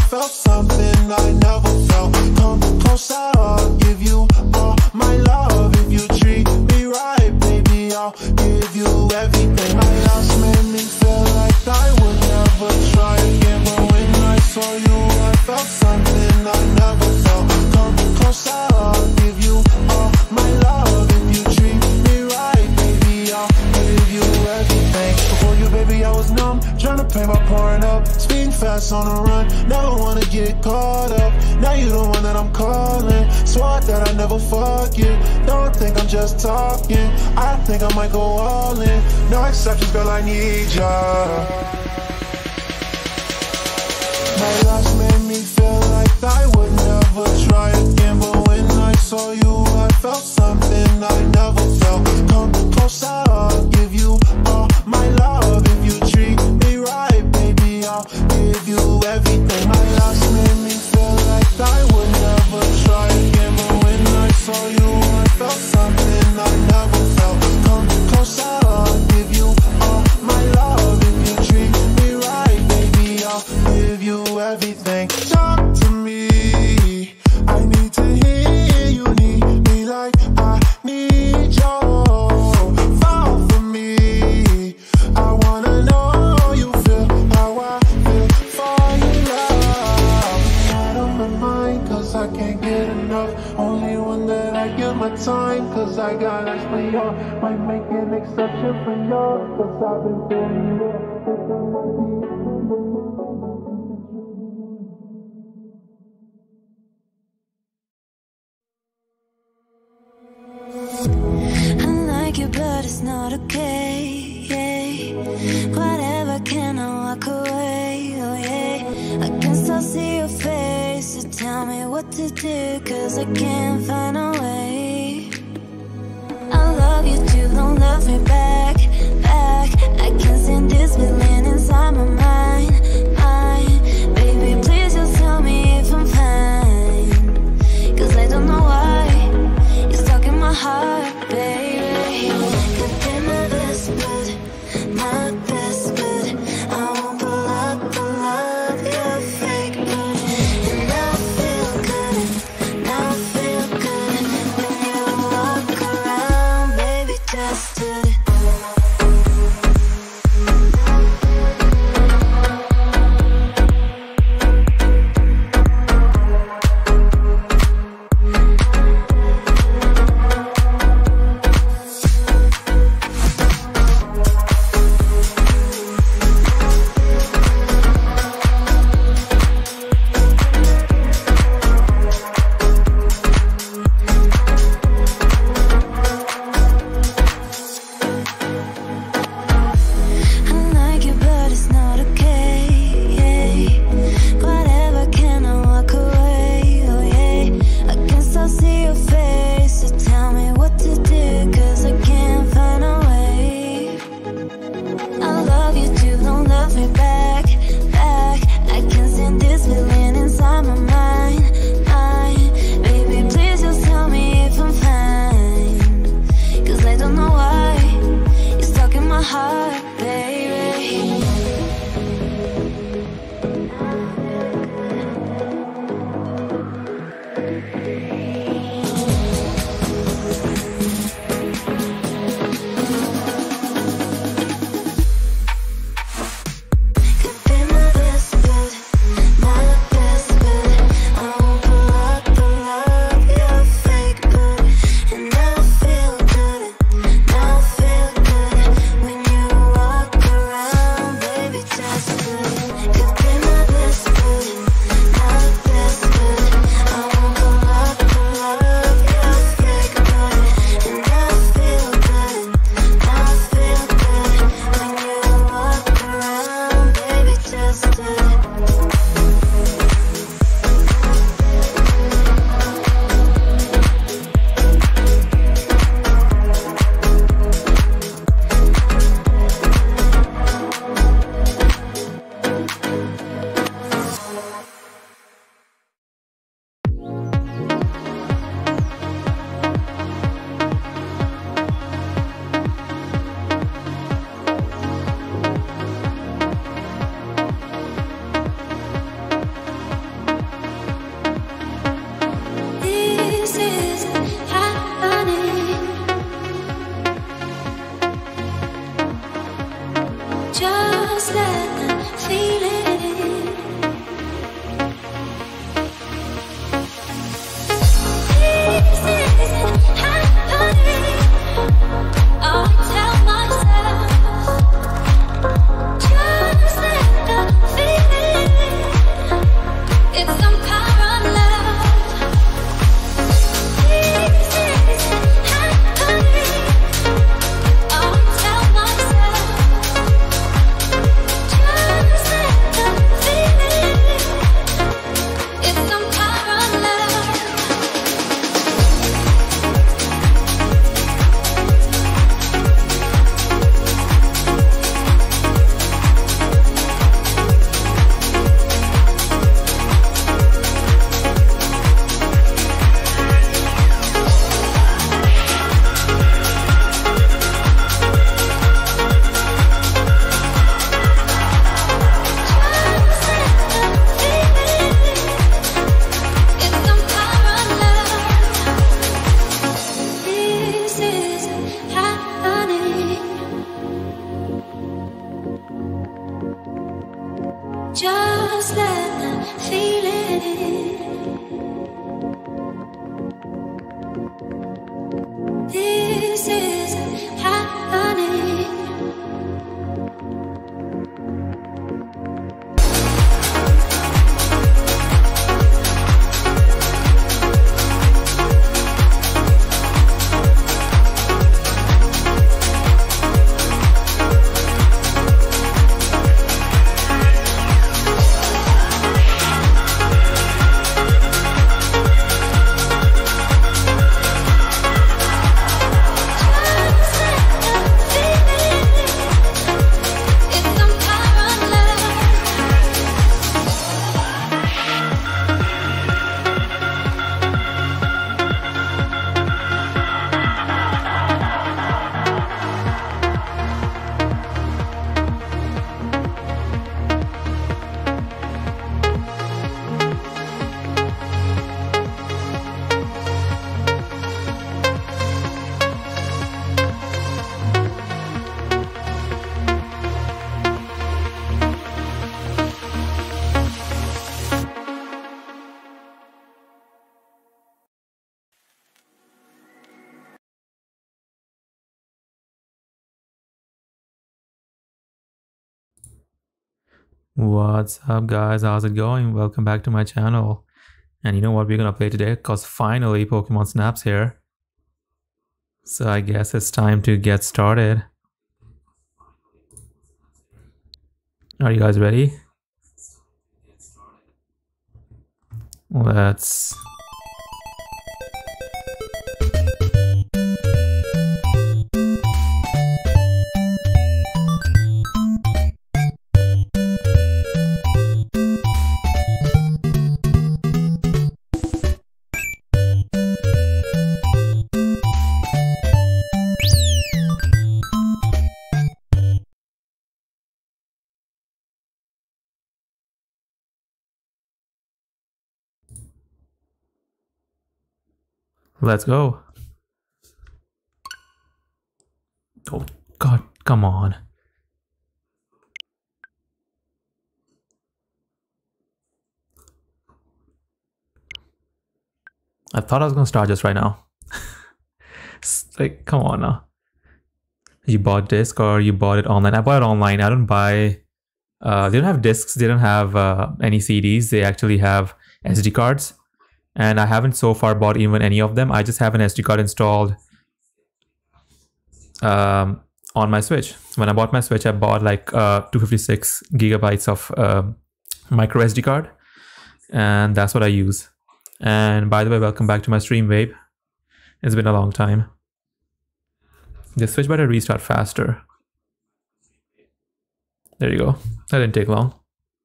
felt something I never felt. Come closer, I'll give you all my love. If you treat me right, baby, I'll give you everything. My house made me feel like I would never try again, but when I saw you, I felt something I never felt. Come closer, I'll give you all my love. If you treat me right, baby, I'll give you everything. Before you, baby, I was numb, trying to pay my pouring up, speeding fast on the run, never wanna get caught up. Now you the one that I'm calling, swore that I never fuck you. Don't think I'm just talking, I think I might go all in. No exceptions, girl, I need ya. My loss made me feel like I would never try again, but when I saw you, I felt something I never felt. Come closer, I'll give you all my love. If you treat me right, baby, I'll give you everything. My loss made me feel like I would never try again, but when I saw you, I felt something I never felt. Come closer, I'll give you all my love. If you treat me right, baby, I'll give you everything. Talk to me, I need to hear you need me like I need you. Fall for me, I wanna know you feel how I feel for you, love. Out of my mind, cause I can't get enough. Only one that I give my time, cause I got eyes for you. Might make an exception for you, cause I've been feeling you. You, but it's not okay. Whatever, can I walk away? Oh yeah, I can still see your face. So tell me what to do, cause I can't find a way. I love you too, don't love me back. I can't stand this feeling inside my mind. Baby, please just tell me if I'm fine, cause I don't know why you're stuck in my heart, baby. Could be my best, but I won't pull up the love you're fake, but and I feel good when you walk around, baby, just do it. What's up, guys? How's it going? Welcome back to my channel. And you know what we're gonna play today? Because finally Pokemon Snap's here. So I guess it's time to get started. Are you guys ready? Let's... Let's go. Oh god, come on. I thought I was gonna start just right now. It's like, come on now. You bought disc or you bought it online? I bought it online. I don't buy... they don't have discs. They don't have any CDs. They actually have SD cards. And I haven't so far bought even any of them. I just have an SD card installed on my Switch. When I bought my Switch, I bought like 256 gigabytes of micro SD card. And that's what I use. And by the way, welcome back to my stream, Babe. It's been a long time. The Switch better restart faster. There you go. That didn't take long.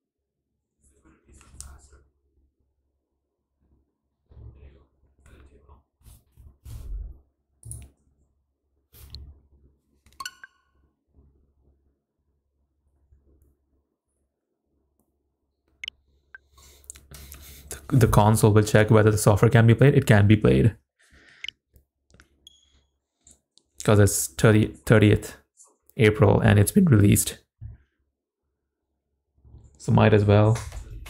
The console will check whether the software can be played. It can be played. Because it's 30th April and it's been released. So might as well.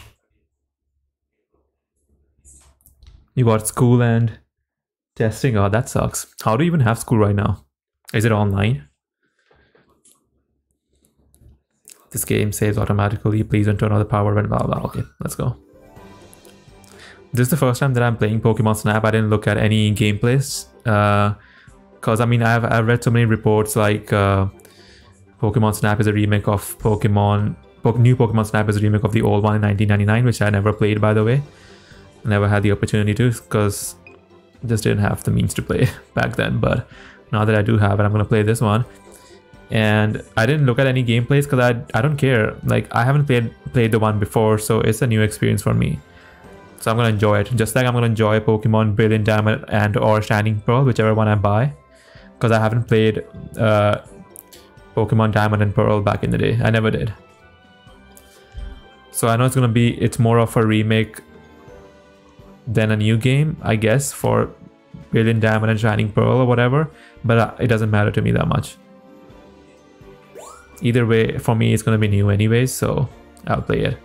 You got school and testing. Oh, that sucks. How do you even have school right now? Is it online? This game saves automatically. Please don't turn on the power when blah blah. Okay, let's go. This is the first time that I'm playing Pokemon Snap. I didn't look at any gameplays. Because I mean, I've read so many reports like Pokemon Snap is a remake of new Pokemon Snap is a remake of the old one in 1999, which I never played, by the way. I never had the opportunity to, because just didn't have the means to play back then. But now that I do have it, I'm gonna play this one. And I didn't look at any gameplays because I don't care. Like, I haven't played the one before, so it's a new experience for me. So I'm gonna enjoy it, just like I'm gonna enjoy Pokemon Brilliant Diamond and or Shining Pearl, whichever one I buy, because I haven't played Pokemon Diamond and Pearl back in the day. I never did. So I know it's more of a remake than a new game, I guess, for Brilliant Diamond and Shining Pearl or whatever, but it doesn't matter to me that much. Either way, for me, it's gonna be new anyways, so I'll play it.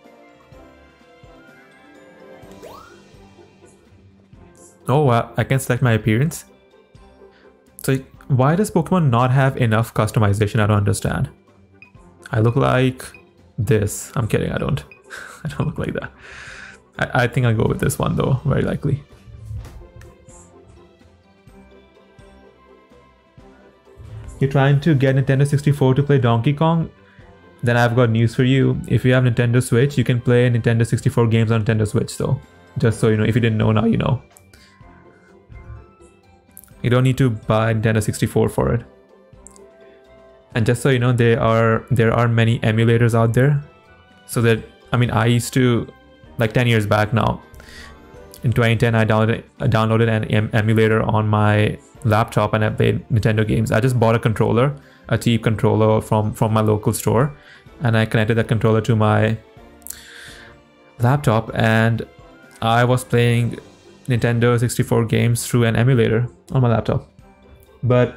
Oh, wow, I can select my appearance. So why does Pokemon not have enough customization? I don't understand. I look like this. I'm kidding, I don't. I don't look like that. I think I'll go with this one though, very likely. You're trying to get Nintendo 64 to play Donkey Kong? Then I've got news for you. If you have Nintendo Switch, you can play Nintendo 64 games on Nintendo Switch though. Just so you know, if you didn't know, now you know. You don't need to buy Nintendo 64 for it. And just so you know, there are many emulators out there. So that, I mean, I used to, like 10 years back now, in 2010, I downloaded an emulator on my laptop and I played Nintendo games. I just bought a controller, a cheap controller from my local store, and I connected that controller to my laptop and I was playing Nintendo 64 games through an emulator on my laptop. But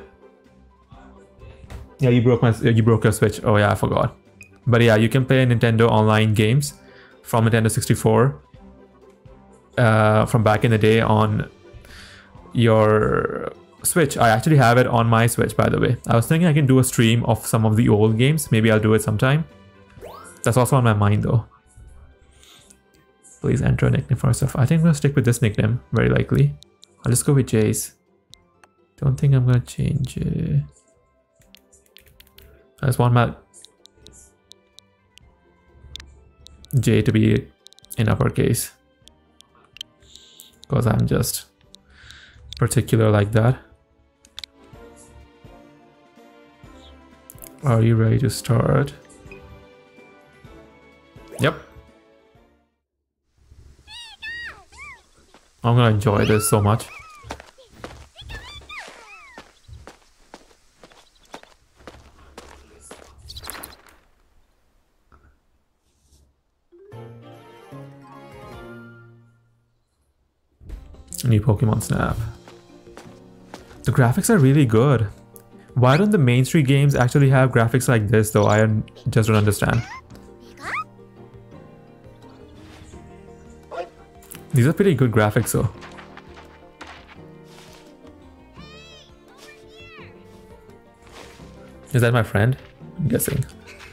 yeah, you broke your Switch. Oh yeah, I forgot. But yeah, you can play Nintendo online games from Nintendo 64 from back in the day on your Switch. I actually have it on my Switch, by the way. I was thinking I can do a stream of some of the old games. Maybe I'll do it sometime. That's also on my mind though. Please enter a nickname for yourself. I think I'm gonna stick with this nickname, very likely. I'll just go with Jay's. Don't think I'm gonna change it. I just want my J to be in uppercase. Because I'm just particular like that. Are you ready to start? Yep. I'm gonna enjoy this so much. New Pokemon Snap. The graphics are really good. Why don't the mainstream games actually have graphics like this though? I just don't understand. These are pretty good graphics though. Is that my friend? I'm guessing.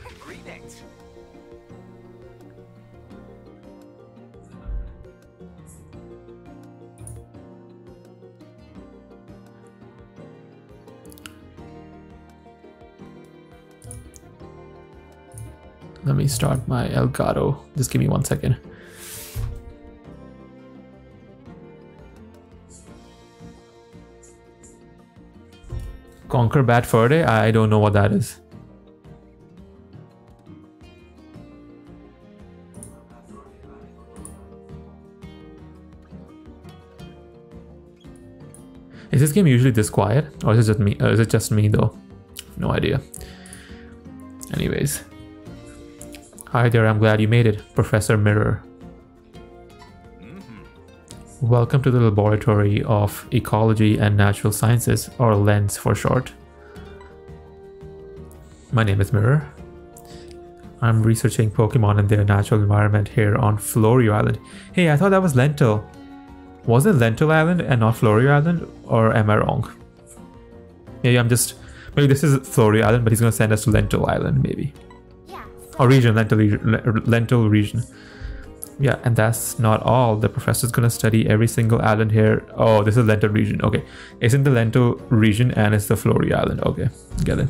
Let me start my Elgato. Just give me 1 second. Conquer Bad Fur Day? I don't know what that is. Is this game usually this quiet? Or is it just me though? No idea. Anyways. Hi there, I'm glad you made it, Professor Mirror. Welcome to the Laboratory of Ecology and Natural Sciences, or LENS for short. My name is Mirror. I'm researching Pokemon and their natural environment here on Florio Island. Hey, I thought that was Lental. Was it Lental Island and not Florio Island? Or am I wrong? Maybe maybe this is Florio Island, but he's gonna send us to Lental Island, maybe. Or region, Lental Region. Yeah, and that's not all. The professor's gonna study every single island here. Oh, this is Lental Region. Okay, it's in the Lental Region and it's the Florio Island. Okay, get it.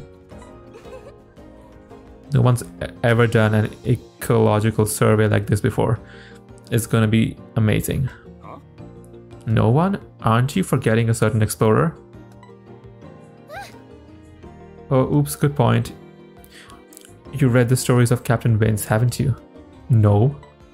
No one's ever done an ecological survey like this before. It's gonna be amazing. No one? Aren't you forgetting a certain explorer? Oh, oops, good point. You read the stories of Captain Vince, haven't you? No.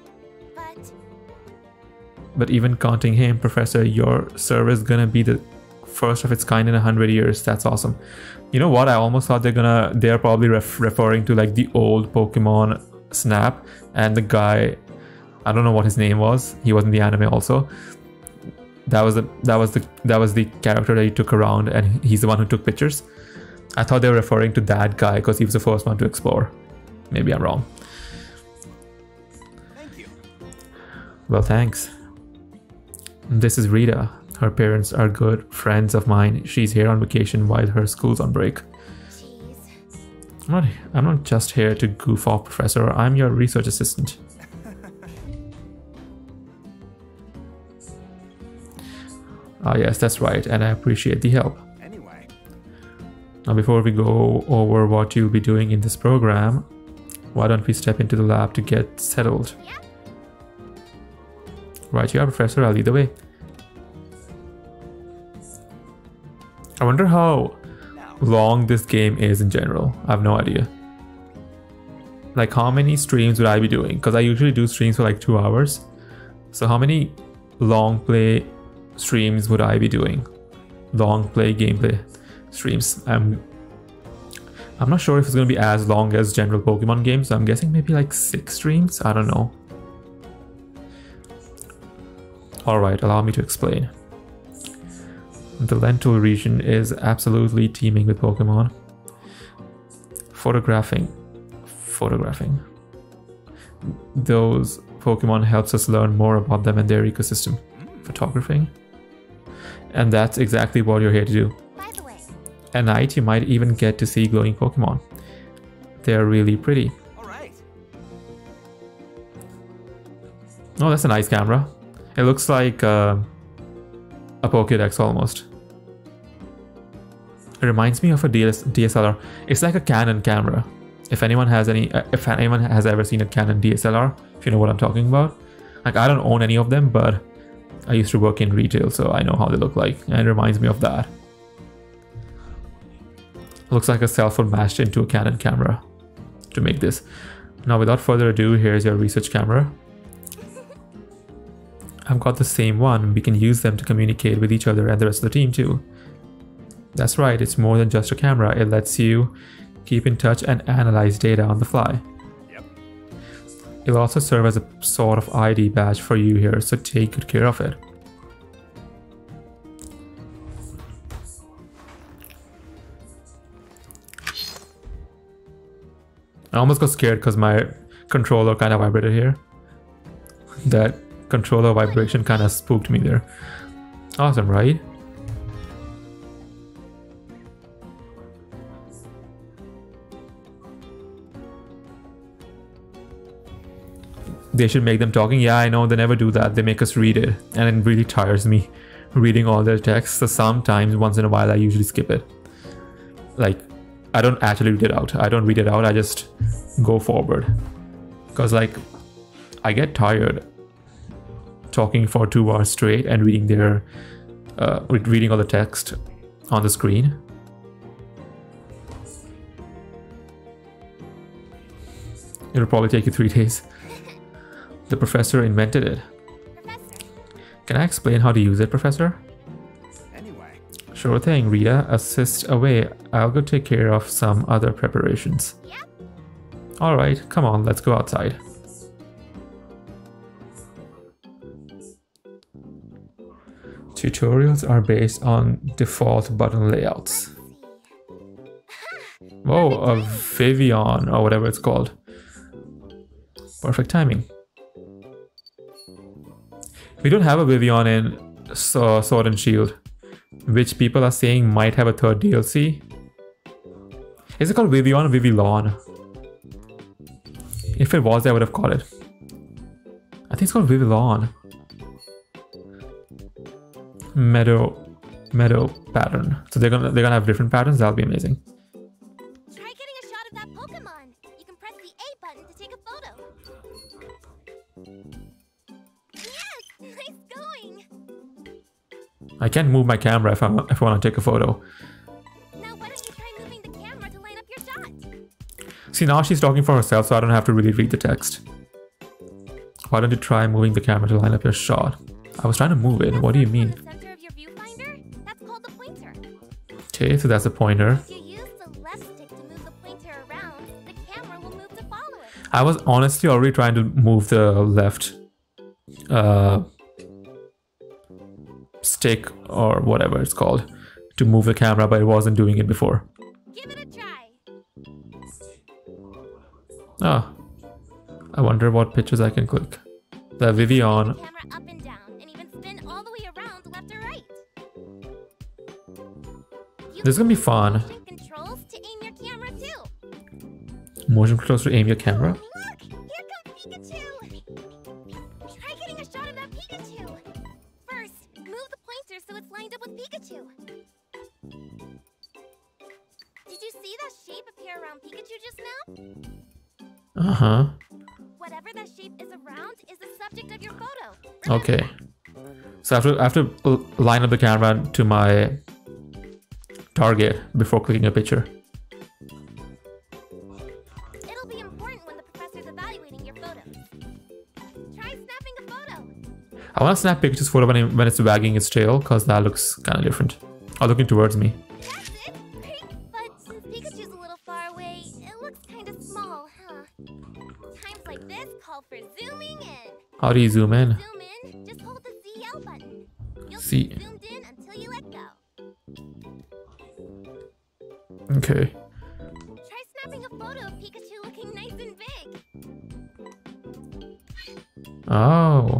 But even counting him, Professor, your survey is gonna be the first of its kind in 100 years. That's awesome. You know what? I almost thought they're probably referring to like the old Pokemon Snap and the guy, I don't know what his name was. He was in the anime also. That was the character that he took around, and he's the one who took pictures. I thought they were referring to that guy because he was the first one to explore. Maybe I'm wrong. Thank you. Well, thanks. This is Rita. Her parents are good friends of mine. She's here on vacation while her school's on break. Jeez. I'm not just here to goof off, Professor. I'm your research assistant. Ah, yes, that's right, and I appreciate the help. Anyway. Now, before we go over what you'll be doing in this program, why don't we step into the lab to get settled? Yeah. Right here, Professor, I'll lead the way. I wonder how long this game is in general. I have no idea. Like, how many streams would I be doing? Because I usually do streams for like 2 hours. So how many long play streams would I be doing? Long play gameplay streams. I'm not sure if it's going to be as long as general Pokemon games. So I'm guessing maybe like 6 streams. I don't know. Alright, allow me to explain. The Lental region is absolutely teeming with Pokemon. Photographing. Those Pokemon helps us learn more about them and their ecosystem. Photographing. And that's exactly what you're here to do. By the way. At night, you might even get to see glowing Pokemon. They're really pretty. All right. Oh, that's a nice camera. It looks like a Pokédex almost. It reminds me of a DSLR. It's like a Canon camera. If anyone has ever seen a Canon DSLR, if you know what I'm talking about. Like, I don't own any of them, but I used to work in retail, so I know how they look like, and it reminds me of that. Looks like a cell phone mashed into a Canon camera to make this. Now, without further ado, here's your research camera. I've got the same one. We can use them to communicate with each other and the rest of the team too. That's right, it's more than just a camera. It lets you keep in touch and analyze data on the fly. Yep. It'll also serve as a sort of ID badge for you here, so take good care of it. I almost got scared because my controller kind of vibrated here. That controller vibration kind of spooked me there. Awesome, right? They should make them talking. Yeah, I know, they never do that. They make us read it, and it really tires me reading all their text. So sometimes, once in a while, I usually skip it. Like, I don't actually read it out. I don't read it out. I just go forward. Because, like, I get tired talking for 2 hours straight and reading their reading all the text on the screen. It'll probably take you 3 days. The professor invented it. Professor. Can I explain how to use it, Professor? Anyway. Sure thing, Rita. Assist away. I'll go take care of some other preparations. Yep. Alright, come on, let's go outside. Tutorials are based on default button layouts. Whoa, a Vivian or whatever it's called. Perfect timing. We don't have a Vivian in Sword and Shield, which people are saying might have a 3rd DLC. Is it called Vivian or Vivillon? If it was, I would have caught it. I think it's called Vivillon. Meadow pattern. So they're gonna have different patterns. That'll be amazing. Try getting a shot of that Pokemon. You can press the A button to take a photo. Yes, nice going. I can't move my camera if I want to take a photo. Now why don't you try moving the camera to line up your shot? See, now she's talking for herself, so I don't have to really read the text. Why don't you try moving the camera to line up your shot? I was trying to move it. What do you mean? Okay, so that's a pointer. If you use the left stick to move the pointer around, the camera will move to follow it. I was honestly already trying to move the left stick or whatever it's called to move the camera, but it wasn't doing it before. Give it a try. Ah, I wonder what pictures I can click. The Vivian. Camera up and down, and even spin all the way around left or right. This is gonna be fun. Motion controls to aim your camera too. Motion controls to aim your camera. Look, here comes Pikachu. Try getting a shot of that Pikachu. First, move the pointer so it's lined up with Pikachu. Did you see that shape appear around Pikachu just now? Uh-huh. Whatever that shape is around is the subject of your photo. Okay. So I have to line up the camera to my target before clicking a picture. It'll be important when the professor's evaluating your photos. Try snapping a photo. I want to snap Pikachu's photo when it's wagging its tail, because that looks kind of different. Or looking towards me. That's it. Great. But since Pikachu's a little far away, it looks kind of small, huh? Times like this call for zooming in. How do you zoom in? Zoom in, just hold the ZL button. You'll See. stay zoomed in until you let go. Okay. Try snapping a photo of Pikachu looking nice and big. Oh.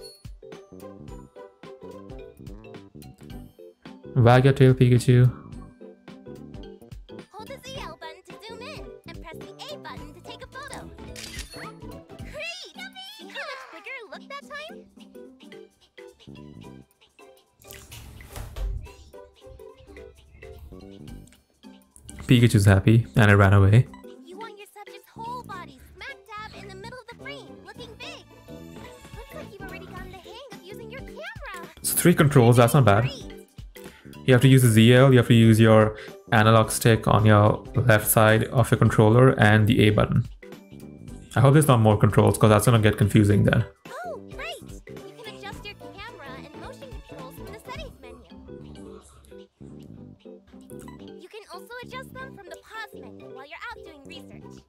Wag your tail, Pikachu. Hold the ZL button to zoom in, and press the A button to take a photo. Great! See how much bigger it looked that that time? Pikachu's happy and it ran away. You want your subject's whole body smack dab in the middle of the frame, looking big. Looks like you've already gotten the hang of using your camera. So 3 controls, that's not bad. Great. You have to use the ZL, you have to use your analog stick on your left side of your controller and the A button. I hope there's not more controls because that's gonna get confusing then. Oh, great! You can adjust your camera and motion controls from the settings menu. You can also adjust them from the pause menu while you're out doing research.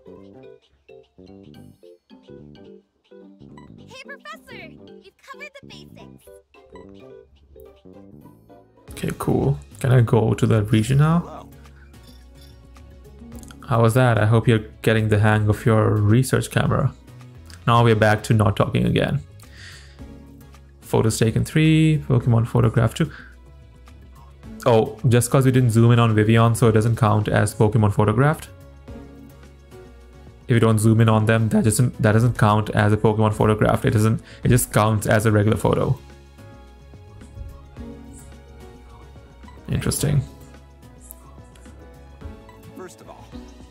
Hey, Professor! You've covered the basics. Okay, cool. Can I go to the region now? How was that? I hope you're getting the hang of your research camera. Now we're back to not talking again. Photos taken 3, Pokemon photograph 2. Oh, just because we didn't zoom in on Vivian, so it doesn't count as Pokemon photographed. If you don't zoom in on them, that doesn't count as a Pokemon photographed. It just counts as a regular photo. Interesting. First of all,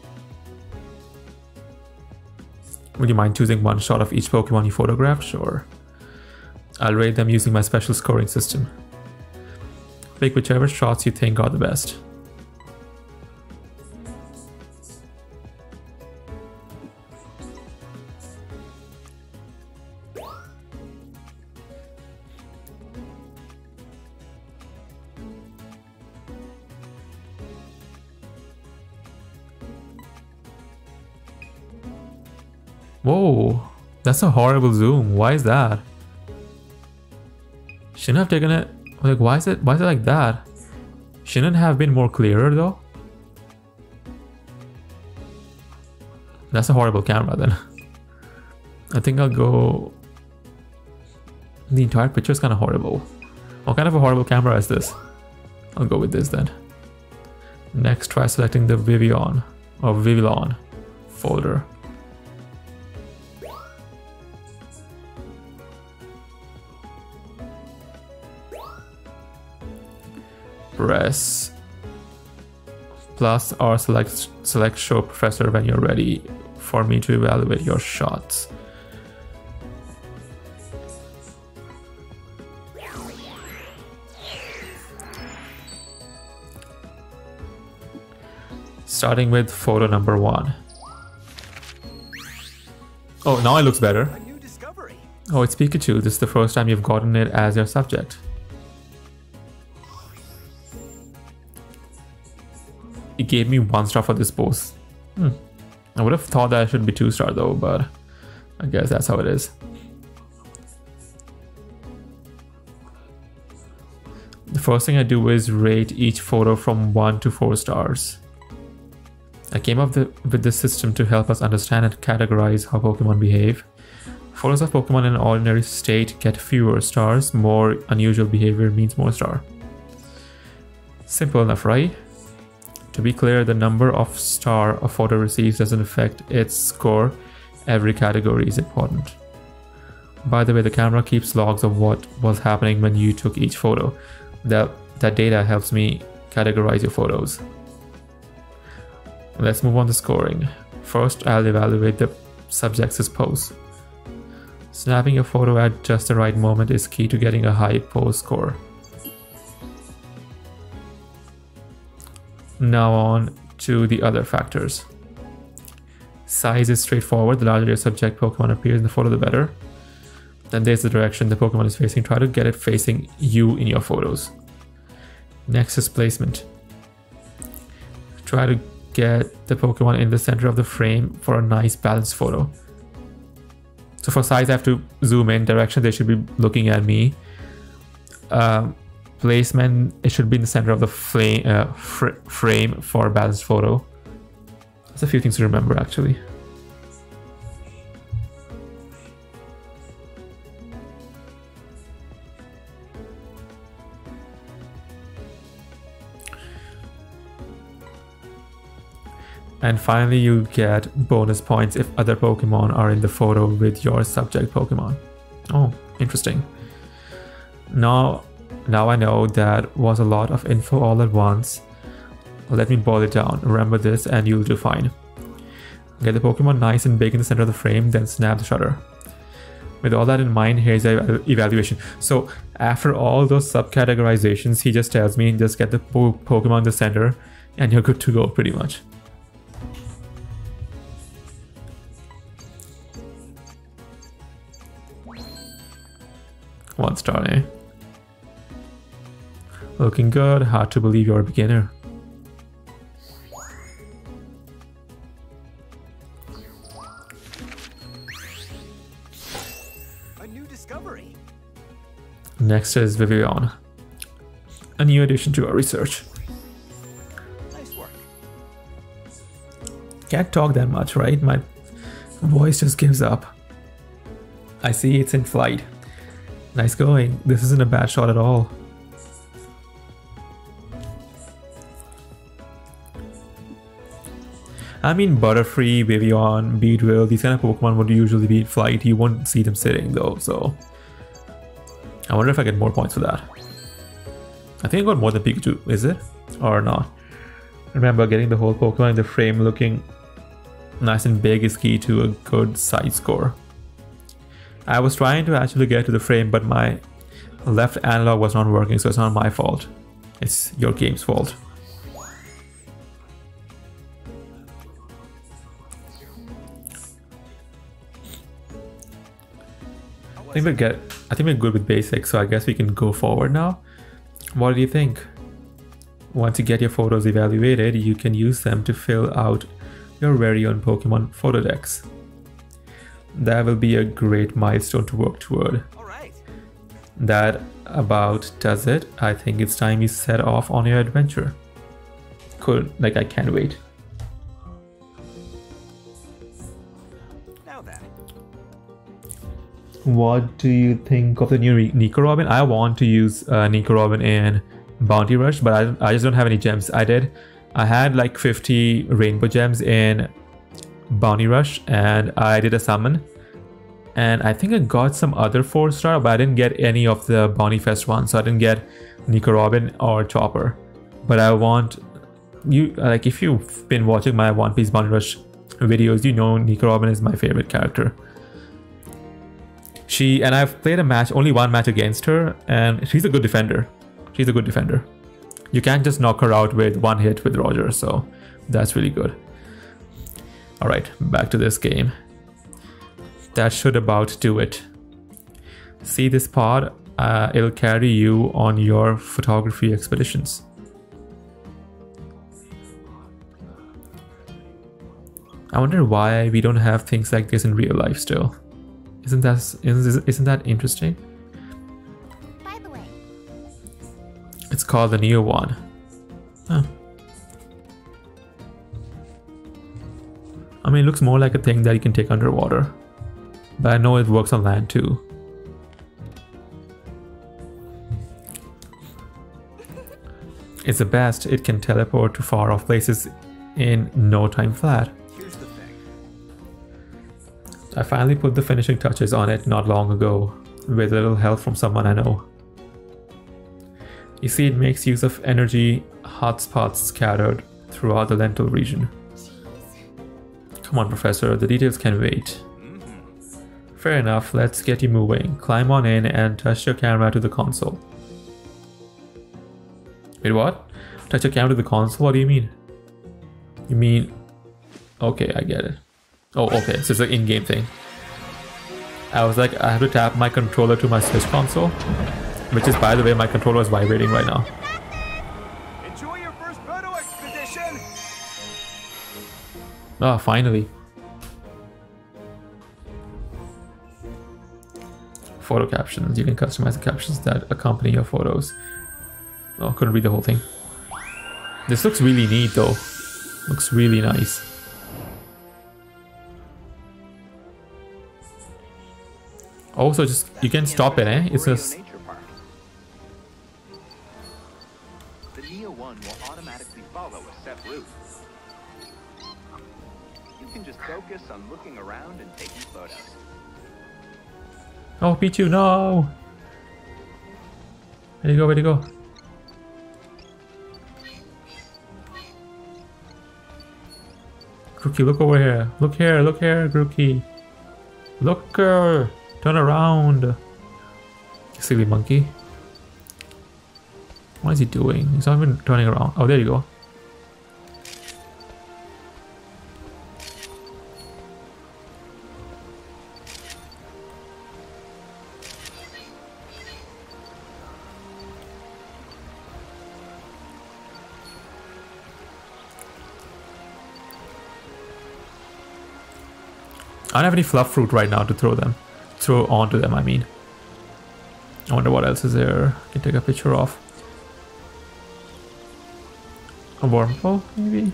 Would you mind choosing one shot of each Pokemon you photographed? Sure. I'll rate them using my special scoring system. Pick whichever shots you think are the best. Whoa, that's a horrible zoom. Why is that? Shouldn't have taken it. Like, why is it like that? Shouldn't it have been more clearer though? That's a horrible camera then. I think I'll go. The entire picture is kind of horrible. What kind of a horrible camera is this? I'll go with this then. Next, try selecting the Vivillon or Vivillon folder. Press plus or select show professor when you're ready for me to evaluate your shots. Starting with photo number 1. Oh, now it looks better. a new discovery. Oh, it's Pikachu. This is the first time you've gotten it as your subject. It gave me 1 star for this pose. I would have thought that I should be 2 star though, but I guess that's how it is. The first thing I do is rate each photo from 1 to 4 stars. I came up with this system to help us understand and categorize how Pokemon behave. Photos of Pokemon in an ordinary state get fewer stars, more unusual behavior means more star. Simple enough, right? To be clear, the number of star a photo receives doesn't affect its score. Every category is important. By the way, the camera keeps logs of what was happening when you took each photo. That data helps me categorize your photos. Let's move on to scoring. First, I'll evaluate the subject's pose. Snapping a photo at just the right moment is key to getting a high pose score. Now on to the other factors. Size is straightforward. The larger your subject Pokemon appears in the photo, the better. Then there's the direction the Pokemon is facing. Try to get it facing you in your photos. Next is placement. Try to get the Pokemon in the center of the frame for a nice balanced photo. So for size, I have to zoom in. Direction, they should be looking at me. Placement, it should be in the center of the frame for a balanced photo. There's a few things to remember actually. And finally, you get bonus points if other Pokemon are in the photo with your subject Pokemon. Oh, interesting. Now I know that was a lot of info all at once. Let me boil it down. Remember this and you'll do fine. Get the Pokemon nice and big in the center of the frame, then snap the shutter. With all that in mind, here's the evaluation. So after all those subcategorizations, he just tells me, just get the Pokemon in the center and you're good to go pretty much. One star, eh? Looking good. Hard to believe you're a beginner. A new discovery. Next is Vivian, a new addition to our research. Nice work. Can't talk that much, right? My voice just gives up. I see it's in flight. Nice going. This isn't a bad shot at all. I mean, Butterfree, Vivian, Beedrill, these kind of Pokemon would usually be in flight. You won't see them sitting though, so... I wonder if I get more points for that. I think I got more than Pikachu, is it? Or not? Remember, getting the whole Pokemon in the frame looking nice and big is key to a good side score. I was trying to actually get to the frame, but my left analog was not working, so it's not my fault. It's your game's fault. I think we're good with basics, so I guess we can go forward now. What do you think? Once you get your photos evaluated, you can use them to fill out your very own Pokemon photo decks. That will be a great milestone to work toward. All right. That about does it. I think it's time you set off on your adventure. Cool, like I can't wait. Now then. What do you think of the new Nico Robin? I want to use Nico Robin in Bounty Rush, but I just don't have any gems. I had like 50 rainbow gems in Bounty Rush, and I did a summon. And I think I got some other 4-star, but I didn't get any of the Bounty Fest ones, so I didn't get Nico Robin or Chopper. But I want you, like, if you've been watching my One Piece Bounty Rush videos, you know Nico Robin is my favorite character. And I've played a match, only one match against her, and she's a good defender. She's a good defender. You can't just knock her out with one hit with Roger, so that's really good. Alright, back to this game. That should about do it. See this pod? It'll carry you on your photography expeditions. I wonder why we don't have things like this in real life still. Isn't that interesting? By the way, It's called the Neo one. Huh. I mean, it looks more like a thing that you can take underwater. But I know it works on land too. It's the best. It can teleport to far off places in no time flat. Here's the thing. I finally put the finishing touches on it not long ago, with a little help from someone I know. You see, it makes use of energy hotspots scattered throughout the Lental Region. Come on, Professor, the details can wait. Fair enough, let's get you moving. Climb on in and touch your camera to the console. Wait, what? Touch your camera to the console? What do you mean? You mean... Okay, I get it. Oh, okay, so it's an in-game thing. I was like, I have to tap my controller to my Switch console, which is, by the way, my controller is vibrating right now. Enjoy your first photo expedition. Ah, finally. Photo captions. You can customize the captions that accompany your photos. Oh, couldn't read the whole thing. This looks really neat though. Looks really nice. Also, just you can stop it, eh? It's just Nature Park. The Neo 1 will automatically follow a set route. You can just focus on looking around and taking photos. Oh, Pichu, no! Where'd he go? Where'd he go? Grookey, look over here. Look here, Grookey. Look, turn around. Silly monkey. What is he doing? He's not even turning around. Oh, there you go. I don't have any fluff fruit right now to throw onto them, I mean. I wonder what else is there. I can take a picture of. A wormhole, maybe?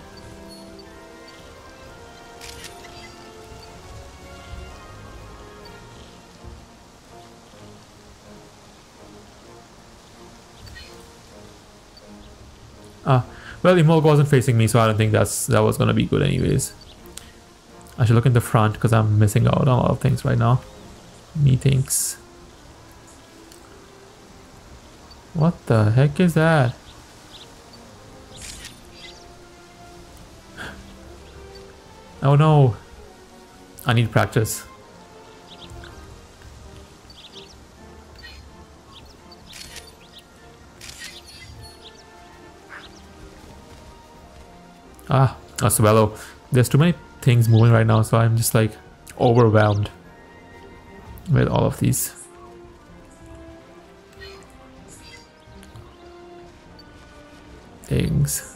Well, Imolg wasn't facing me, so I don't think that was gonna be good anyways. I should look in the front because I'm missing out on a lot of things right now. Methinks. What the heck is that? Oh no. I need practice. A swallow. There's too many things moving right now, so I'm just like overwhelmed with all of these. Things.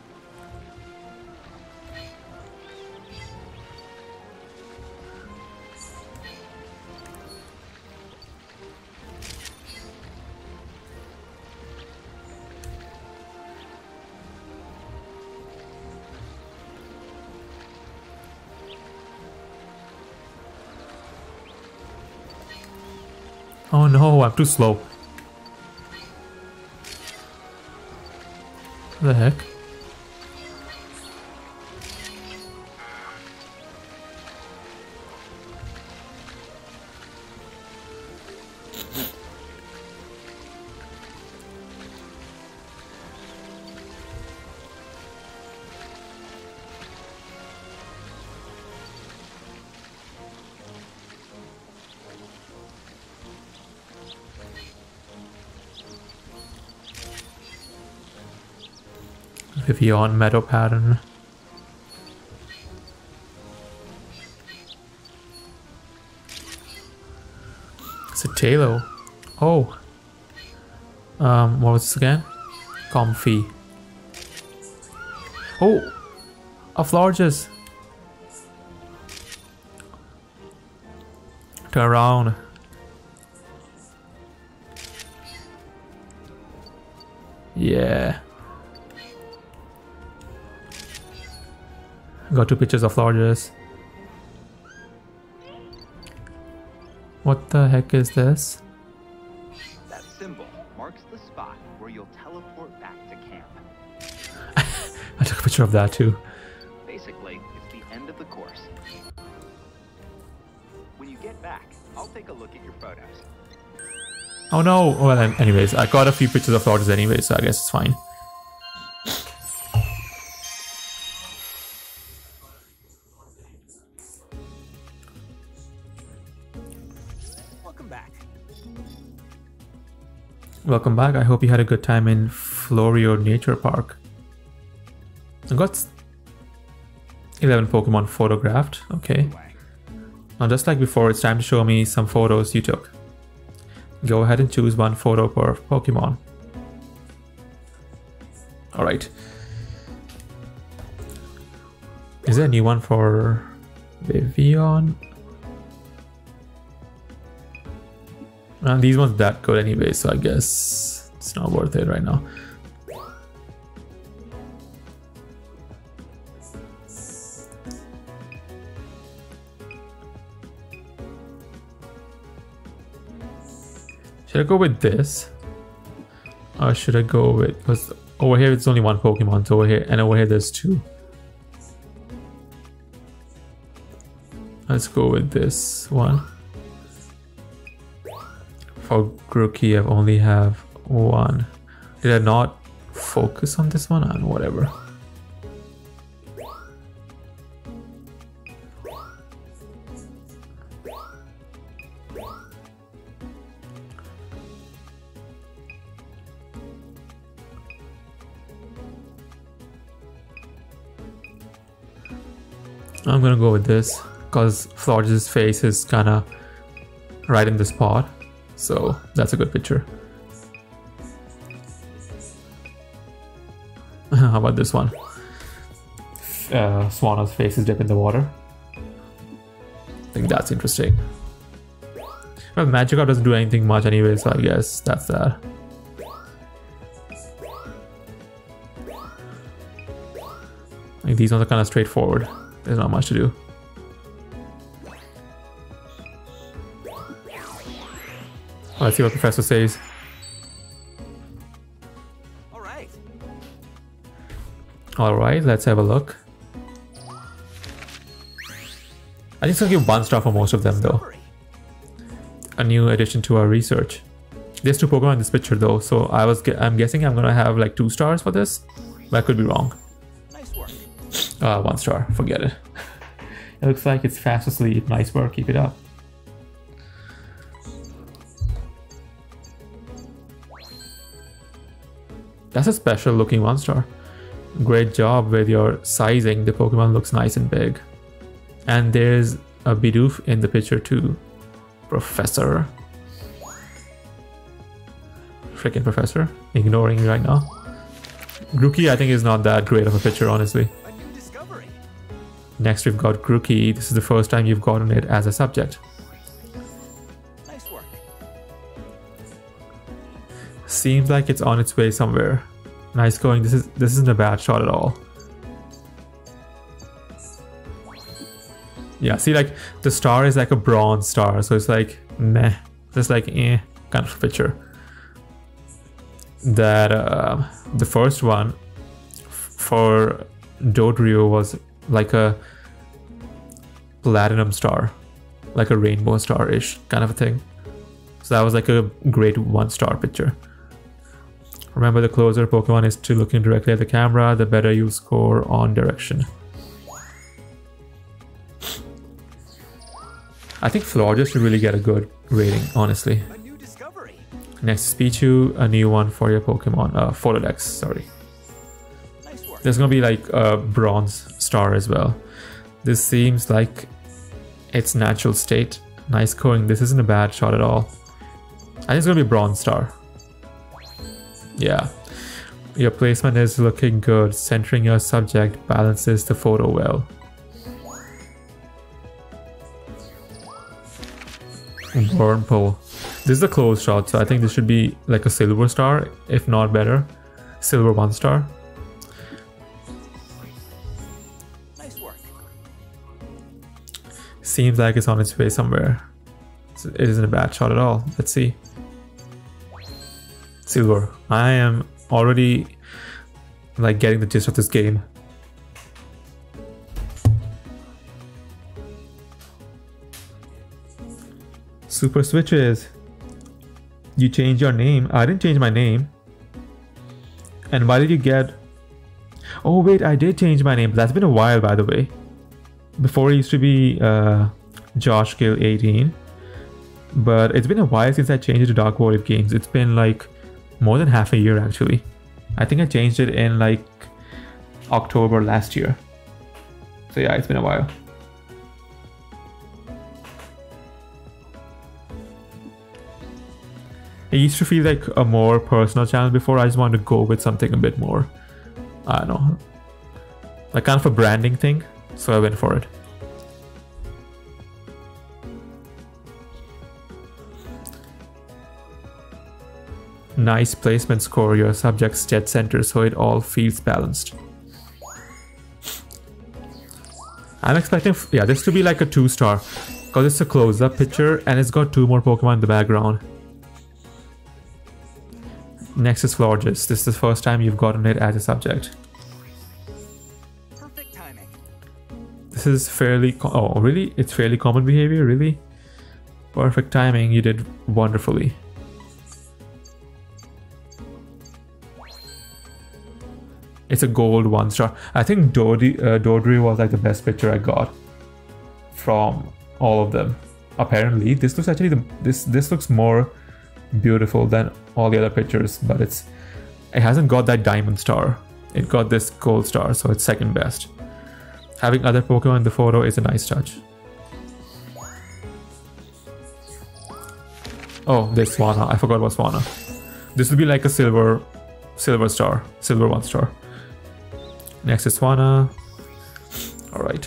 Oh no, I'm too slow. What the heck? Vivian meadow pattern. It's a Talo. Oh. What was this again? Comfy. Oh! A Florges. Turn around. Yeah. Got 2 pictures of Florges. What the heck is this? That symbol marks the spot where you'll teleport back to camp. I took a picture of that too. Basically, it's the end of the course. When you get back, I'll take a look at your photos. Oh no! Well, anyways, I got a few pictures of Florges anyway, so I guess it's fine. Welcome back. I hope you had a good time in Florio Nature Park. I got 11 Pokemon photographed. Okay. Now just like before, it's time to show me some photos you took. Go ahead and choose 1 photo per Pokemon. Alright. Is there a new one for Vivian? These ones that good anyway, so I guess it's not worth it right now. Should I go with this? Or should I go with, because over here it's only 1 Pokemon, so over here, and over here there's 2. Let's go with this one. For Grookey, I only have one. Did I not focus on this one? And whatever. I'm gonna go with this because Florge's face is kind of right in the spot, so that's a good picture. How about this one? Swana's face is dipped in the water. I think that's interesting. Well, Magikarp doesn't do anything much anyway, so I guess that's that. I think these ones are kind of straightforward. There's not much to do. Let's see what Professor says. Alright, let's have a look. I think it's gonna give 1 star for most of them though. A new addition to our research. There's 2 Pokemon in this picture though, so I'm guessing I'm gonna have like 2 stars for this, but I could be wrong. 1 star, forget it. It looks like it's fast asleep. Nice work, keep it up. That's a special looking 1 star. Great job with your sizing. The Pokemon looks nice and big. And there's a Bidoof in the picture too. Professor. Freaking Professor. Ignoring me right now. Grookey I think is not that great of a picture, honestly. Next we've got Grookey. This is the first time you've gotten it as a subject. Nice work. Seems like it's on its way somewhere. Nice going. This isn't a bad shot at all. Yeah, see, like the star is like a bronze star, so it's like meh, just like kind of picture. That the first one for Dodrio was like a platinum star, like a rainbow star-ish kind of a thing. So that was like a great 1 star picture. Remember, the closer Pokemon is to looking directly at the camera, the better you score on direction. I think Florges should really get a good rating, honestly. A new discovery. Next, Pichu, a new one for your Pokemon. Photodex, sorry. Nice work. There's gonna be like a bronze star as well. This seems like its natural state. Nice going. This isn't a bad shot at all. I think it's gonna be bronze star. Yeah. Your placement is looking good. Centering your subject balances the photo well. Burnpool. This is a close shot, so I think this should be like a silver star, if not better. Silver 1 star. Nice work. Seems like it's on its way somewhere. It isn't a bad shot at all. Let's see. Silver. I am already like getting the gist of this game. Super Switches. You changed your name. I didn't change my name. And why did you get... Oh wait, I did change my name. That's been a while, by the way. Before it used to be Josh Gill 18. But it's been a while since I changed it to Dark Warrior Games. It's been like more than half a year actually. I think I changed it in like October last year. So yeah, it's been a while. It used to feel like a more personal channel before. I just wanted to go with something a bit more, I don't know, like kind of a branding thing. So I went for it. Nice placement score. Your subject's dead center, so it all feels balanced. I'm expecting, yeah, this to be like a 2 star because it's a close-up picture and it's got 2 more Pokemon in the background. Next is Florges. This is the first time you've gotten it as a subject. Perfect timing. This is fairly... Oh, really? It's fairly common behavior? Really? Perfect timing. You did wonderfully. It's a gold 1 star. I think Dodri was like the best picture I got from all of them. Apparently, this looks actually this looks more beautiful than all the other pictures, but it hasn't got that diamond star. It got this gold star, so it's second best. Having other Pokemon in the photo is a nice touch. Oh, there's Swana. I forgot about Swana. This will be like a silver star, silver 1 star. Next is Swana. All right.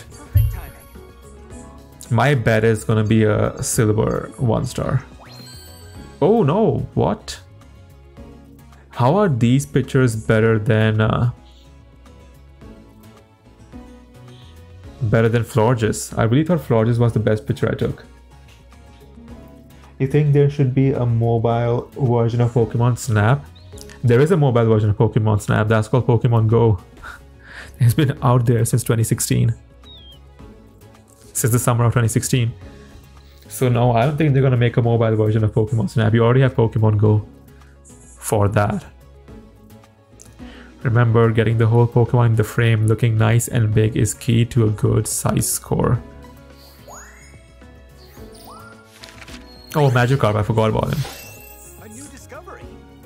My bet is gonna be a silver 1 star. Oh no, what? How are these pictures better than Florges? I really thought Florges was the best picture I took. You think there should be a mobile version of Pokemon Snap? There is a mobile version of Pokemon Snap that's called Pokemon Go. It's been out there since 2016. Since the summer of 2016. So no, I don't think they're gonna make a mobile version of Pokemon Snap. You already have Pokemon Go for that. Remember, getting the whole Pokemon in the frame looking nice and big is key to a good size score. Oh, Magikarp, I forgot about him. A new discovery.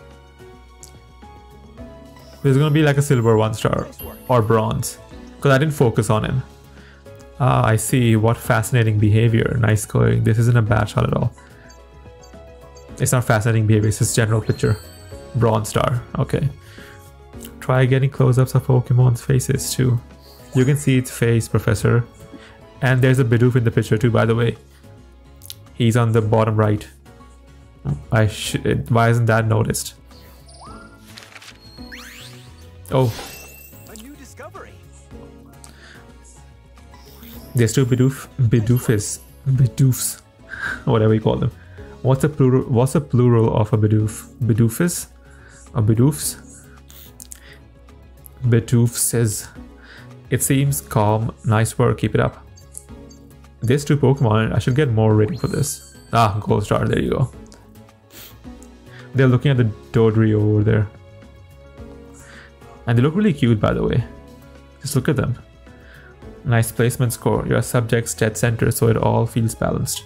There's gonna be like a silver 1 star or bronze, because I didn't focus on him. Ah, I see. What fascinating behavior. Nice going. This isn't a bad shot at all. It's not fascinating behavior, it's just general picture. Bronze star. Okay. Try getting close-ups of Pokemon's faces too. You can see its face, Professor. And there's a Bidoof in the picture too, by the way. He's on the bottom right. Why isn't that noticed? Oh. A new discovery. There's two Bidoofs, whatever you call them. What's a plural of a Bidoof? Bidoofus? Or Bidoofs? Bidoof says, it seems calm. Nice work, keep it up. There's 2 Pokemon. I should get more rating for this. Ah, gold star, there you go. They're looking at the Dodri over there. And they look really cute, by the way. Just look at them. Nice placement score. Your subject's dead center, so it all feels balanced.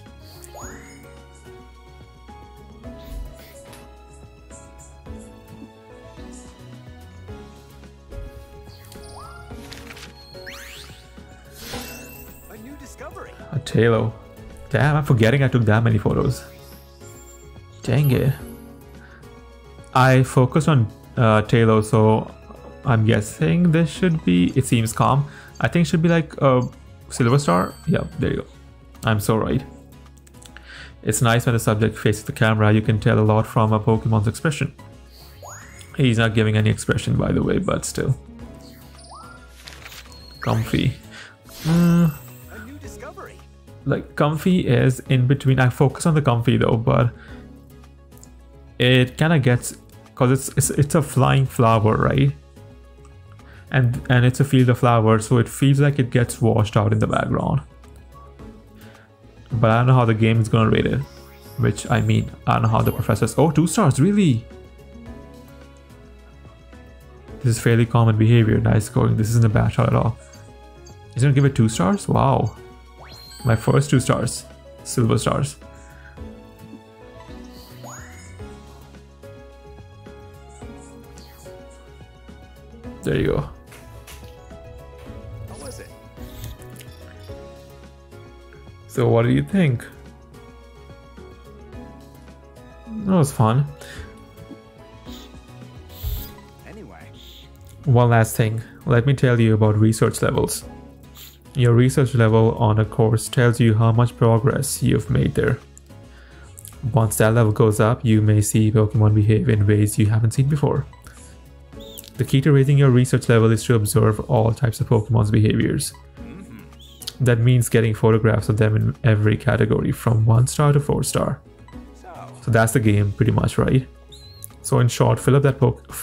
A new discovery. A Tailo. Damn, I'm forgetting I took that many photos. Dang it. I focused on Tailo, so I'm guessing this should be, it seems calm. I think it should be like a silver star. Yeah, there you go. I'm so right. It's nice when the subject faces the camera. You can tell a lot from a Pokemon's expression. He's not giving any expression, by the way, but still. Comfy. A new discovery. Like, Comfy is in between. I focus on the Comfy though, but it kind of gets, because it's a flying flower, right? And it's a field of flowers, so it feels like it gets washed out in the background. But I don't know how the game is gonna rate it. Which, I mean, I don't know how the professors... Oh, 2 stars, really? This is fairly common behavior. Nice going. This isn't a bad shot at all. He's gonna give it 2 stars? Wow. My first 2 stars. Silver stars. There you go. How was it? So what do you think? That was fun. Anyway. One last thing. Let me tell you about research levels. Your research level on a course tells you how much progress you've made there. Once that level goes up, you may see Pokemon behave in ways you haven't seen before. The key to raising your research level is to observe all types of Pokemon's behaviors. That means getting photographs of them in every category from 1 star to 4 star. So that's the game pretty much, right? So in short, fill up that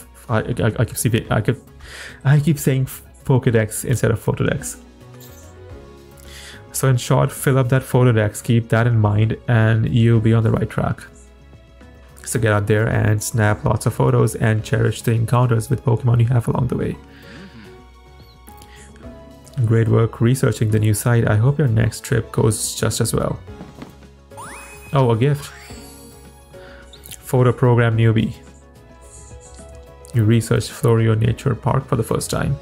I keep saying Pokedex instead of Photodex. So in short, fill up that Photodex, keep that in mind, and you'll be on the right track. So get out there and snap lots of photos and cherish the encounters with Pokemon you have along the way. Great work researching the new site. I hope your next trip goes just as well. Oh, a gift. Photo program newbie. You researched Florio Nature Park for the first time.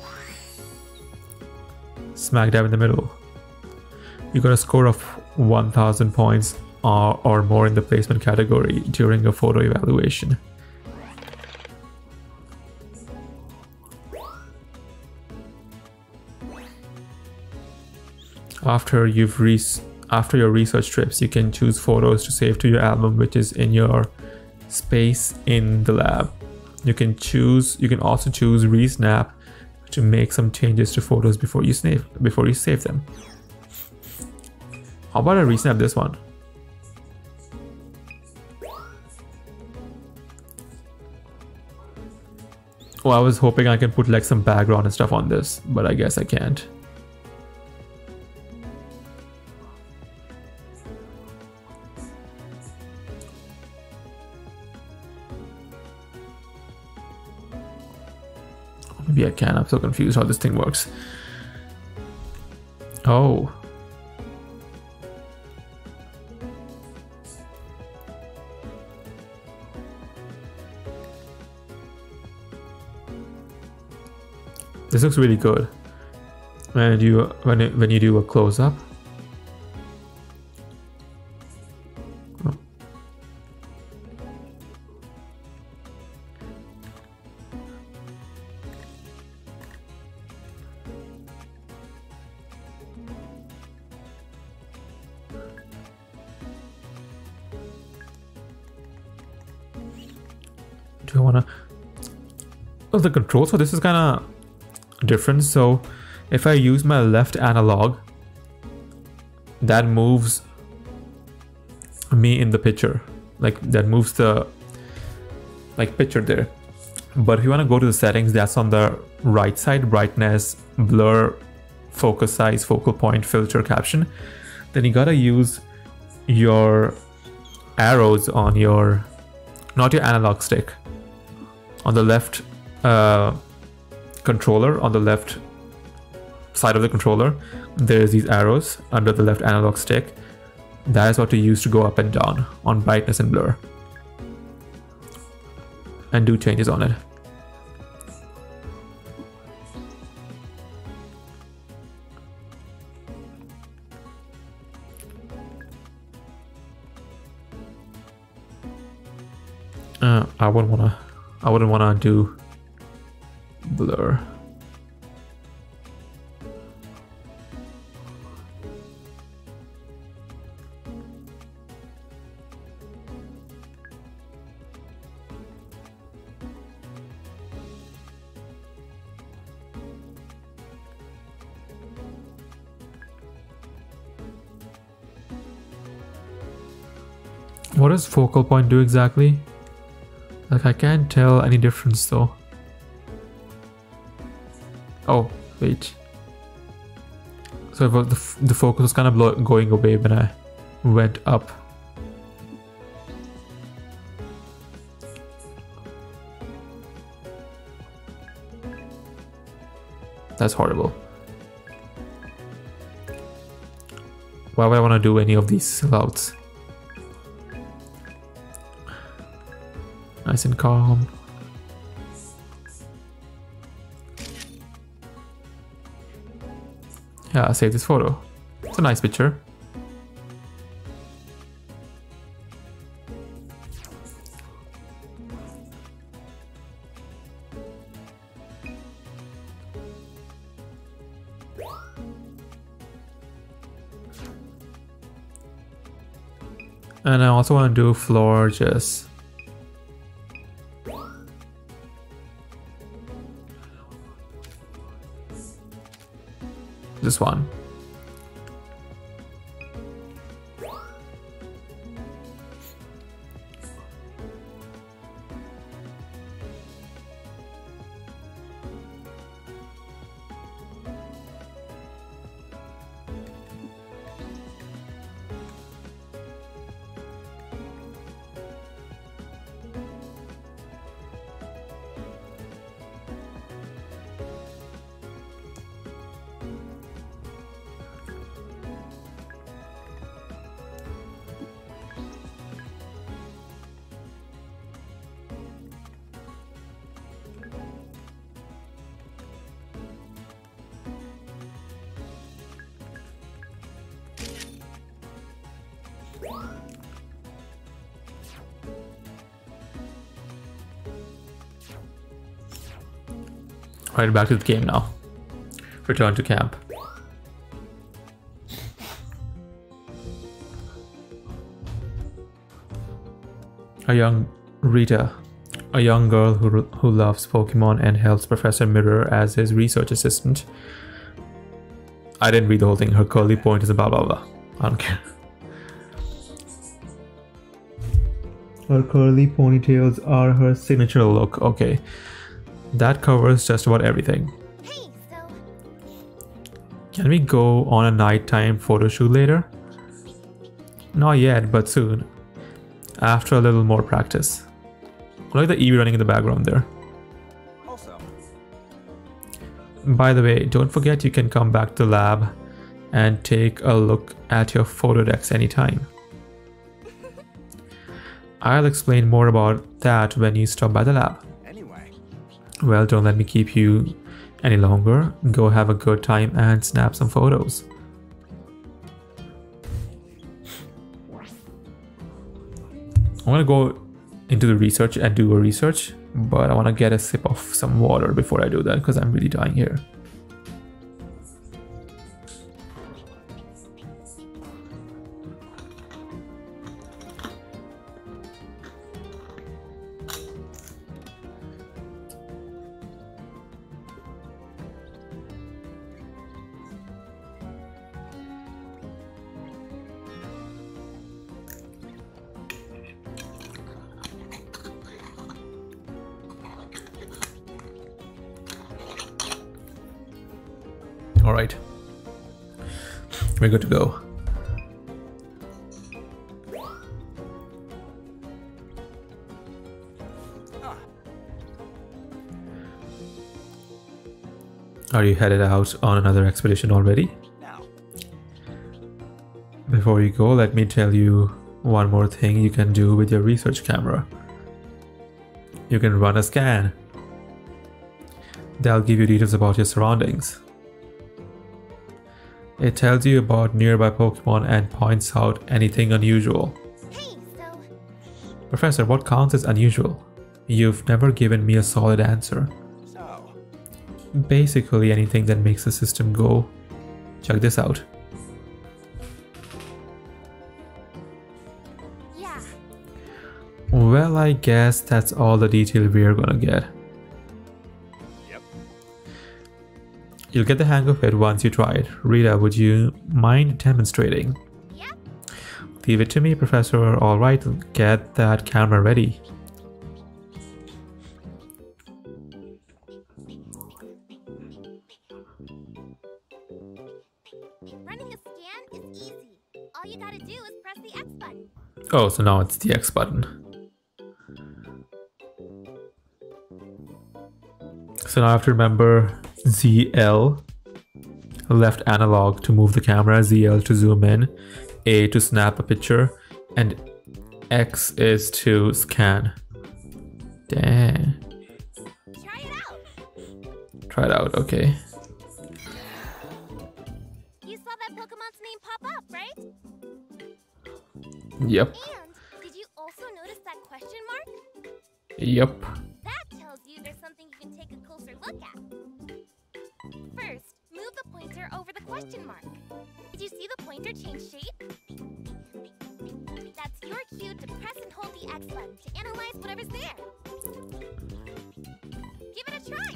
Smack dab in the middle. You got a score of 1000 points or more in the placement category during a photo evaluation. After your research trips, you can choose photos to save to your album, which is in your space in the lab. You can also choose resnap to make some changes to photos before you save them. How about I resnap this one? Oh, I was hoping I can put like some background and stuff on this, but I guess I can't. Maybe I can. I'm so confused how this thing works. Oh. This looks really good. And when you do a close up. Oh. Do I wanna? Oh, the controls for this is kind of different. So if I use my left analog, that moves me in the picture, like that moves the picture there. But if you want to go to the settings, that's on the right side: brightness, blur, focus size, focal point, filter, caption. Then you gotta use your arrows on your, not your analog stick, on the left controller. On the left side of the controller, there's these arrows under the left analog stick. That is what you use to go up and down on brightness and blur and do changes on it. I wouldn't wanna do blur. What does focal point do exactly? Like, I can't tell any difference though. Oh, wait. So the focus was kind of going away when I went up. That's horrible. Why would I want to do any of these silhouettes? Nice and calm. Yeah, I'll save this photo. It's a nice picture. And I also want to do floor just. This one. Alright, back to the game now. Return to camp. A young Rita, a young girl who loves Pokemon and helps Professor Mirror as his research assistant. I didn't read the whole thing. Her curly point is a blah blah blah. I don't care. Her curly ponytails are her signature look. Okay. That covers just about everything. Hey, so Can we go on a nighttime photo shoot later? Not yet, but soon. After a little more practice. I like the Eevee running in the background there. Also, By the way, don't forget you can come back to the lab and take a look at your photo decks anytime. I'll explain more about that when you stop by the lab. anyway. Well, don't let me keep you any longer. Go have a good time and snap some photos. I'm gonna go into the research and do a research, but I want to get a sip of some water before I do that because I'm really dying here. All right, we're good to go. Are you headed out on another expedition already? Now, Before you go, let me tell you one more thing you can do with your research camera. You can run a scan. That'll give you details about your surroundings. It tells you about nearby Pokemon and points out anything unusual. hey, so Professor, what counts as unusual? You've never given me a solid answer. so Basically anything that makes the system go. Check this out. yeah. Well, I guess that's all the detail we're gonna get. yep. You'll get the hang of it once you try it. Rita, would you mind demonstrating? Yep. Leave it to me, Professor. Alright, get that camera ready. Running a scan is easy. All you gotta do is press the X button. Oh, so now it's the X button. So now I have to remember ZL, left analog to move the camera, ZL to zoom in, A to snap a picture, and X is to scan. Damn. Try it out. Try it out, okay. You saw that Pokemon's name pop up, right? Yep, And did you also notice that question mark? yep. That tells you there's something you can take a closer look at. First, move the pointer over the question mark. Did you see the pointer change shape? That's your cue to press and hold the X button to analyze whatever's there. Give it a try.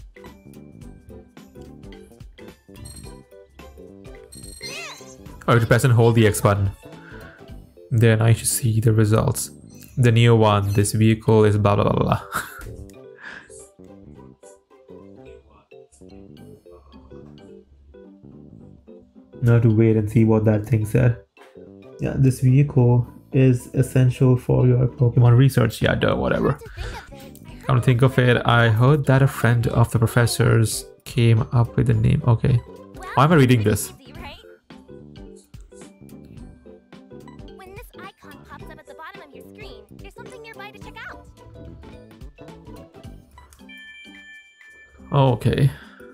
There! I have to press and hold the X button. Then I should see the results. The new one, this vehicle is blah blah blah blah. Now to wait and see what that thing said. Yeah, this vehicle is essential for your Pokemon research. Yeah, duh, whatever. Come to think of it, I heard that a friend of the professor's came up with the name. Okay. Why am I reading this? Easy, right? When this icon pops up at the bottom of your screen, there's something nearby to check out. Okay.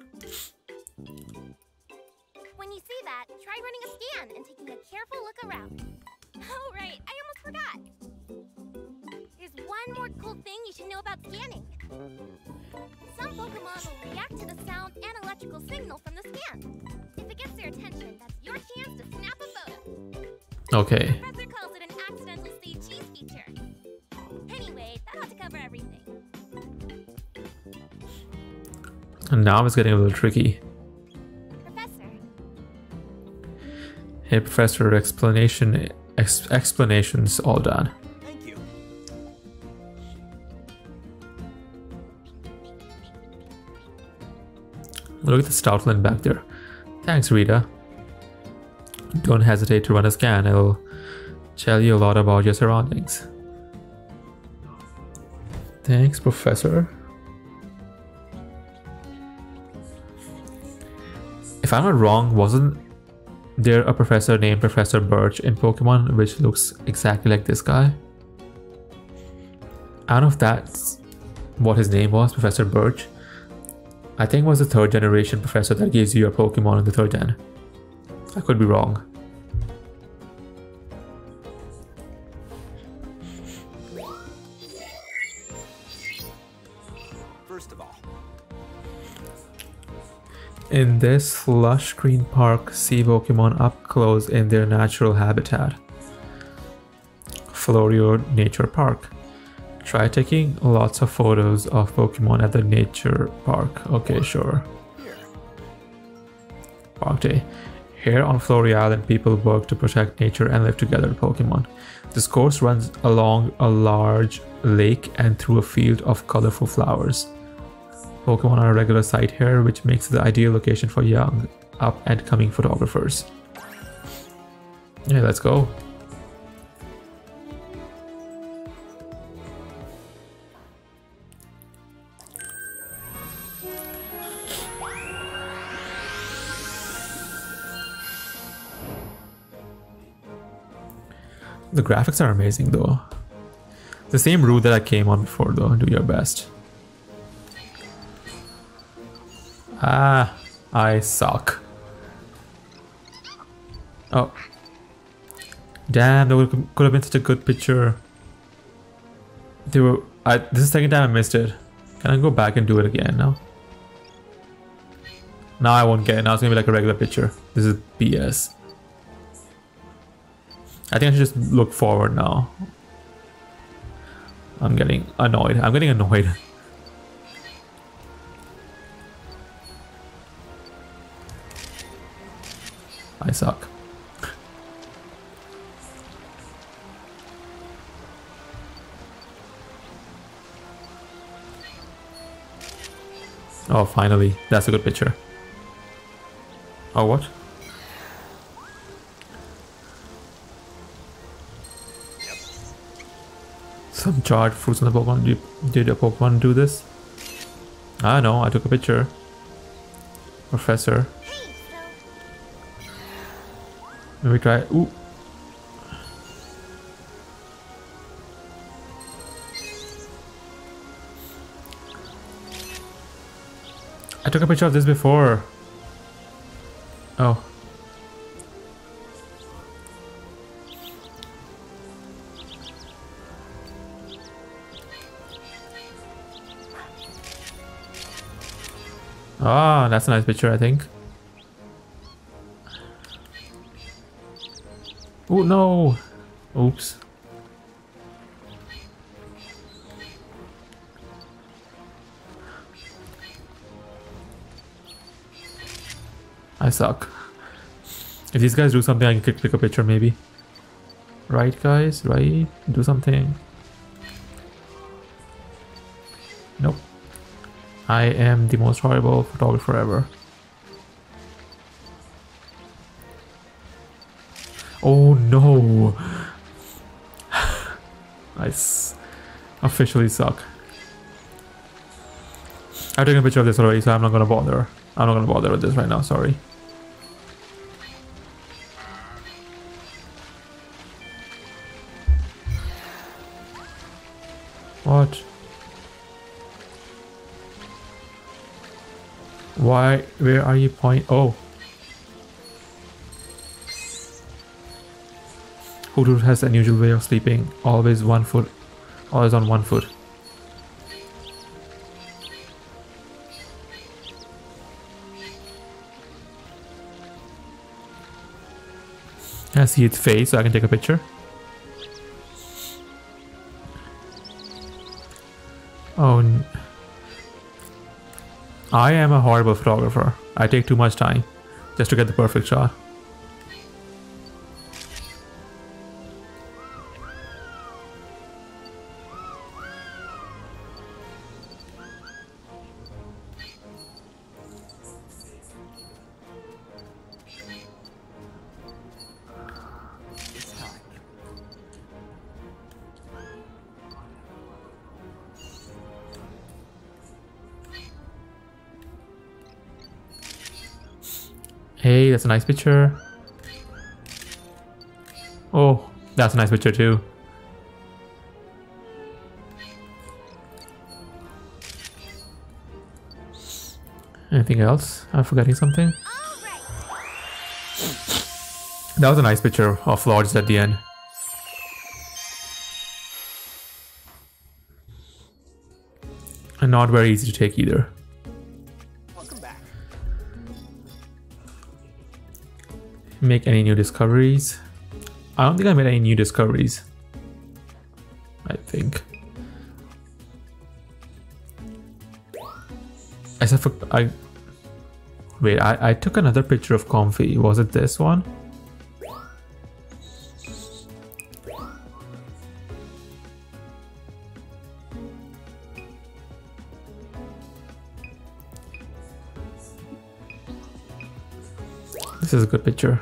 When you see that, try running a scan and taking a careful look around. Oh, right, I almost forgot. There's one more cool thing you should know about scanning. Some Pokemon will react to the sound and electrical signal from the scan. If it gets their attention, that's your chance to snap a photo. Okay. The professor calls it an accidental save cheese feature. Anyway, that ought to cover everything. And now it's getting a little tricky. Professor. Hey, Professor, explanations all done. Thank you. Look at the Stoutland back there. Thanks, Rita. Don't hesitate to run a scan. It'll tell you a lot about your surroundings. Thanks, Professor. If I'm not wrong, wasn't there a professor named Professor Birch in Pokemon which looks exactly like this guy? I don't know if that's what his name was, Professor Birch. I think it was the 3rd generation professor that gives you your Pokemon in the 3rd gen. I could be wrong. First of all, In this lush green park, see Pokemon up close in their natural habitat. Florio Nature Park. Try taking lots of photos of Pokemon at the nature park. Okay, sure. here. Park Day. Here on Florio Island, people work to protect nature and live together with Pokemon. This course runs along a large lake and through a field of colorful flowers. Pokemon are a regular sight here, which makes it the ideal location for young, up-and-coming photographers. Yeah, let's go. The graphics are amazing though. The same route that I came on before though, do your best. Ah, I suck. Oh. Damn, that could have been such a good picture. This is the second time I missed it. Can I go back and do it again now? Now I won't get it. Now it's gonna be like a regular picture. This is BS. I think I should just look forward now. I'm getting annoyed. I suck. Oh, finally. That's a good picture. Oh, what? Some charred fruits on the Pokemon. Did a Pokemon do this? Ah, no, I took a picture. Professor. Maybe try. Ooh. I took a picture of this before. Oh. Ah, that's a nice picture, I think. Oh no! Oops. I suck. If these guys do something, I can click a picture maybe. Right, guys? Right? Do something. Nope. I am the most horrible photographer ever. Oh no! I officially suck. I've taken a picture of this already, so I'm not gonna bother. I'm not gonna bother with this right now, sorry. What? Why? Where are you pointing? Oh. Hoothoot has an unusual way of sleeping. Always on one foot. I see its face, so I can take a picture. Oh, I am a horrible photographer. I take too much time just to get the perfect shot. Hey, that's a nice picture. Oh, that's a nice picture too. Anything else? I'm forgetting something. That was a nice picture of Lords at the end. And not very easy to take either. Make any new discoveries? I don't think I made any new discoveries. I think. Except for I took another picture of Comfy. Was it this one? This is a good picture.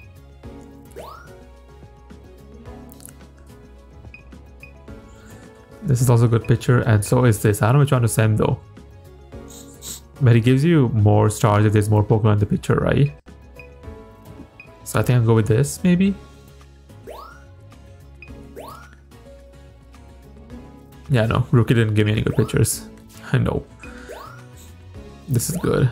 This is also a good picture, and so is this. I don't know which one to send though. But it gives you more stars if there's more Pokemon in the picture, right? So I think I'll go with this, maybe? Yeah, no, Rookie didn't give me any good pictures. No. This is good.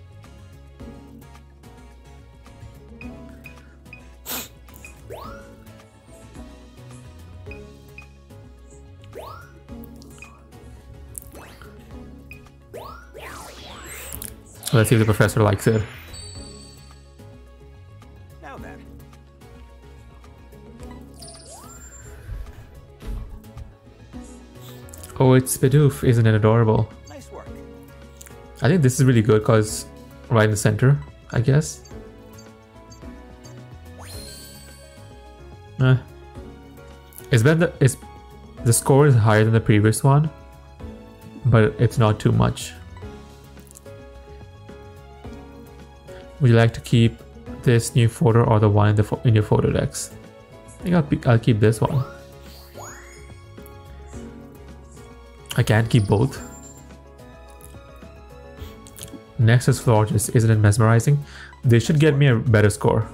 Let's see if the professor likes it. Now then. Oh, it's Bidoof. Isn't it adorable? Nice work. I think this is really good because right in the center, I guess. It's better. The score is higher than the previous one, but it's not too much. Would you like to keep this new photo or the one in your photo decks? I think I'll keep this one. I can't keep both. Next is Florges. Isn't it mesmerizing? They should get me a better score.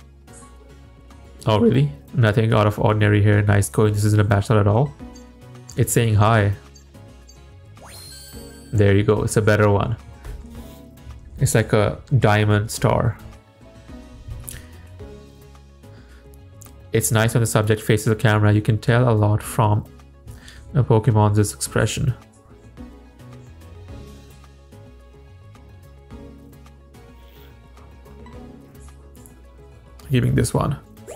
Oh really? Nothing out of ordinary here. Nice going. This isn't a bad shot at all. It's saying hi. There you go. It's a better one. It's like a diamond star. It's nice when the subject faces the camera. You can tell a lot from a Pokemon's expression. Giving this one.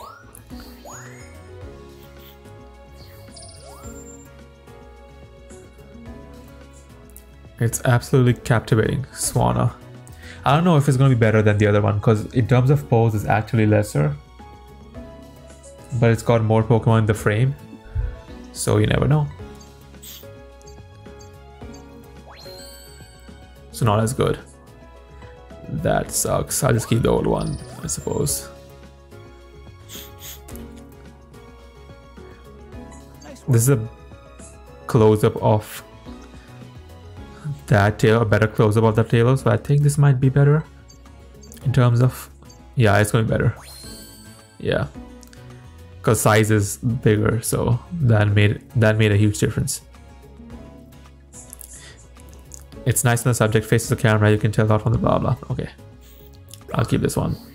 It's absolutely captivating, Swanna. I don't know if it's going to be better than the other one because in terms of pose it's actually lesser. But it's got more Pokemon in the frame. So you never know. So not as good. That sucks. I'll just keep the old one, I suppose. This is a close-up of that tail, a better close-up of the tail, so I think this might be better in terms of, yeah, it's going to be better. Yeah, because size is bigger, so that made a huge difference. It's nice when the subject faces the camera. You can tell that from the blah blah. Okay, I'll keep this one.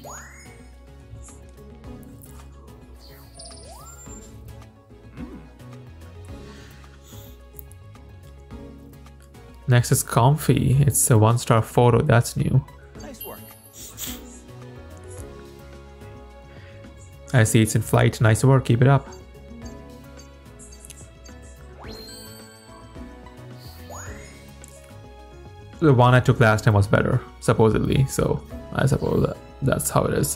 Next is Comfy. It's a 1-star photo. That's new. Nice work. I see it's in flight. Nice work. Keep it up. The one I took last time was better, supposedly. So I suppose that's how it is.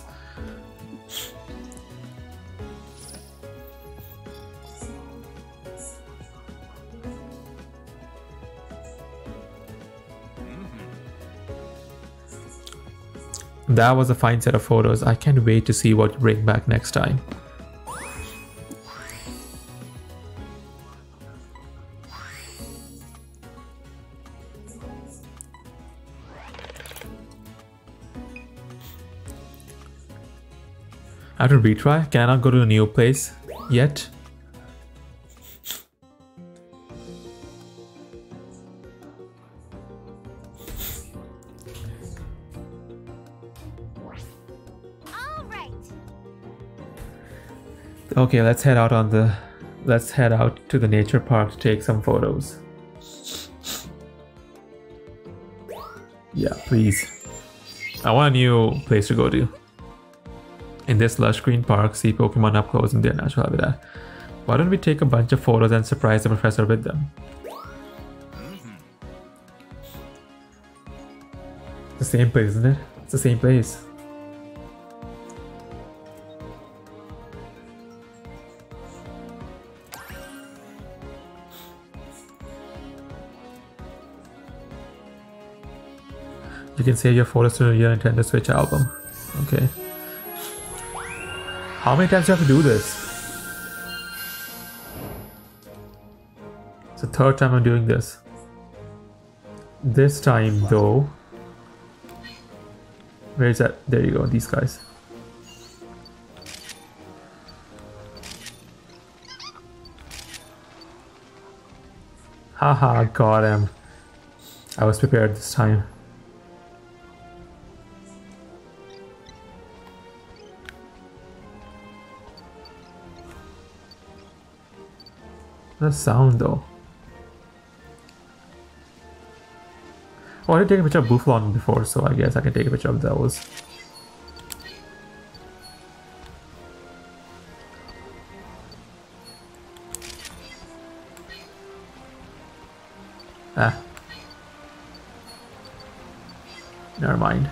That was a fine set of photos. I can't wait to see what you bring back next time. I have to retry. Cannot go to a new place yet. Okay, let's head out to the nature park to take some photos. Yeah, please. I want a new place to go to. In this lush green park, see Pokemon up close in their natural habitat. Why don't we take a bunch of photos and surprise the professor with them? It's the same place, isn't it? It's the same place. You can save your photos to your Nintendo Switch album. Okay. How many times do you have to do this? It's the third time I'm doing this. This time though... Where is that? There you go, these guys. Haha, got him. I was prepared this time. The sound though. Oh, I did take a picture of Buffalon before, so I guess I can take a picture of those. Ah. Never mind.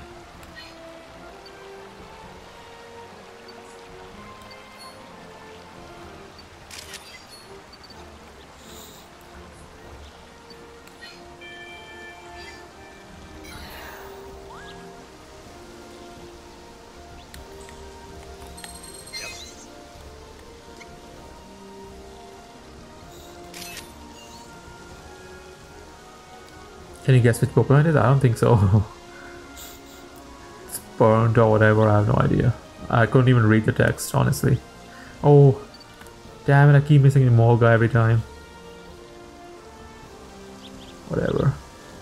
Can you guess which Pokemon it is? I don't think so. It's burnt or whatever, I have no idea. I couldn't even read the text, honestly. Oh, damn it, I keep missing the mole guy every time. Whatever.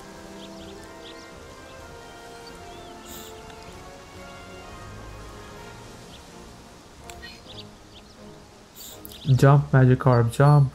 Jump, Magikarp, jump.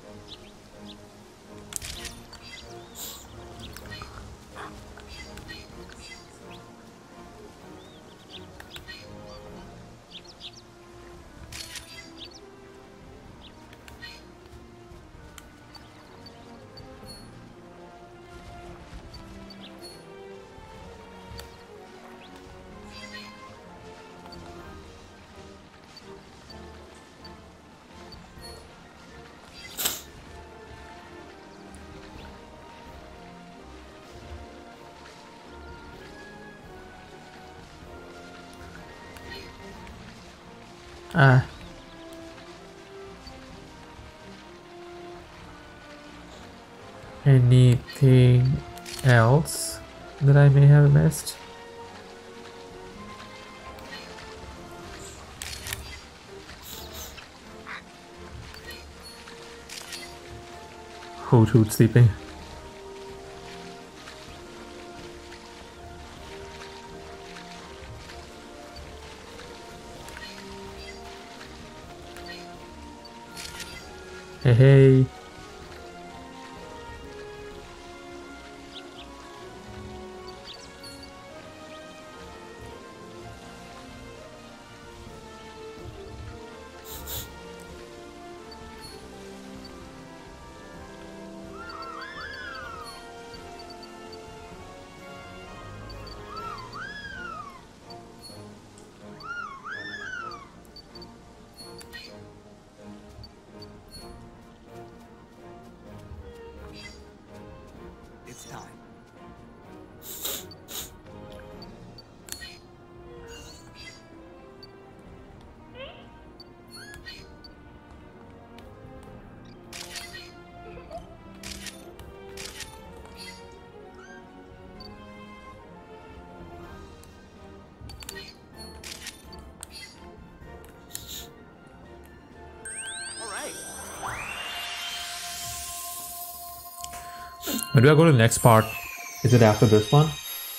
Anything else that I may have missed? Hoot sleeping. Hey. When do I go to the next part? Is it after this one?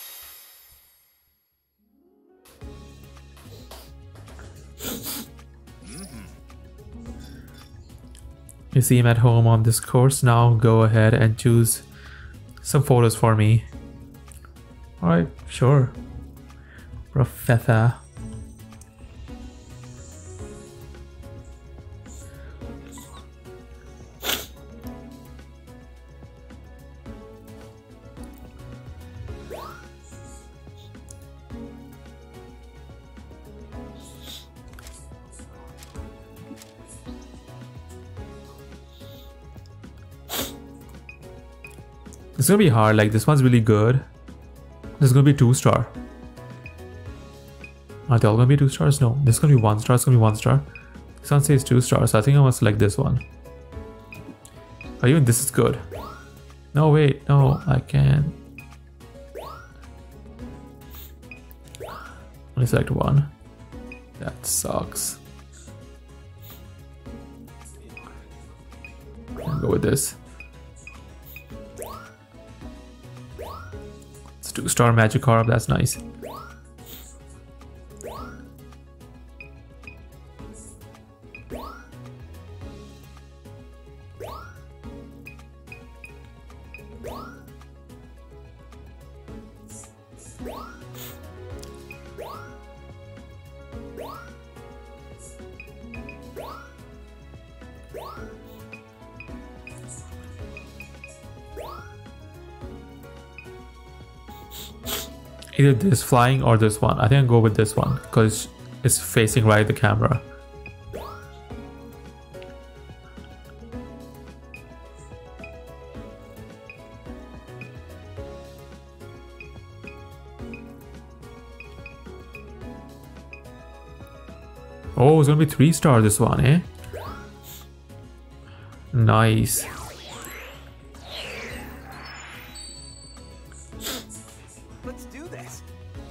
You see him at home on this course. Now go ahead and choose some photos for me. Alright, sure. Professor. It's gonna be hard, like this one's really good. This is gonna be 2-star. Are they all gonna be 2 stars? No, this is gonna be 1 star, it's gonna be 1 star. This one says 2 stars, so I think I want to select this one. Oh, even this is good. No, wait, no, I can't. Only select one. That sucks. I'll go with this. It's 2-star Magikarp, that's nice. Either this flying or this one. I think I'll go with this one because it's facing right at the camera. Oh, it's gonna be 3-star this one, eh? Nice. Let's do this.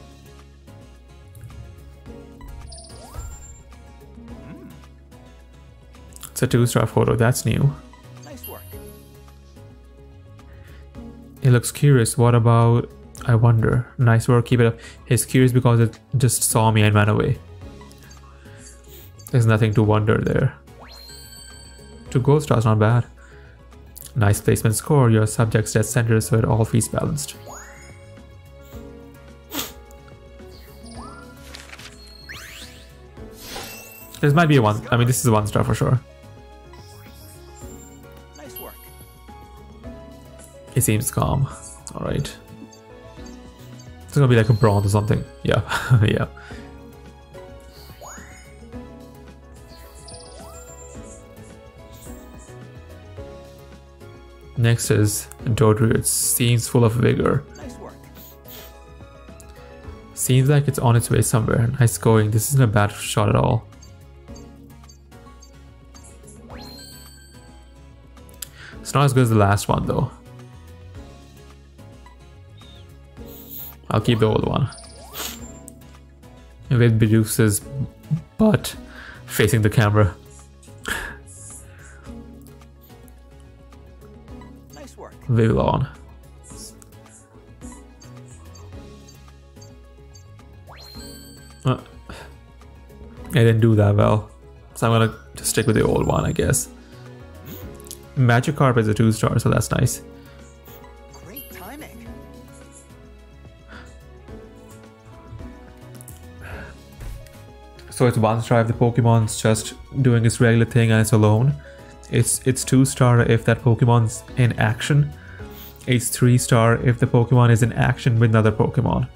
It's a 2-star photo, that's new. Nice work. He looks curious. What about, I wonder. Nice work, keep it up. He's curious because it just saw me and ran away. There's nothing to wonder there. 2 gold stars, not bad. Nice placement score. Your subject's dead center, so it all feels balanced. This might be a 1. I mean, this is a 1-star for sure. Nice work. He seems calm. Alright. It's gonna be like a bronze or something. Yeah. Yeah. Next is Dodrio. It seems full of vigor. Nice work. Seems like it's on its way somewhere. Nice going. This isn't a bad shot at all. It's not as good as the last one though. I'll keep the old one. With Bidoose's butt facing the camera. Nice work. Vivillon. I didn't do that well, so I'm gonna just stick with the old one, I guess. Magikarp is a 2-star, so that's nice. Great timing. So it's 1-star if the Pokemon's just doing its regular thing and it's alone. It's 2-star if that Pokemon's in action. It's 3-star if the Pokemon is in action with another Pokemon.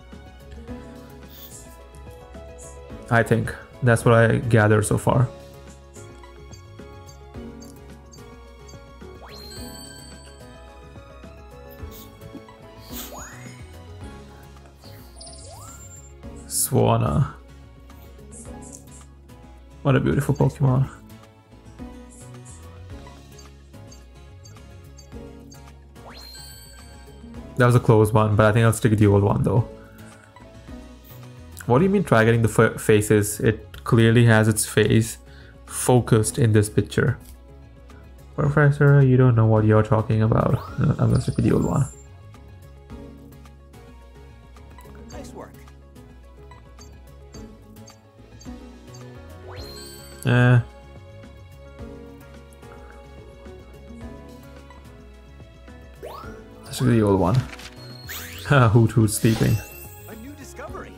I think that's what I gather so far. Swanna. What a beautiful Pokemon. That was a close one, but I think I'll stick with the old one though. What do you mean try getting the faces? It clearly has its face focused in this picture. Professor, you don't know what you're talking about. No, I'm gonna stick with the old one. Nice work. Let's do the old one. Hoot Hoot sleeping. A new discovery.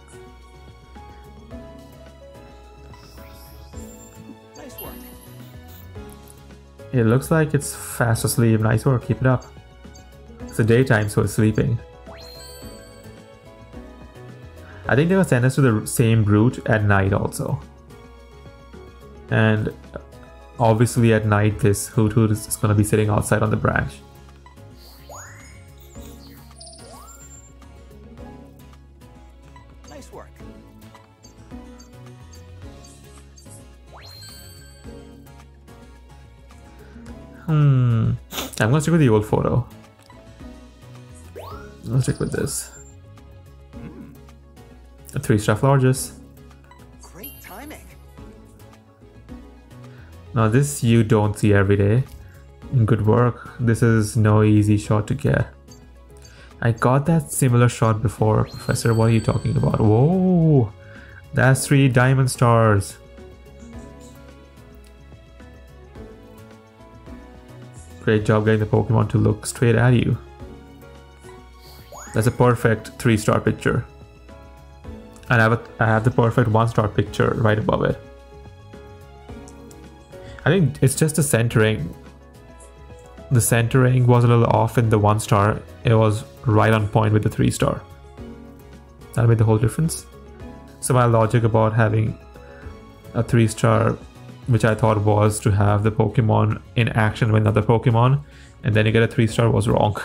Nice work. It looks like it's fast asleep. Nice work, keep it up. It's the daytime, so it's sleeping. I think they will send us to the same route at night also. And obviously at night this Hoot Hoot is going to be sitting outside on the branch. Nice work. I'm gonna stick with the old photo. I'll stick with this. A 3-star Florges. Great timing. Now this you don't see every day. Good work. This is no easy shot to get. I got that similar shot before. Professor, what are you talking about? Whoa! That's 3 diamond stars. Great job getting the Pokemon to look straight at you. That's a perfect 3-star picture. And I have the perfect 1-star picture right above it. I think it's just the centering. The centering was a little off in the 1-star. It was right on point with the 3-star. That made the whole difference. So my logic about having a 3-star, which I thought was to have the Pokemon in action with another Pokemon, and then you get a 3-star, was wrong.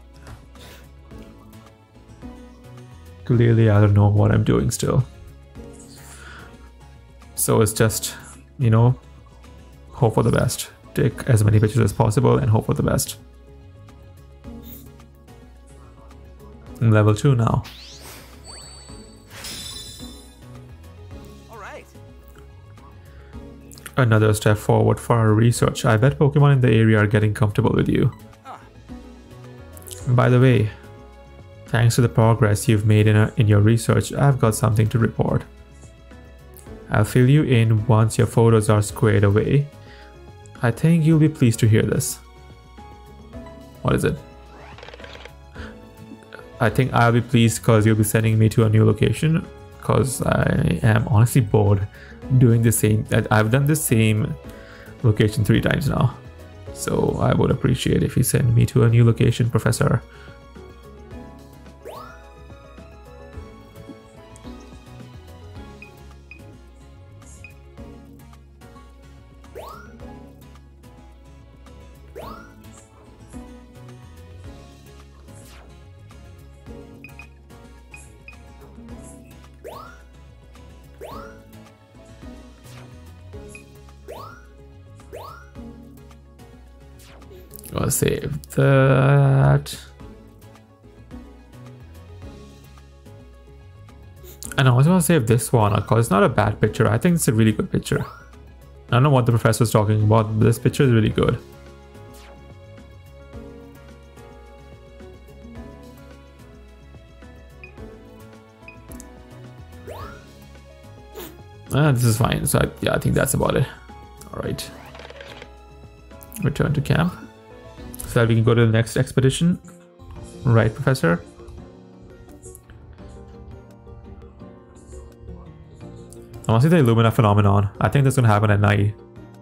Clearly I don't know what I'm doing still. So it's just, you know, hope for the best. Take as many pictures as possible and hope for the best. Level 2 now. Alright. Another step forward for our research. I bet Pokemon in the area are getting comfortable with you. By the way, thanks to the progress you've made in your research, I've got something to report. I'll fill you in once your photos are squared away. I think you'll be pleased to hear this. What is it? I think I'll be pleased because you'll be sending me to a new location, because I am honestly bored doing the same. I've done the same location 3 times now. So I would appreciate if you send me to a new location, Professor. I'll save that. And I also want to save this one because it's not a bad picture. I think it's a really good picture. I don't know what the professor's talking about, but this picture is really good. This is fine. So yeah, I think that's about it. All right. Return to camp. So that we can go to the next expedition. Right, Professor? I want to see the Illumina phenomenon. I think that's going to happen at night.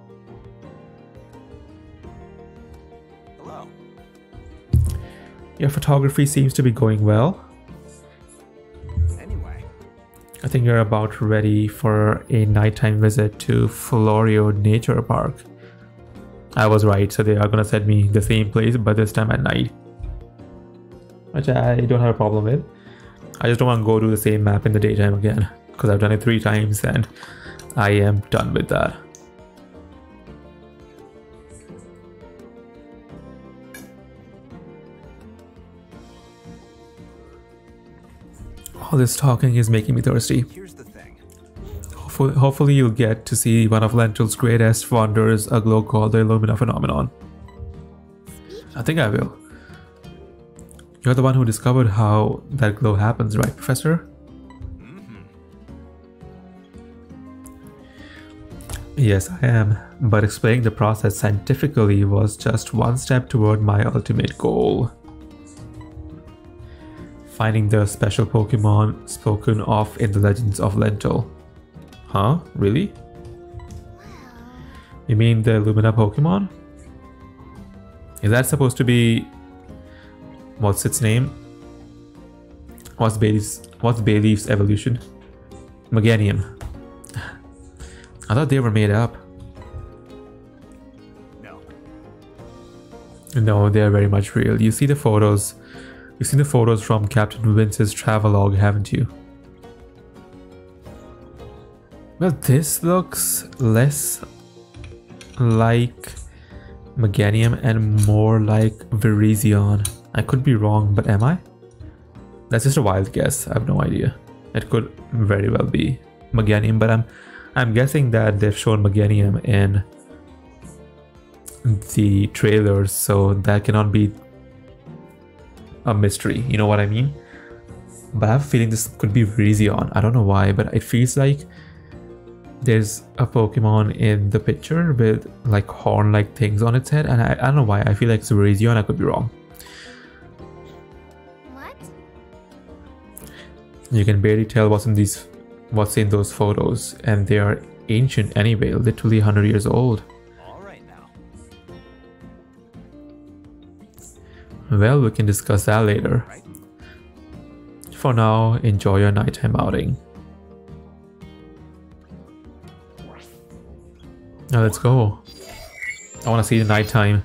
Hello. Your photography seems to be going well. Anyway. I think you're about ready for a nighttime visit to Florio Nature Park. I was right, so they are going to send me the same place, but this time at night. Which I don't have a problem with. I just don't want to go to the same map in the daytime again, because I've done it 3 times and I am done with that. All this talking is making me thirsty. Here's the thing. hopefully you'll get to see one of Lental's greatest wonders, a glow called the Illumina phenomenon. I think I will. You're the one who discovered how that glow happens, right, Professor? Yes, I am. But explaining the process scientifically was just one step toward my ultimate goal. Finding the special Pokemon spoken of in the legends of Lental. Huh? Really? You mean the Illumina Pokemon? Is that supposed to be... what's its name? What's Bayleaf's evolution? Meganium. I thought they were made up. No, they are very much real. You see the photos. You've seen the photos from Captain Vince's travelogue, haven't you? Well, this looks less like Meganium and more like Virizion. I could be wrong, but am I? That's just a wild guess. I have no idea. It could very well be Meganium, but I'm guessing that they've shown Meganium in the trailers, so that cannot be a mystery, you know what I mean? But I have a feeling this could be Virizion. I don't know why, but it feels like there's a Pokemon in the picture with like horn-like things on its head, and I don't know why. I feel like it's Virizion. I could be wrong. What? You can barely tell what's in those photos, and they are ancient anyway, literally 100 years old. All right now. Well, we can discuss that later. For now, enjoy your nighttime outing. Now let's go. I want to see the nighttime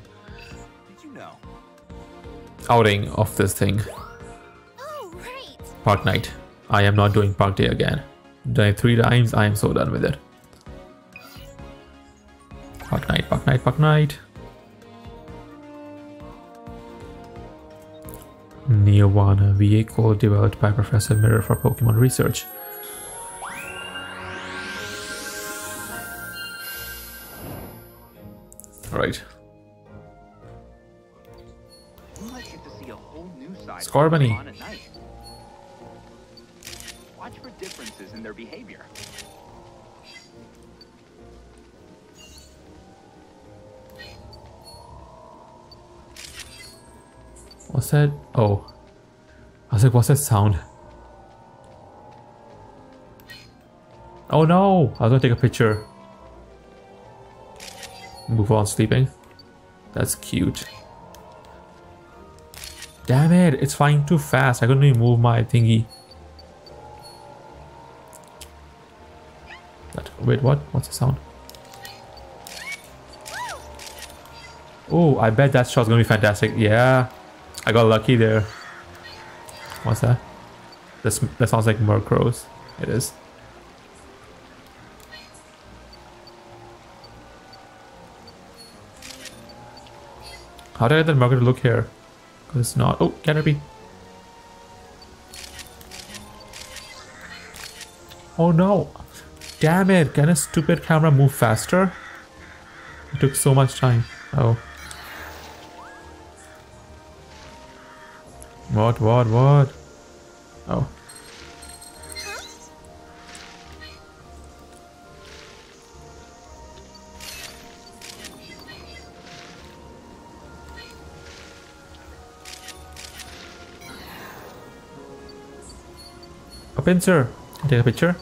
outing of this thing. Oh, right. Park night. I am not doing park day again. Done it 3 times. I am so done with it. Park night, park night, park night. Nirvana vehicle developed by Professor Mirror for Pokemon research. Alright. You might get to see a whole new side of Scorbunny. Pokemon at night. Watch for differences in their behavior. What's that? Oh. I was like, what's that sound? Oh no! I was gonna take a picture. Move on sleeping. That's cute. Damn it! It's flying too fast. I couldn't even move my thingy. Wait, what? What's the sound? Oh, I bet that shot's gonna be fantastic. Yeah. I got lucky there. What's that? That sounds like Murkrows. It is. How did I get that Murkrow to look here? Because it's not. Oh, Caterpie. Oh no. Damn it. Can a stupid camera move faster? It took so much time. Oh. What? Oh. A pincer. Take a picture.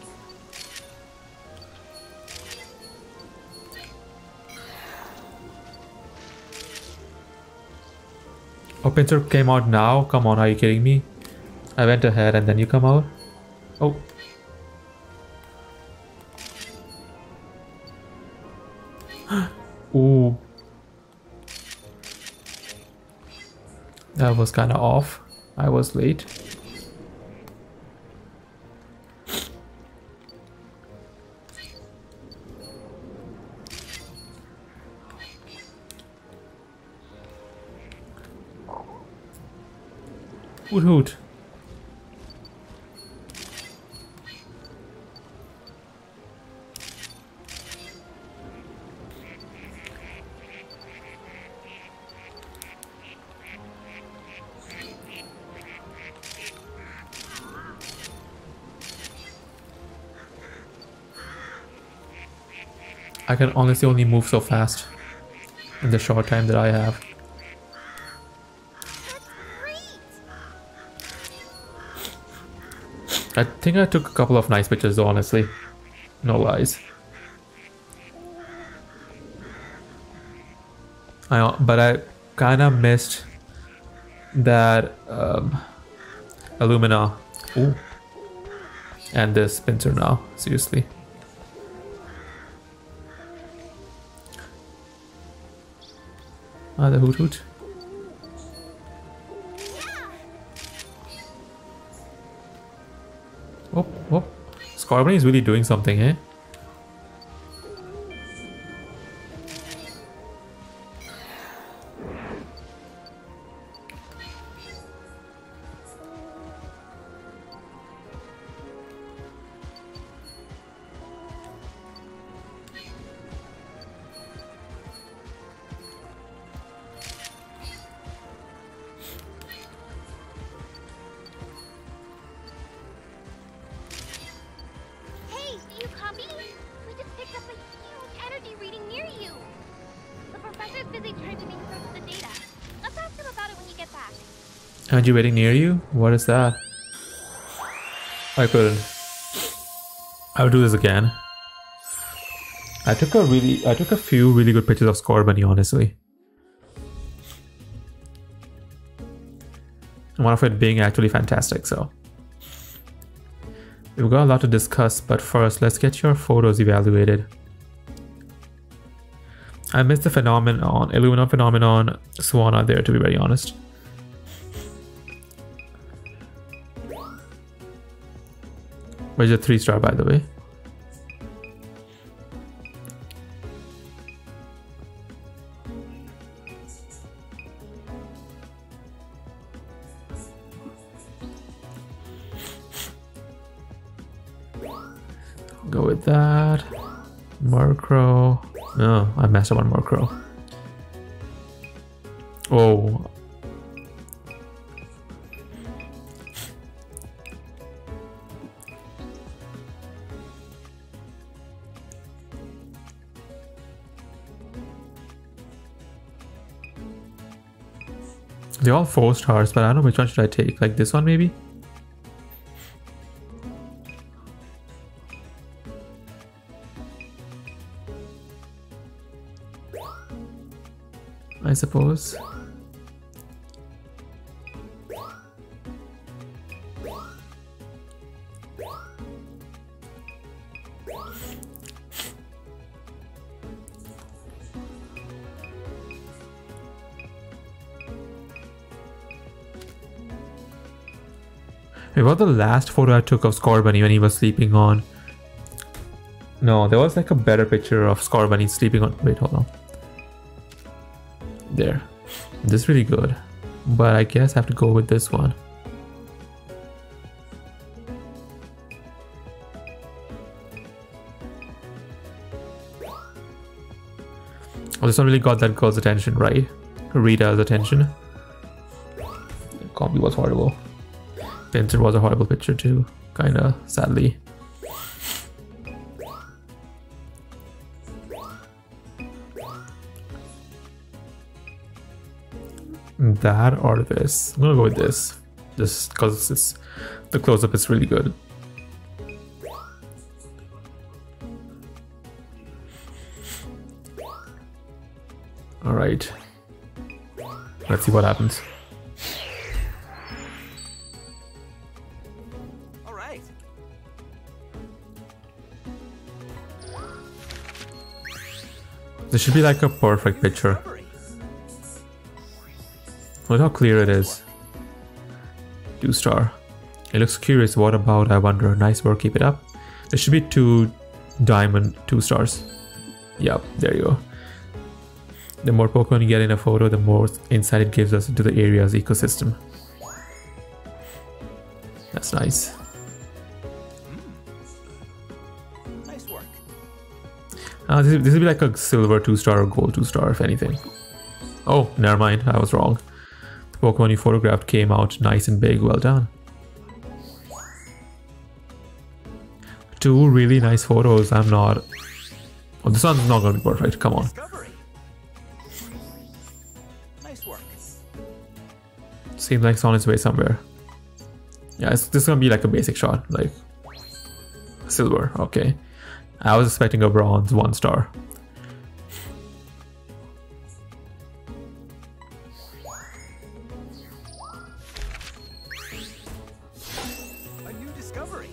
Oh, pincer came out now? Come on, are you kidding me? I went ahead and then you come out? Oh. Ooh. That was kind of off. I was late. Hoot hoot. I can honestly only move so fast in the short time that I have. I think I took a couple of nice pictures though, honestly. No lies. But I kind of missed that Illumina. Ooh. And this pincer now, seriously. Ah, the hoot hoot. Oh, oh. Scorbunny is really doing something, eh? Energy waiting near you? What is that? I couldn't. I'll do this again. I took a few really good pictures of Scorbunny, honestly. And one of it being actually fantastic, so. We've got a lot to discuss, but first, let's get your photos evaluated. I missed the phenomenon, Illumina phenomenon, Swana there, to be very honest. Where's your 3-star, by the way? Go with that. Murkrow. No, I messed up on Murkrow. Oh. They're all 4 stars, but I don't know which one should I take. Like this one, maybe? I suppose. What the last photo I took of Scorbunny when he was sleeping on? No, there was like a better picture of Scorbunny sleeping on. Wait, hold on. There. This is really good. But I guess I have to go with this one. Oh, this one really got that girl's attention, right? Rita's attention. Combi was horrible. Pincer was a horrible picture too, kinda sadly. That or this. I'm gonna go with this. Just because the close-up is really good. Alright. Let's see what happens. This should be like a perfect picture. Look how clear it is. 2-star. It looks curious. What about, I wonder? Nice work, keep it up. There should be 2 diamond 2 stars. Yep, there you go. The more Pokemon you get in a photo, the more insight it gives us into the area's ecosystem. That's nice. This will be like a silver 2-star or gold 2-star, if anything. Oh, never mind. I was wrong. The Pokemon you photographed came out nice and big. Well done. 2 really nice photos. I'm not Oh, this one's not gonna be perfect. Come on. Discovery. Nice work. Seems like it's on its way somewhere. Yeah, this is gonna be like a basic shot, like silver. Okay, I was expecting a bronze 1 star. A new discovery.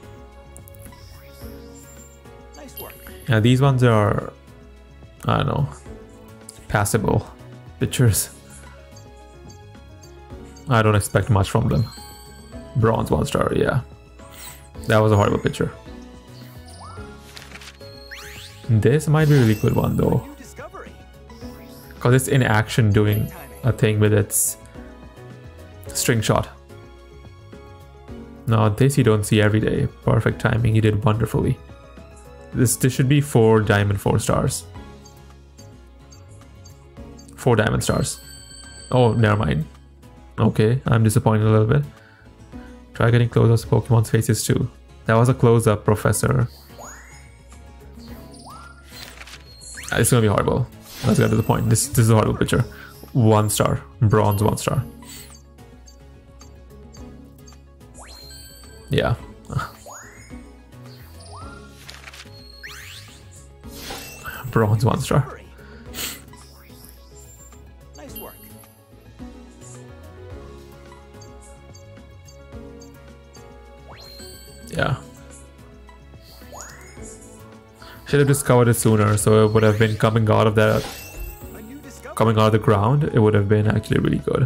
Nice work. Yeah, these ones are, I don't know, passable pictures. I don't expect much from them. Bronze 1 star, yeah. That was a horrible picture. This might be a really good one though, New discovery. because it's in action doing a thing with its string shot. Now this you don't see every day. Perfect timing, you did wonderfully. This should be 4 diamond 4 stars. 4 diamond stars. Oh, never mind. Okay, I'm disappointed a little bit. Try getting close-ups to Pokemon's faces too. That was a close-up, Professor. It's gonna be horrible. Let's get to the point. This is a horrible picture. 1 star. Bronze 1 star. Yeah. Bronze 1 star. Discovery. Nice work. Yeah. Should have discovered it sooner, so it would have been coming out of that, A new discovery. coming out of the ground. It would have been actually really good.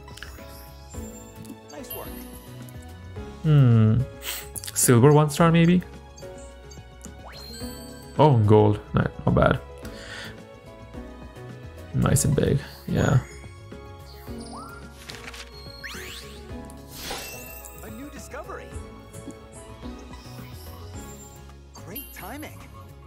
Nice work. Silver 1 star maybe? Oh, gold. Not bad. Nice and big. Yeah. A new discovery. Great timing.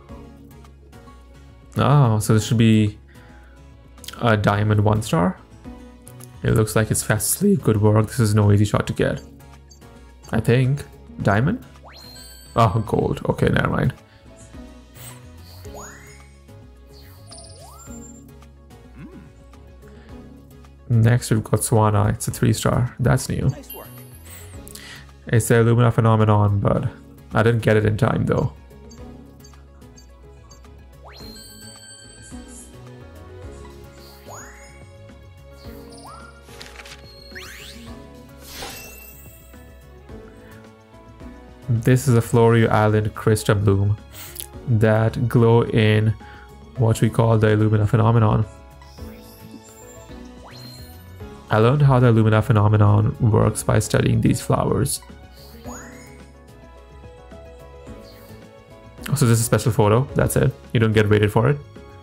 Oh, so this should be a diamond 1 star. It looks like it's fast sleep. Good work. This is no easy shot to get. I think. Diamond? Oh, gold. Okay, never mind. Next we've got Swana. It's a 3 star. That's new. Nice work. It's the Illumina phenomenon, but I didn't get it in time though. This is a Florio Island Crystal Bloom that glow in what we call the Illumina phenomenon. I learned how the Illumina phenomenon works by studying these flowers. So this is a special photo, that's it. You don't get rated for it.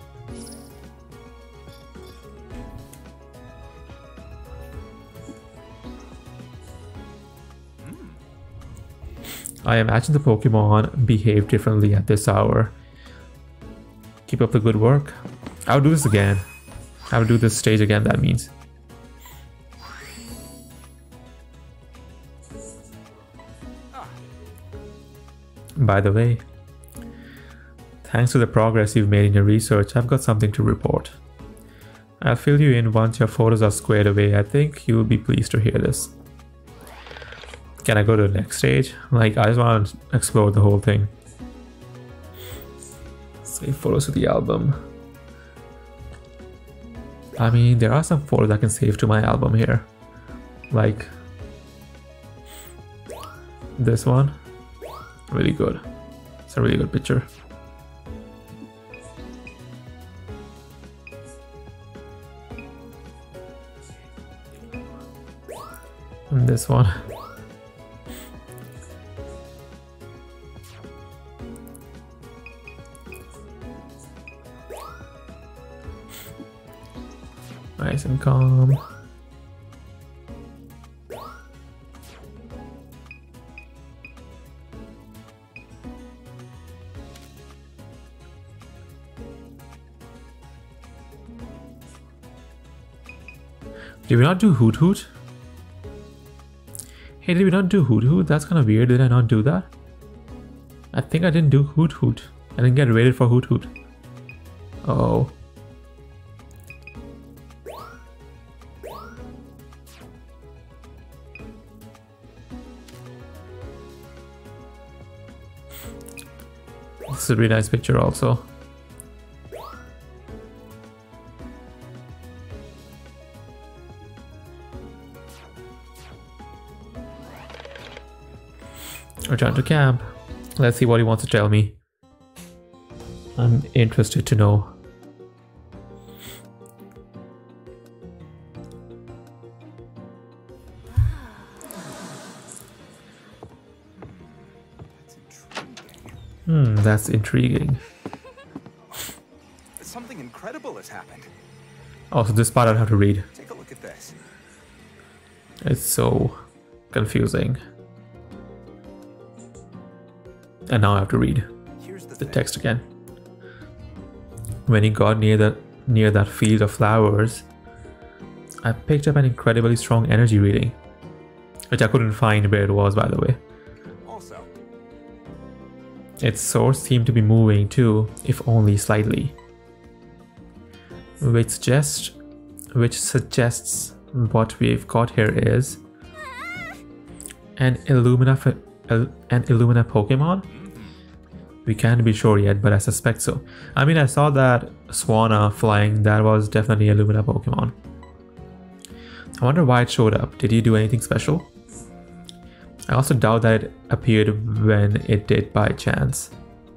I imagine the Pokemon behave differently at this hour. Keep up the good work. I'll do this again. I'll do this stage again, that means. By the way, thanks to the progress you've made in your research, I've got something to report. I'll fill you in once your photos are squared away. I think you'll be pleased to hear this. Can I go to the next stage? Like, I just want to explore the whole thing. Save photos to the album. I mean, there are some photos I can save to my album here. Like this one. Really good. It's a really good picture. And this one. Nice and calm. Did we not do Hoot Hoot? Hey, did we not do Hoot Hoot? That's kind of weird. Did I not do that? I think I didn't do Hoot Hoot. I didn't get rated for Hoot Hoot. Oh. This is a really nice picture also. Return to camp. Let's see what he wants to tell me. I'm interested to know. That's intriguing. Something incredible has happened. Oh, so this part I don't have to read. Take a look at this. It's so confusing. And now I have to read Here's the thing. text again. When he got near that field of flowers, I picked up an incredibly strong energy reading, which I couldn't find where it was, by the way. Also, Its source seemed to be moving too, if only slightly. Which suggests what we've got here is an Illumina Pokemon? We can't be sure yet, but I suspect so. I mean, I saw that Swanna flying, that was definitely a Illumina Pokemon. I wonder why it showed up. Did he do anything special? I also doubt that it appeared when it did by chance.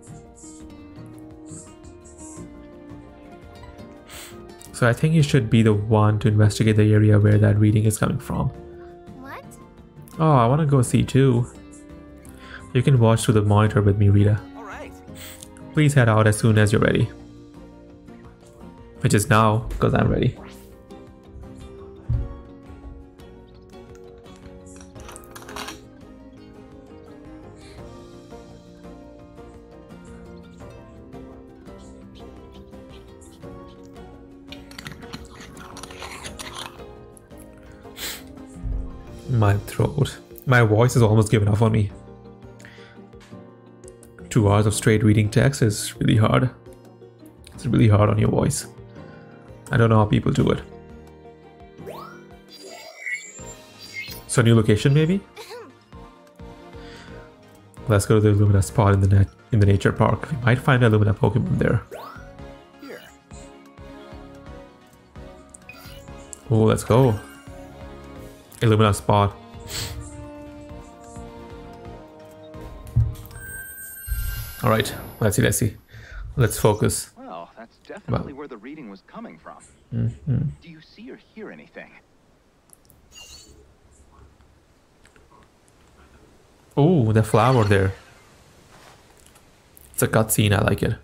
So I think you should be the one to investigate the area where that reading is coming from. What? Oh, I want to go see too. You can watch through the monitor with me, Rita. all right. Please head out as soon as you're ready. Which is now, because I'm ready. My throat. My voice is almost given up on me. 2 hours of straight reading text is really hard. It's really hard on your voice. I don't know how people do it. So new location maybe? Let's go to the Illumina spot in the nature park. We might find a Illumina Pokemon there. Here. Oh, let's go. Illumina spot. All right, let's see. Let's focus. Well, that's definitely where the reading was coming from. Do you see or hear anything? Oh, the flower there. It's a cutscene, I like it.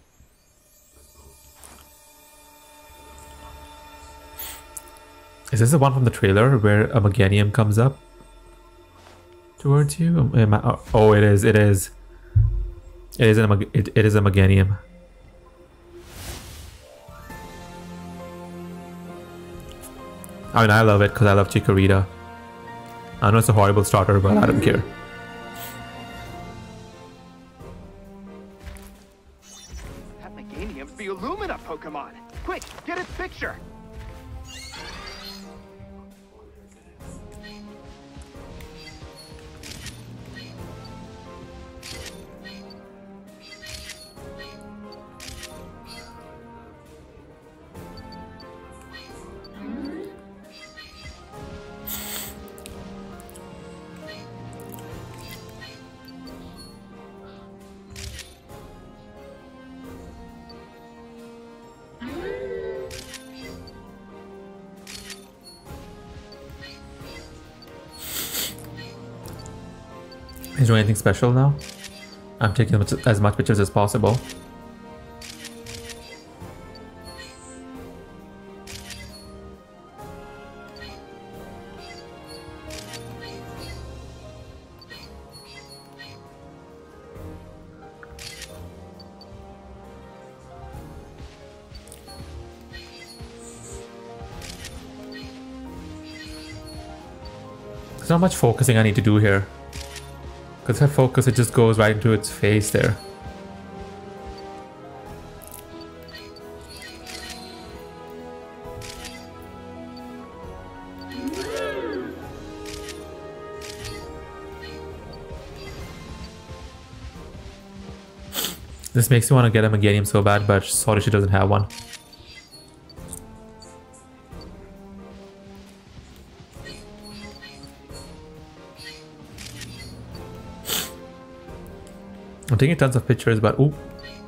Is this the one from the trailer where a Meganium comes up towards you? Oh, it is. It is a Meganium. I mean, I love it because I love Chikorita. I know it's a horrible starter, but I don't care. That Meganium's the Illumina Pokemon. Quick, get its picture. Is there anything special now? I'm taking as much pictures as possible. There's not much focusing I need to do here. Because if I focus, it just goes right into its face there. This makes me want to get a Meganium so bad, but sorry she doesn't have one. I'm taking tons of pictures, but ooh.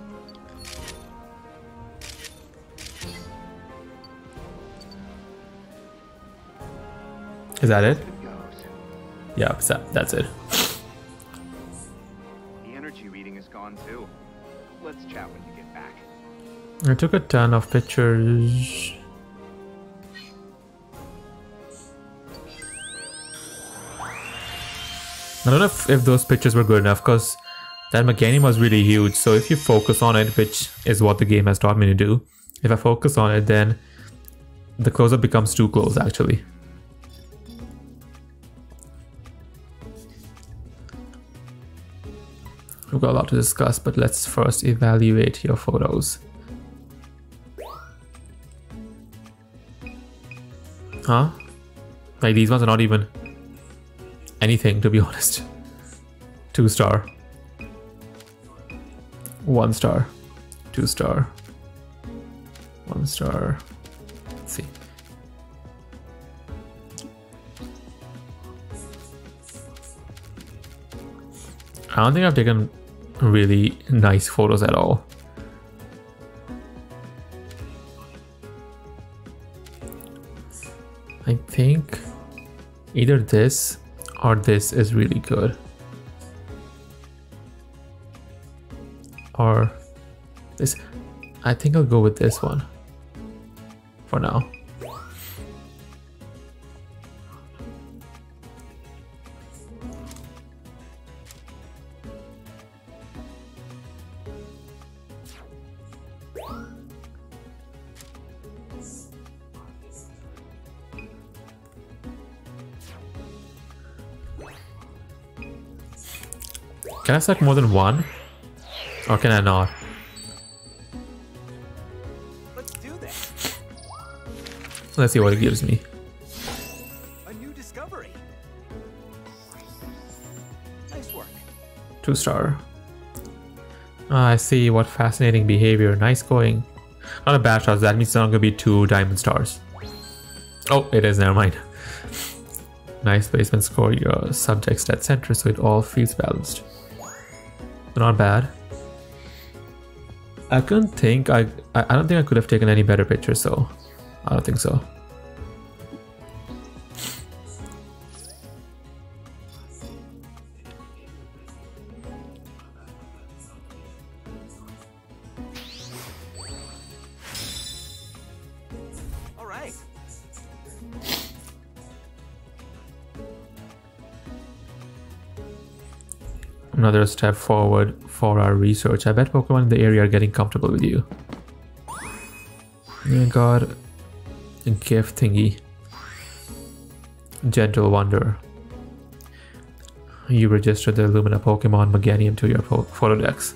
Is that it? It goes. Yeah, that's it. The energy reading is gone too. Let's chat when you get back. I took a ton of pictures. I don't know if those pictures were good enough, because that Meganium was really huge. So if you focus on it, which is what the game has taught me to do, if I focus on it, then the close-up becomes too close, actually. We've got a lot to discuss, but let's first evaluate your photos. Huh? Like, these ones are not even anything, to be honest. 2 star. 1 star. 2 star. 1 star. Let's see. I don't think I've taken really nice photos at all. I think either this or this is really good. Or this. I think I'll go with this one for now. Can I select more than one? Or can I not? Let's do this. Let's see what it gives me. A new discovery. Nice work. 2 star. I see, what fascinating behavior. Nice going. Not a bad shot, that means it's not going to be 2 diamond stars. Oh, it is, never mind. Nice placement, score your subjects dead center so it all feels balanced. Not bad. I don't think I could have taken any better pictures, so I don't think so. All right. Another step forward for our research. I bet Pokemon in the area are getting comfortable with you. You got a gift thingy. Gentle Wonder. You registered the Lumina Pokemon Meganium to your photo decks.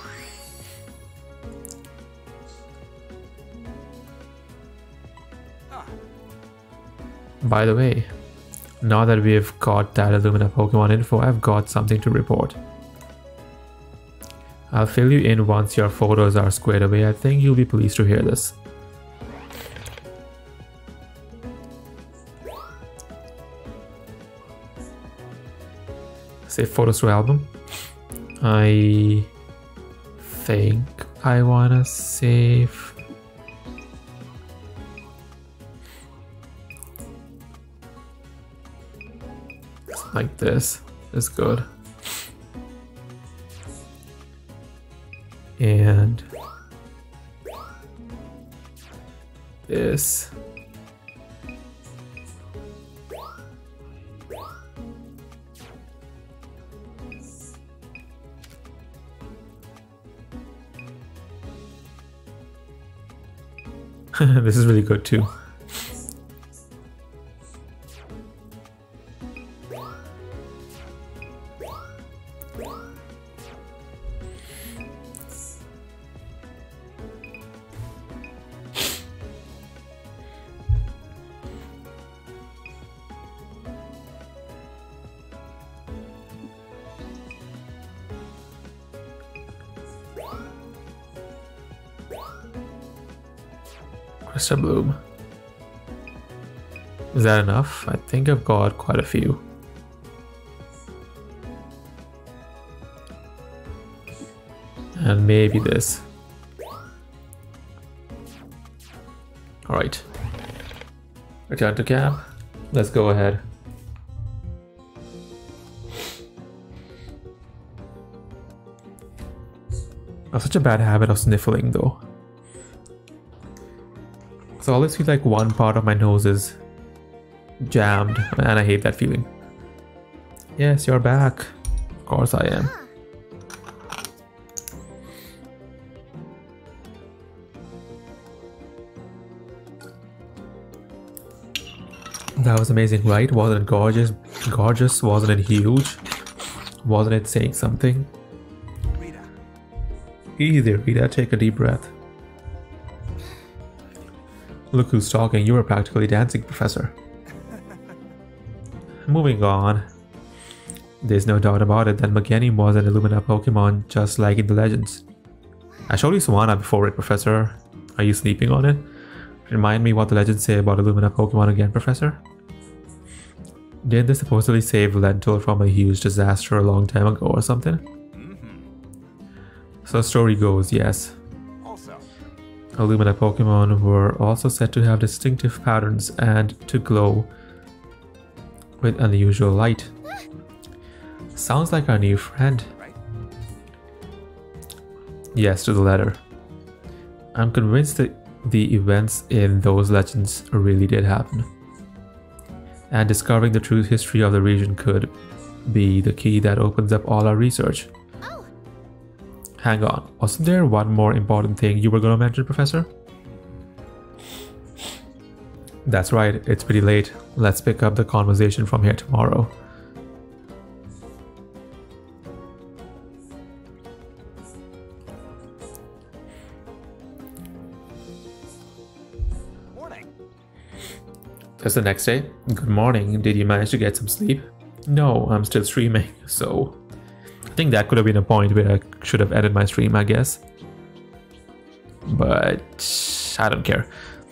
By the way, now that we've got that Illumina Pokemon info, I've got something to report. I'll fill you in once your photos are squared away. I think you'll be pleased to hear this. Save photos to album. I think I wanna save... like this is good. And this. This is really good too. Crystal Bloom. Is that enough? I think I've got quite a few. And maybe this. Alright. Return to camp. Let's go ahead. I have such a bad habit of sniffling though. So I always feel like one part of my nose is jammed and I hate that feeling. Yes, you're back. Of course I am. That was amazing, right? Wasn't it gorgeous? Gorgeous? Wasn't it huge? Wasn't it saying something? Rita. Easy, Rita. Take a deep breath. Look who's talking. You were practically dancing, Professor. Moving on. There's no doubt about it that McGinney was an Illumina Pokemon just like in the legends. I showed you Swana before it, Professor. Are you sleeping on it? Remind me what the legends say about Illumina Pokemon again, Professor? Didn't they supposedly save Lental from a huge disaster a long time ago or something? So the story goes, yes. Also, Illumina Pokemon were also said to have distinctive patterns and to glow with unusual light. Sounds like our new friend. right? Yes, to the letter. I'm convinced that the events in those legends really did happen. And discovering the true history of the region could be the key that opens up all our research. Oh, Hang on, wasn't there one more important thing you were going to mention, Professor? That's right, it's pretty late. Let's pick up the conversation from here tomorrow. Morning. It's the next day. Good morning. Did you manage to get some sleep? No, I'm still streaming, so I think that could have been a point where I should have ended my stream, I guess. But I don't care.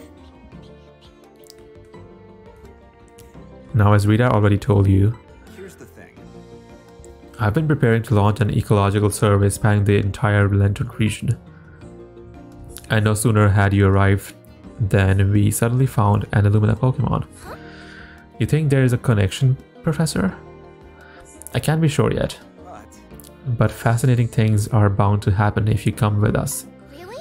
Now, as Rita already told you, Here's the thing. I've been preparing to launch an ecological survey spanning the entire Lental Region. And no sooner had you arrived than we suddenly found an Illumina Pokemon. You think there is a connection, Professor? I can't be sure yet, but fascinating things are bound to happen if you come with us. really?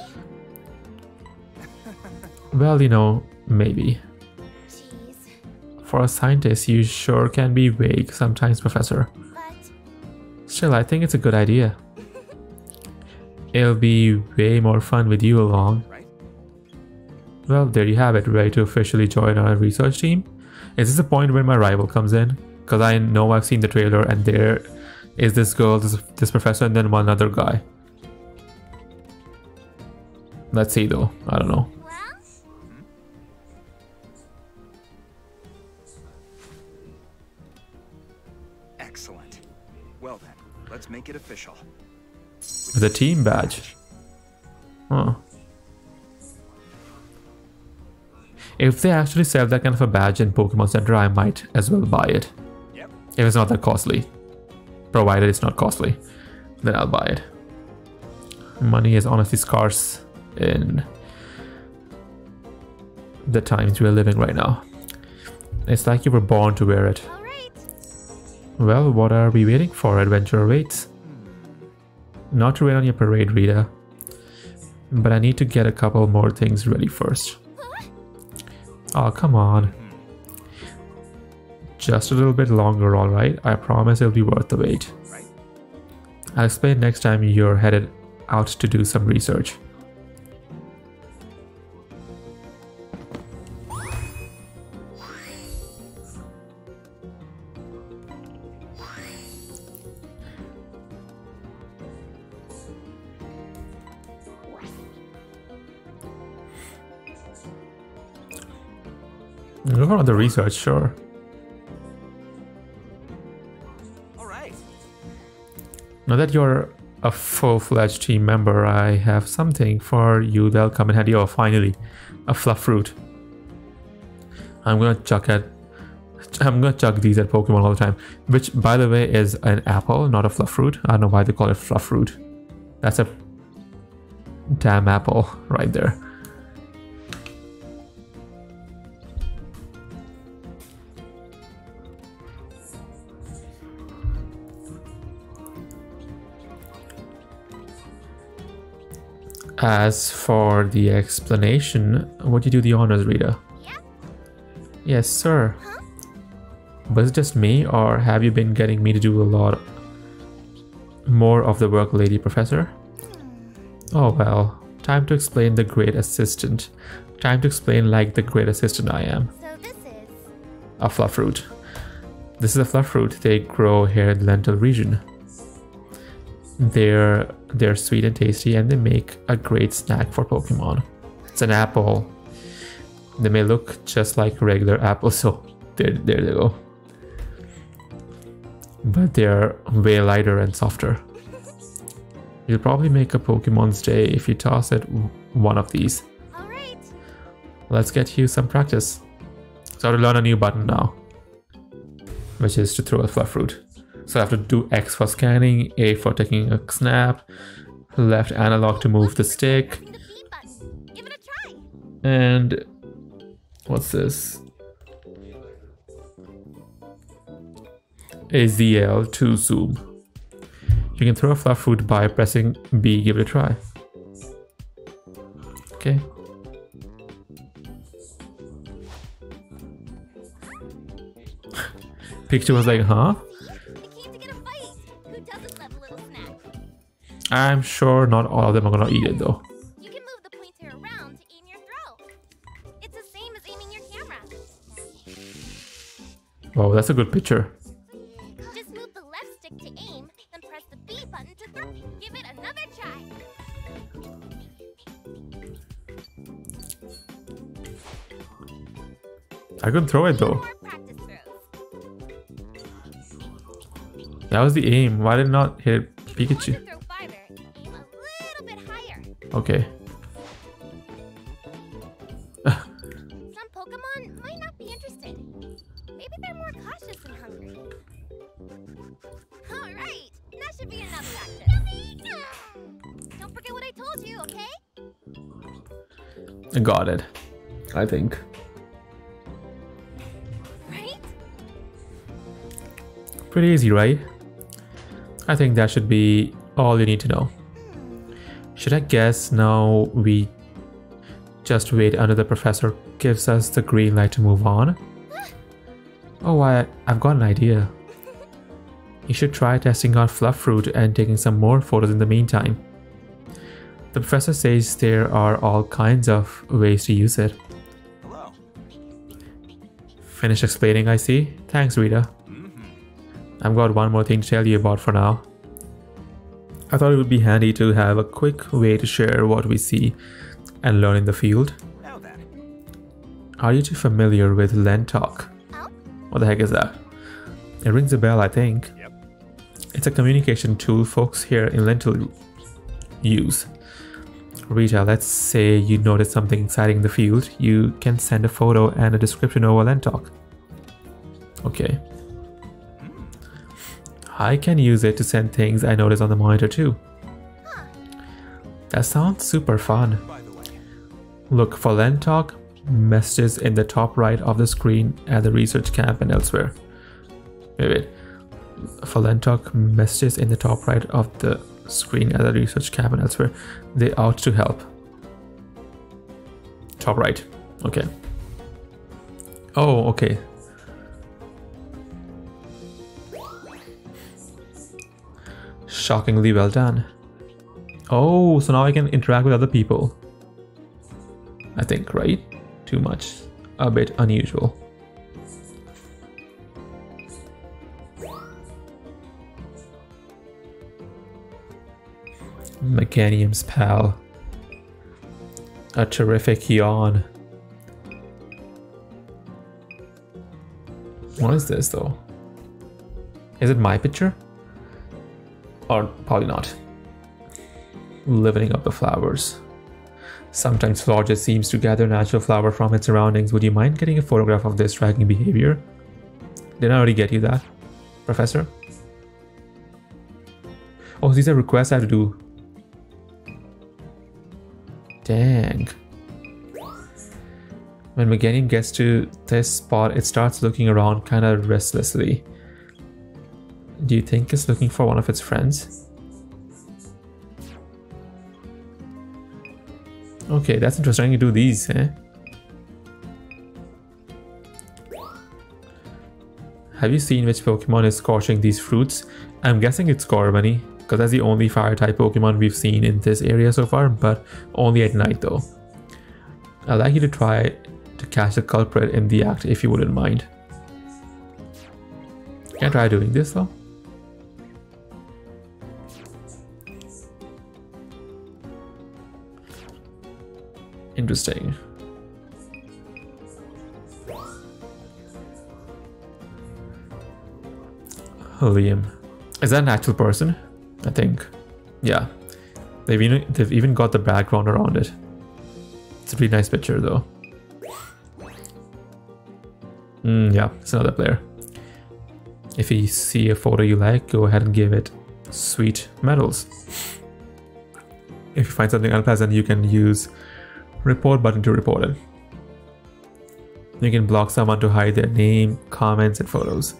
Well, you know, maybe. Jeez. For a scientist, you sure can be vague sometimes, Professor. But Still, I think it's a good idea. It'll be way more fun with you along. Right? Well, there you have it. Ready to officially join our research team? Is this the point where my rival comes in? Because I know I've seen the trailer and there is this girl, this professor, and then one other guy. Let's see though. I don't know. well, Excellent. Well then, let's make it official. With a team badge. Huh. If they actually sell that kind of a badge in Pokemon Center, I might as well buy it. Yep. If it's not that costly. Provided it's not costly, then I'll buy it. Money is honestly scarce in the times we're living right now. It's like you were born to wear it. all right. Well, what are we waiting for? Adventure awaits. Not to rain on your parade, Rita. But I need to get a couple more things ready first. Oh, come on. Just a little bit longer, alright? I promise it'll be worth the wait. Right? I'll explain next time you're headed out to do some research. Go on the research, sure. All right. Now that you're a full-fledged team member, I have something for you that'll come in handy. Oh, finally. A fluff fruit. I'm gonna chuck these at Pokemon all the time. Which, by the way, is an apple, not a fluff fruit. I don't know why they call it fluff fruit. That's a damn apple right there. As for the explanation, would you do the honors, Rita? Yeah? Yes, sir. Huh? Was it just me, or have you been getting me to do a lot more of the work, Lady Professor? Oh well, time to explain the great assistant. Time to explain like the great assistant I am. So this is... A fluff fruit. This is a fluff fruit. They grow here in the Lental Region. They're sweet and tasty, and they make a great snack for Pokemon. It's an apple. They may look just like regular apples, so there they go. But they're way lighter and softer. You'll probably make a Pokemon's day if you toss it one of these. All right. Let's get you some practice. So to learn a new button now, which is to throw a fluff fruit. So I have to do X for scanning, A for taking a snap, left analog to move the stick, Pressing the B button. Give it a try. and what's this? A ZL to zoom. You can throw a fluff fruit by pressing B, give it a try. Okay. Pikachu was like, huh? They came to get a bite. Who doesn't love a little snack? I'm sure not all of them are gonna eat it though. You can move the pointer around to aim your throw. It's the same as aiming your camera. Wow, that's a good picture. Just move the left stick to aim, then press the B button to throw. Give it another try. I couldn't throw it though. More practice throws. That was the aim. Why did it not hit Want Pikachu? to throw farther? Aim a little bit higher. Okay. Some Pokemon might not be interested. Maybe they're more cautious and hungry. All right, that should be enough practice. Don't forget what I told you, okay? I got it. I think. Right? Pretty easy, right? I think that should be all you need to know. Should I guess now we just wait until the professor gives us the green light to move on? Oh, I've got an idea. You should try testing out fluff fruit and taking some more photos in the meantime. The professor says there are all kinds of ways to use it. Hello. Finish explaining, I see. Thanks, Rita. I've got one more thing to tell you about for now. I thought it would be handy to have a quick way to share what we see and learn in the field. Now then. Are you too familiar with Lentalk? Oh? What the heck is that? It rings a bell, I think. Yep. It's a communication tool folks here in Lental use. Rita, let's say you notice something exciting in the field. You can send a photo and a description over Lentalk. Okay. I can use it to send things I notice on the monitor too. That sounds super fun. By the way, Look for Lentalk messages in the top right of the screen at the research camp and elsewhere. Wait. For Lentalk messages in the top right of the screen at the research camp and elsewhere. They ought to help. Top right. Okay. Oh, okay. Shockingly well done. Oh, so now I can interact with other people. I think, right? Too much. A bit unusual. Meganium's pal. A terrific yawn. What is this though? Is it my picture? Or probably not. Livening up the flowers. Sometimes flora just seems to gather natural flower from its surroundings. Would you mind getting a photograph of this striking behavior? Did I already get you that, Professor? Oh, these are requests I have to do. Dang. When Meganium gets to this spot, it starts looking around kind of restlessly. Do you think it's looking for one of its friends? Okay, that's interesting. You do these, eh? Have you seen which Pokemon is scorching these fruits? I'm guessing it's Scorbunny, because that's the only fire type Pokemon we've seen in this area so far, but only at night though. I'd like you to try to catch the culprit in the act if you wouldn't mind. Can I try doing this though? Interesting. Liam. Is that an actual person? I think. Yeah. They've even got the background around it. It's a pretty nice picture though. Yeah, it's another player. If you see a photo you like, go ahead and give it sweet medals. If you find something unpleasant, you can use report button to report it. You can block someone to hide their name, comments, and photos.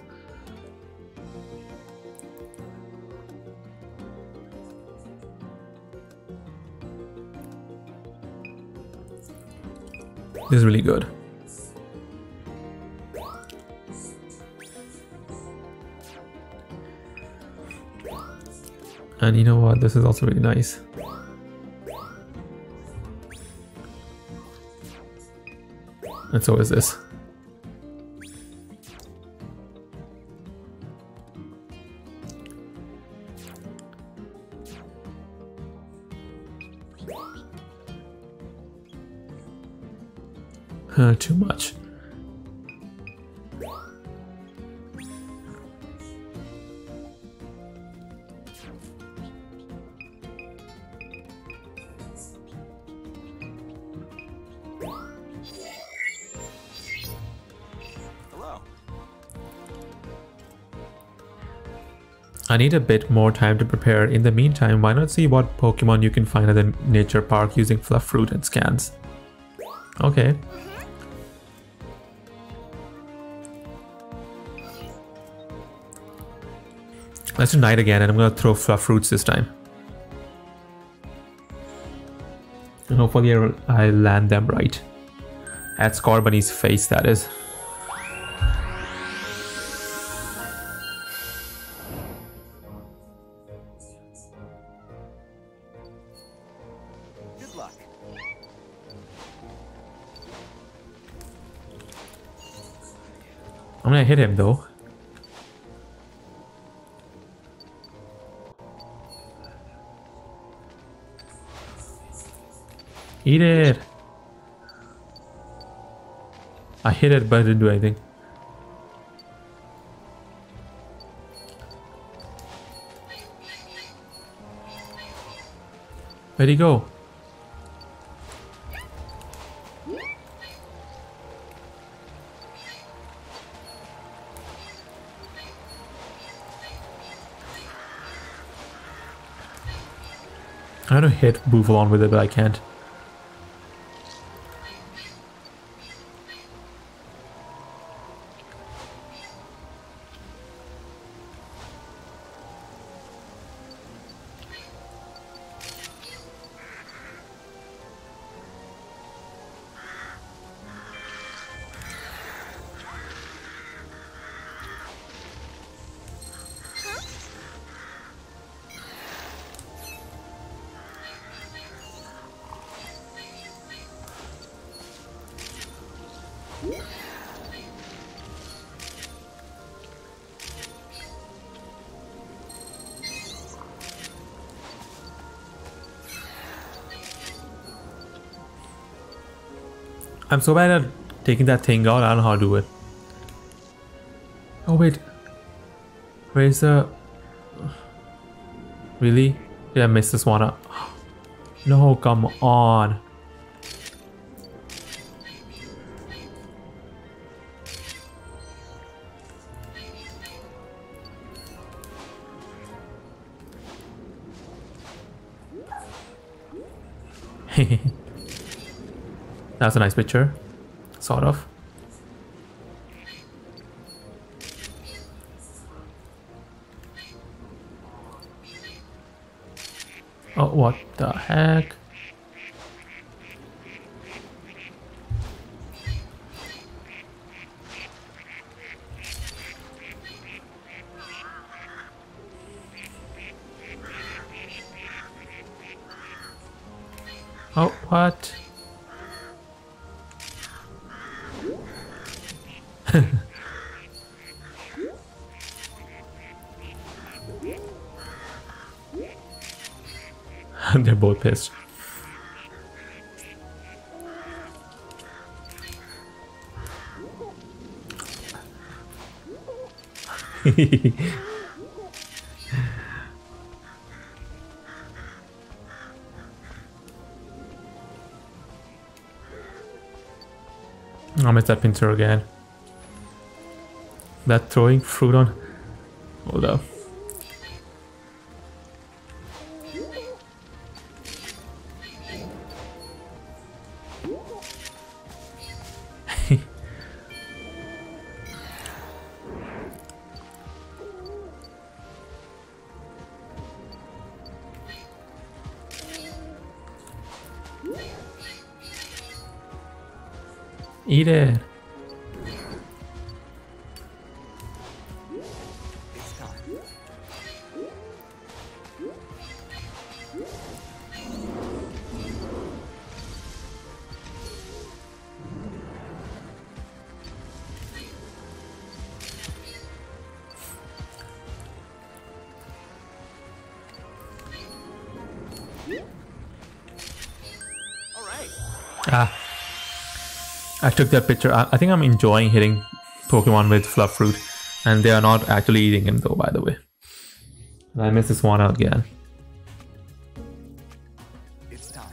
This is really good. And you know what? This is also really nice. And so is this. Too much. Hello. I need a bit more time to prepare. In the meantime, why not see what Pokemon you can find at the nature park using fluff fruit and scans? Okay. Let's do night again, and I'm gonna throw fluff fruits this time. And hopefully I land them right. At Scorbunny's face, that is. Good luck. I'm gonna hit him though. Eat it! I hit it, but it didn't do anything. Where'd he go? I want to hit Bouffalant with it, but I can't. I'm so bad at taking that thing out, I don't know how to do it. Oh wait. Where's the... Really? Did I miss this one? No, come on. That's a nice picture. Sort of. Oh, what the heck? Oh, what? They're both pissed. I missed that pincer again. That throwing fruit on. Hold up. Eat it. Ah. I took that picture. I think I'm enjoying hitting Pokemon with fluff fruit, and they are not actually eating him though, by the way. And I missed this one out again. It's time.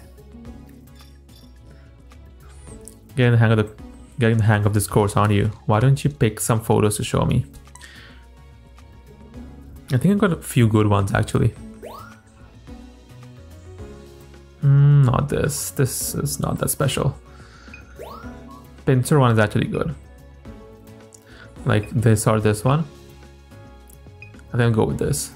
Getting the hang of this course, aren't you? Why don't you pick some photos to show me? I think I've got a few good ones actually. Not this. This is not that special. Pincer one is actually good. Like this or this one. I think I'll go with this.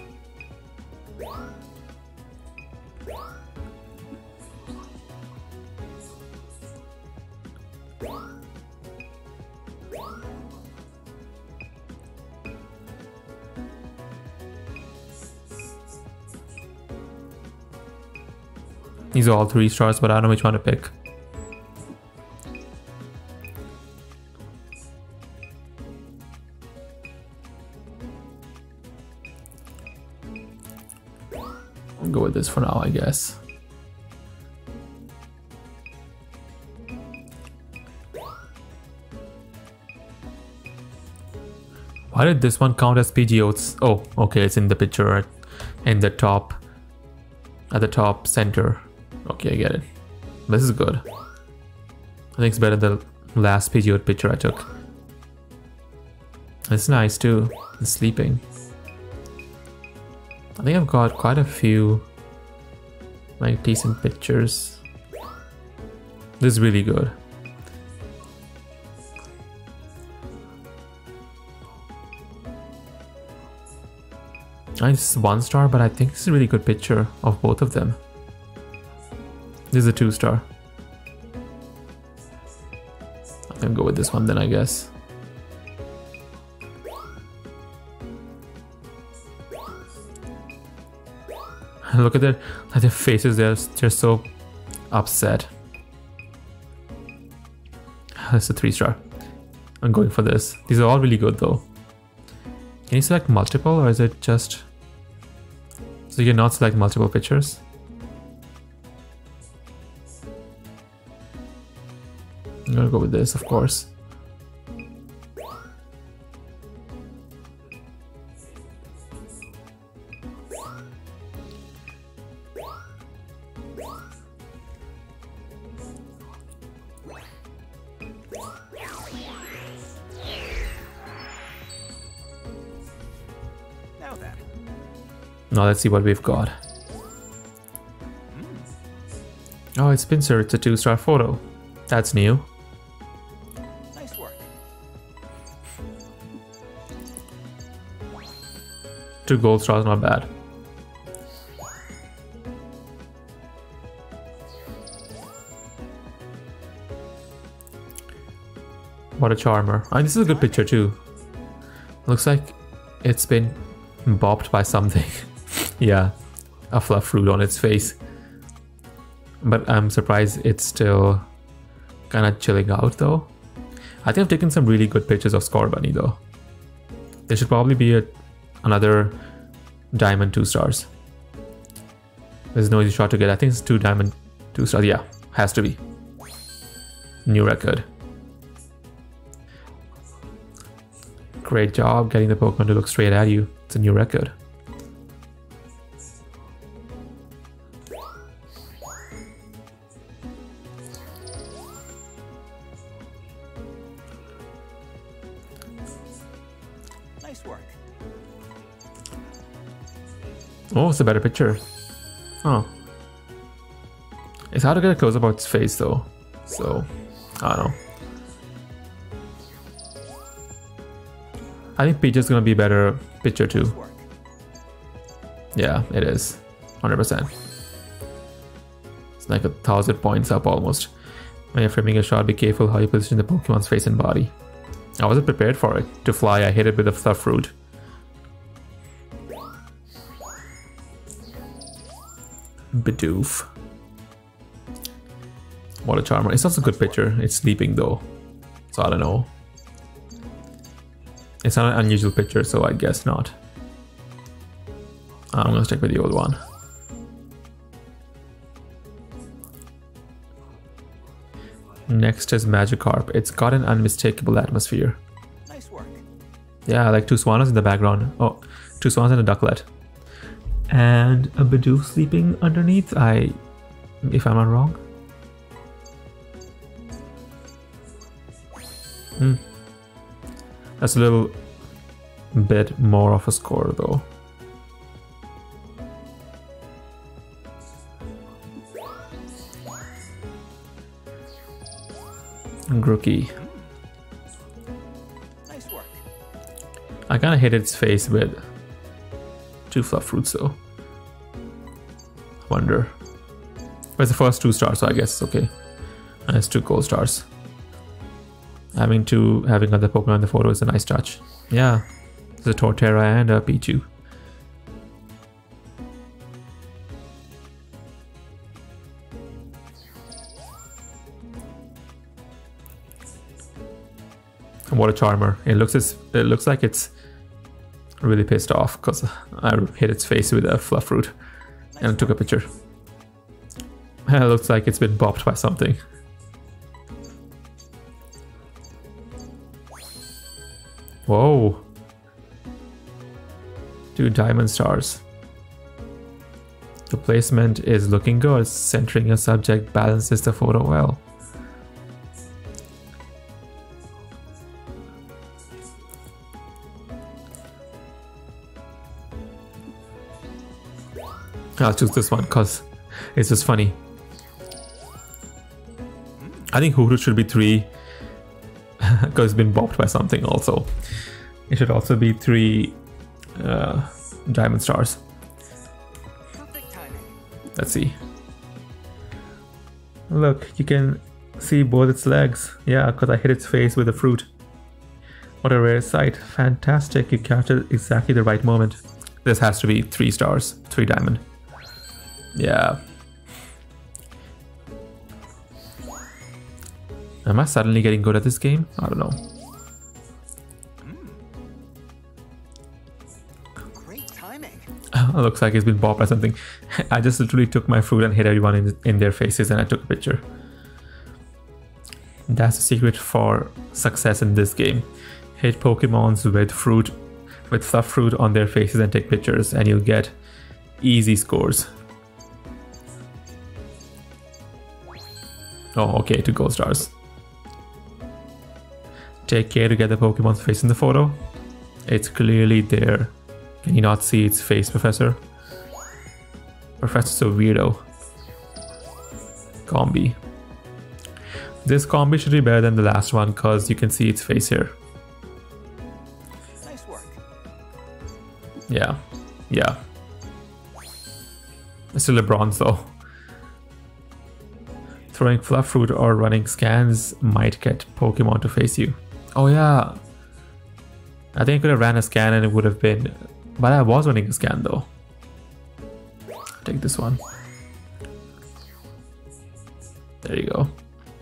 These are all 3 stars, but I don't know which one to pick. I'll go with this for now, I guess. Why did this one count as PGOs? Oh, okay, it's in the picture in the top, at the top center. Okay, I get it. This is good. I think it's better than the last PGO picture I took. It's nice too. It's sleeping. I think I've got quite a few like decent pictures. This is really good. This is 1 star, but I think this is a really good picture of both of them. This is a 2 star. I'm gonna go with this one then, I guess. Look at their faces, they're so upset. That's a 3 star. I'm going for this. These are all really good though. Can you select multiple, or is it just... So you cannot select multiple pictures? I'm gonna go with this, of course. Now let's see what we've got. Oh, it's Pincer. It's a 2-star photo. That's new. Nice work. 2 gold stars, not bad. What a charmer. Oh, this is a good picture too. Looks like it's been bopped by something. Yeah, a fluff fruit on its face. But I'm surprised it's still kind of chilling out though. I think I've taken some really good pictures of Score Bunny though. There should probably be another diamond 2 stars. There's no easy shot to get. I think it's 2 diamond 2 stars. Yeah, has to be. New record. Great job getting the Pokemon to look straight at you. It's a new record. Nice work. Oh, it's a better picture. Oh. It's hard to get a close up of its face though. So, I don't know. I think Peach is gonna be a better picture too. Nice work. Yeah, it is. 100%. It's like 1,000 points up almost. When you're framing a shot, be careful how you position the Pokemon's face and body. I wasn't prepared for it. To fly, I hit it with a fluff fruit. Bidoof. What a charmer. It's also a good picture. It's sleeping though. So I don't know. It's not an unusual picture, so I guess not. I'm gonna stick with the old one. Next is Magikarp. It's got an unmistakable atmosphere. Nice work. Yeah, like 2 Swannas in the background. Oh, 2 swans and a ducklet. And a Bidoof sleeping underneath, if I'm not wrong. That's a little bit more of a score though. Grookey. Nice work. I kind of hit its face with 2 fluff fruits though. Wonder. But it's the first 2 stars, so I guess it's okay. And it's 2 gold stars. Having other Pokemon in the photo is a nice touch. Yeah, there's a Torterra and a Pichu. And what a charmer! It looks like it's really pissed off because I hit its face with a fluff fruit and took a picture. It looks like it's been bopped by something. Whoa. 2 diamond stars. The placement is looking good. Centering your subject balances the photo well. I'll choose this one because it's just funny. I think Hoothoot should be 3 because it's been bopped by something also. It should also be 3 diamond stars. Perfect timing. Let's see. Look, you can see both its legs. Yeah, because I hit its face with a fruit. What a rare sight. Fantastic. You captured exactly the right moment. This has to be 3 stars. 3 diamond. Yeah. Am I suddenly getting good at this game? I don't know. Great timing. Looks like it's been bopped by something. I just literally took my fruit and hit everyone in their faces and I took a picture. That's the secret for success in this game. Hit Pokemons with fluff fruit on their faces and take pictures and you'll get easy scores. Oh, okay, 2 gold stars. Take care to get the Pokemon's face in the photo. It's clearly there. Can you not see its face, Professor? Professor's a weirdo. combi. This combi should be better than the last one because you can see its face here. Nice work. Yeah. Yeah. It's still a bronze though. Throwing fluff fruit or running scans might get Pokemon to face you. Oh yeah. I think I could have ran a scan and it would have been... But I was running a scan though. Take this one. There you go.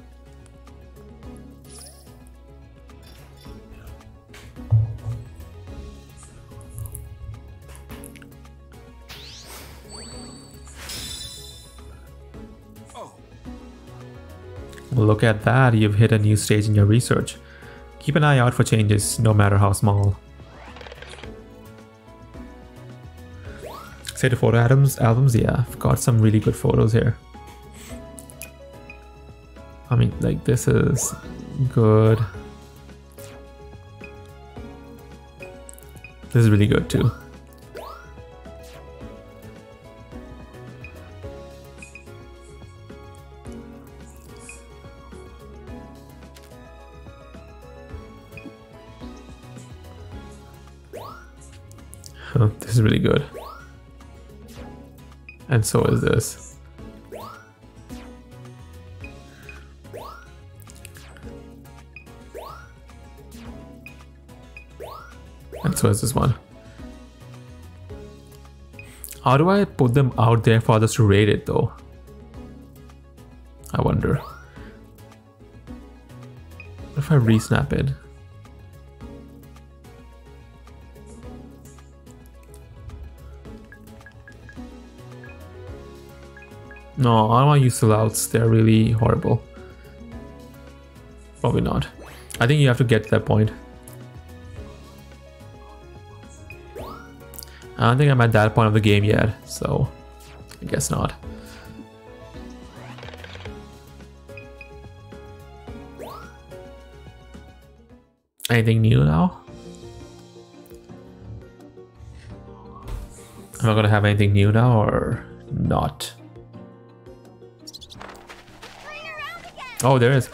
Look at that, you've hit a new stage in your research. Keep an eye out for changes, no matter how small. Say the photo albums, yeah, I've got some really good photos here. I mean, like, this is good. This is really good too. This is really good. And so is this. And so is this one. How do I put them out there for others to rate it though? I wonder. What if I re-snap it? No, I don't want to use sellouts. They're really horrible. Probably not. I think you have to get to that point. I don't think I'm at that point of the game yet, so I guess not. Anything new now? Am I gonna have anything new now or not? Oh, there is.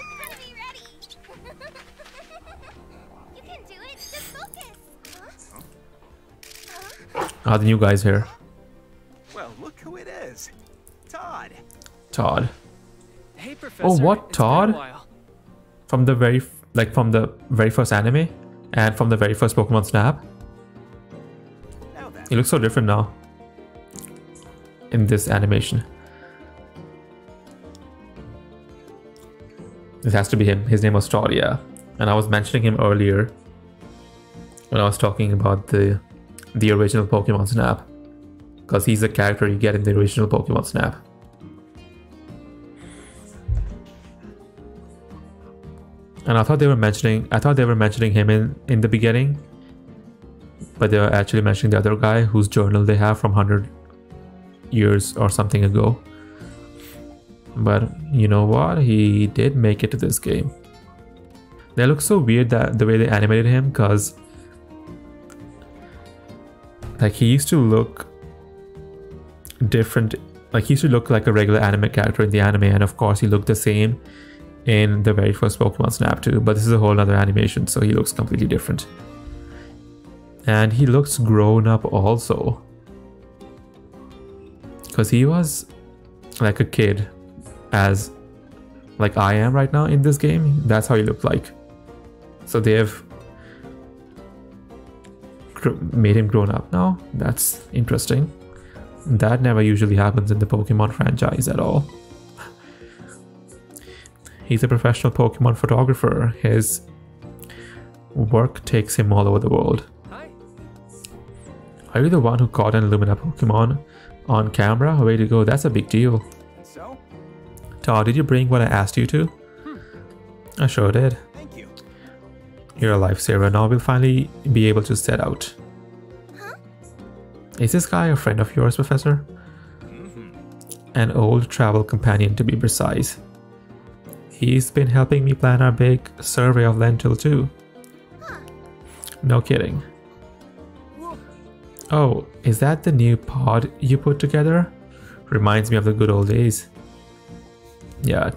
You can do it. Just focus. Ah, the new guy's here. Well, look who it is. Todd. Todd. Hey, Professor. Oh, what? It's been a Todd? while. From the very first anime and from the very first Pokemon Snap. Now then. He looks so different now in this animation. This has to be him. His name was Todd, yeah. And I was mentioning him earlier when I was talking about the original Pokemon Snap, because he's the character you get in the original Pokemon Snap. And I thought they were mentioning him in the beginning, but they were actually mentioning the other guy whose journal they have from 100 years or something ago. But you know what? He did make it to this game. They look so weird that the way they animated him, because like he used to look different. Like he used to look like a regular anime character in the anime, and of course he looked the same in the very first Pokemon Snap too. But this is a whole other animation, so he looks completely different. And he looks grown up also, because he was like a kid, as like I am right now in this game. That's how he looked like. So they have made him grown up now. That's interesting. That never usually happens in the Pokemon franchise at all. He's a professional Pokemon photographer. His work takes him all over the world. Hi. Are you the one who caught an Illumina Pokemon on camera? Way to go, that's a big deal. So? Todd, did you bring what I asked you to? I sure did. Thank you. You're a lifesaver. Now we'll finally be able to set out. Huh? Is this guy a friend of yours, Professor? An old travel companion, to be precise. He's been helping me plan our big survey of Lental too. Huh. No kidding. Oh, is that the new pod you put together? Reminds me of the good old days. yeah,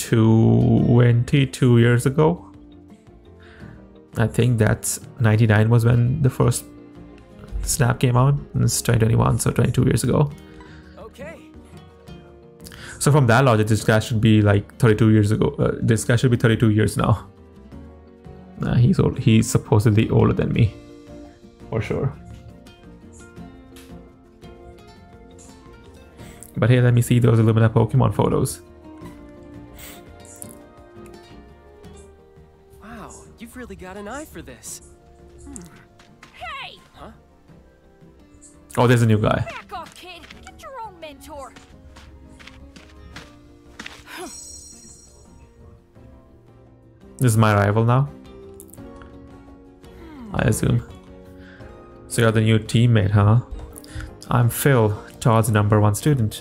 22 years ago. I think that's 99 was when the first Snap came out, and it's 2021, so 22 years ago. Okay. So from that logic, this guy should be like 32 years ago. This guy should be 32 years now. He's old. He's supposedly older than me, for sure. But hey, let me see those Illumina Pokemon photos. Wow, you've really got an eye for this. Hey! Huh? Oh, there's a new guy. Back off, kid! Get your own mentor! This is my rival now, I assume. So you're the new teammate, huh? I'm Phil, Todd's #1 student.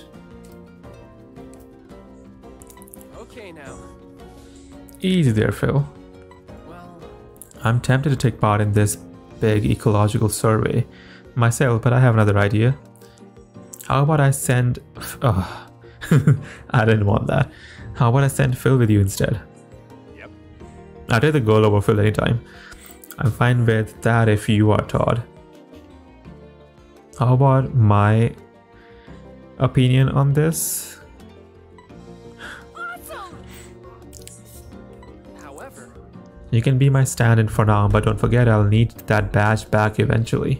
Okay now. Easy there, Phil. Well, I'm tempted to take part in this big ecological survey myself, but I have another idea. How about I send... I didn't want that. How about I send Phil with you instead? Yep. I'll take the girl over Phil anytime. I'm fine with that if you are, Todd. How about my opinion on this? Awesome! however, You can be my stand-in for now, but don't forget I'll need that badge back eventually.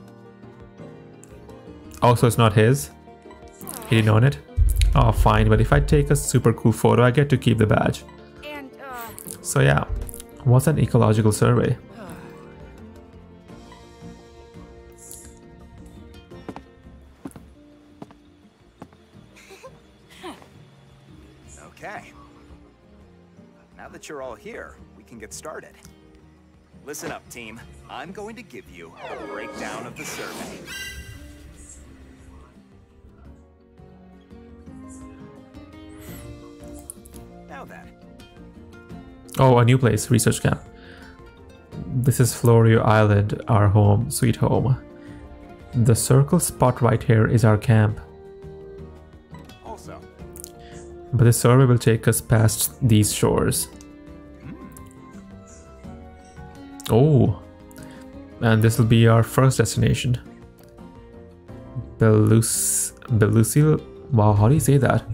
Also, it's not his. He didn't own it. Oh, fine, but if I take a super cool photo, I get to keep the badge. And, So yeah, what's an ecological survey? Okay. Now that you're all here, we can get started. Listen up, team. I'm going to give you a breakdown of the survey. Now then. Oh, a new place, research camp. This is Florio Island, our home, sweet home. The circle spot right here is our camp. Also, But the survey will take us past these shores. Oh, and this will be our first destination. Belusil. Wow, how do you say that?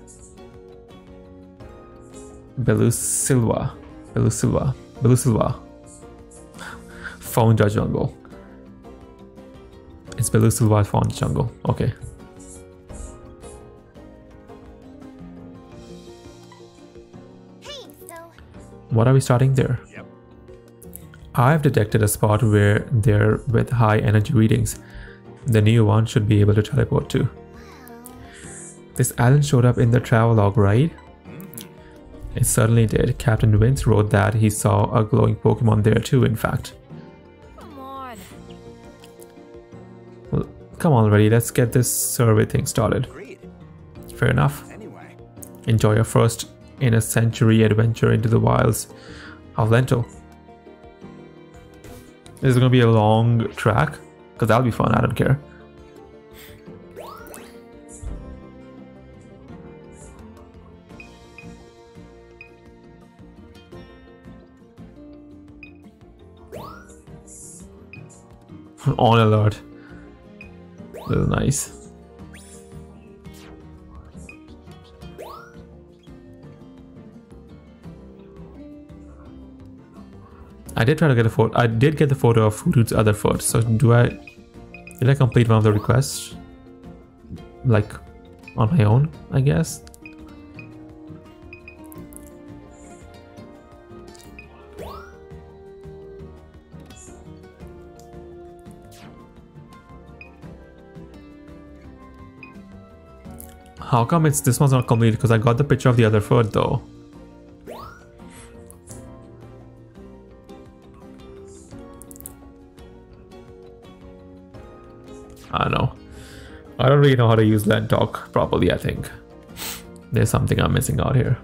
Belusilva. Fauna jungle. It's Belusilva fauna jungle. Okay. hey, so... What are we starting there? yep. I've detected a spot where they're with high energy readings. The new one should be able to teleport to. This island showed up in the travelogue, right? It certainly did. Captain Vince wrote that he saw a glowing Pokemon there too, in fact. Come on. Well, come on already, let's get this survey thing started. Agreed. Fair enough. Anyway, Enjoy your first in a century adventure into the wilds of Lental. This is gonna be a long track, because that'll be fun, I don't care. On alert. This is nice. I did try to get a photo. I did get the photo of Fudu's other foot. So did I complete one of the requests? Like on my own, I guess. How come this one's not complete? Because I got the picture of the other foot though. I don't know. I don't really know how to use Lentalk properly, I think. There's something I'm missing out here.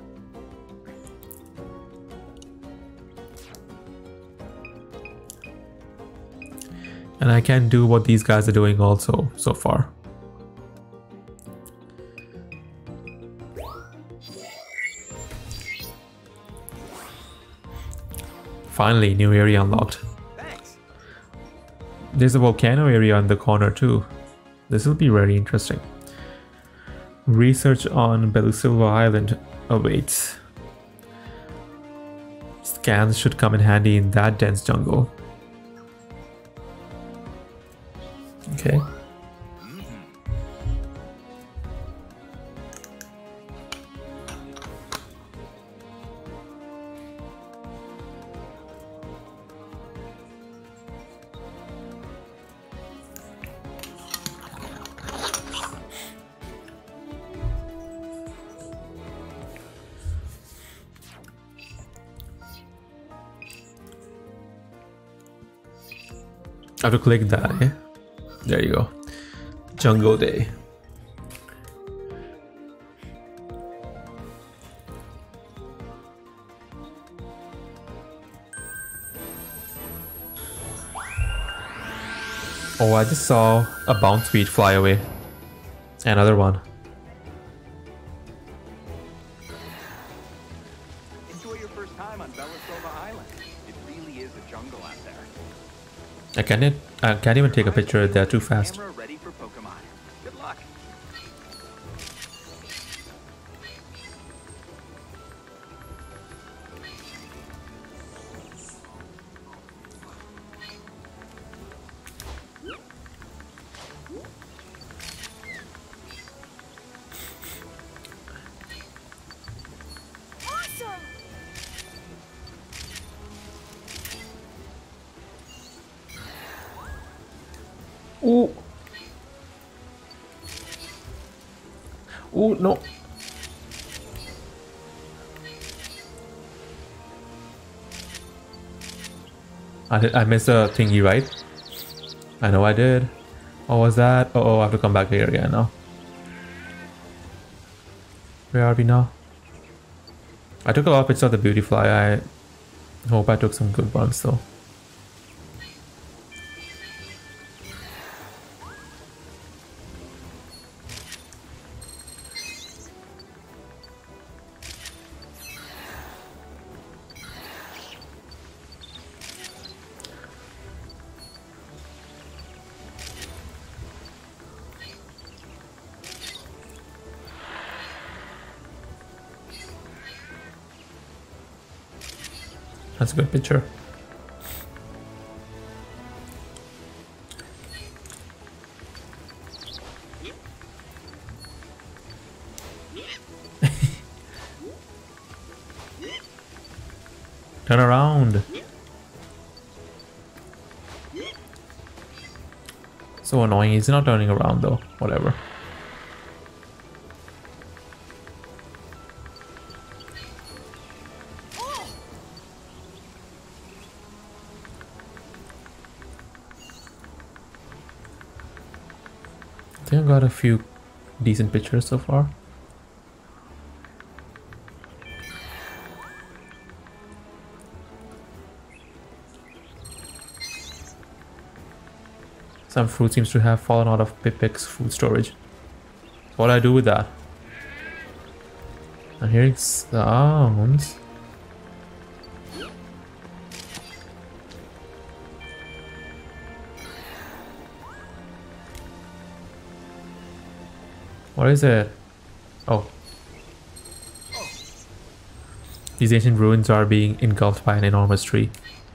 And I can do what these guys are doing also so far. Finally, new area unlocked. Thanks. There's a volcano area in the corner too. This will be very interesting. Research on Belusilva Island awaits. Scans should come in handy in that dense jungle. Okay. I have to click that, eh? There you go. Jungle Day. Oh, I just saw a bounce beat fly away. Another one. Enjoy your first time on Belusilva Island. It really is a jungle out there. I can't even take a picture. They're too fast. Camera ready for Pokemon. Good luck. Awesome! Ooh. Ooh, no. I missed the thingy, right? I know I did. What was that? Oh, I have to come back here again now. Where are we now? I took a lot of pictures of the Beautyfly. I hope I took some good ones though. That's a good picture. Turn around. So annoying. He's not turning around though. Whatever. I think I got a few decent pictures so far. Some fruit seems to have fallen out of Pipic's food storage. What do I do with that? I'm hearing sounds. What is it? Oh. These ancient ruins are being engulfed by an enormous tree.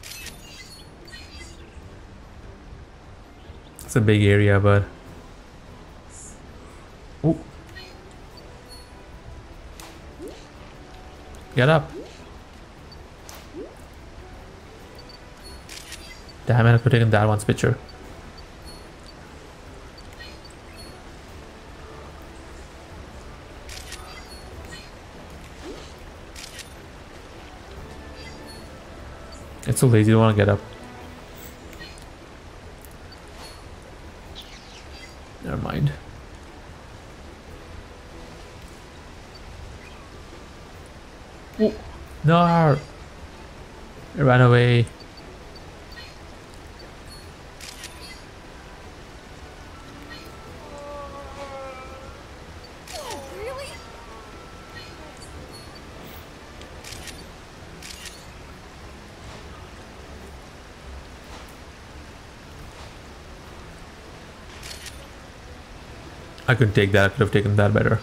It's a big area, but... Ooh. Get up. Damn it, I could have taken that one's picture. It's so lazy, I don't want to get up. Never mind. Ooh. No! It ran away. Really? I couldn't take that. I could have taken that better.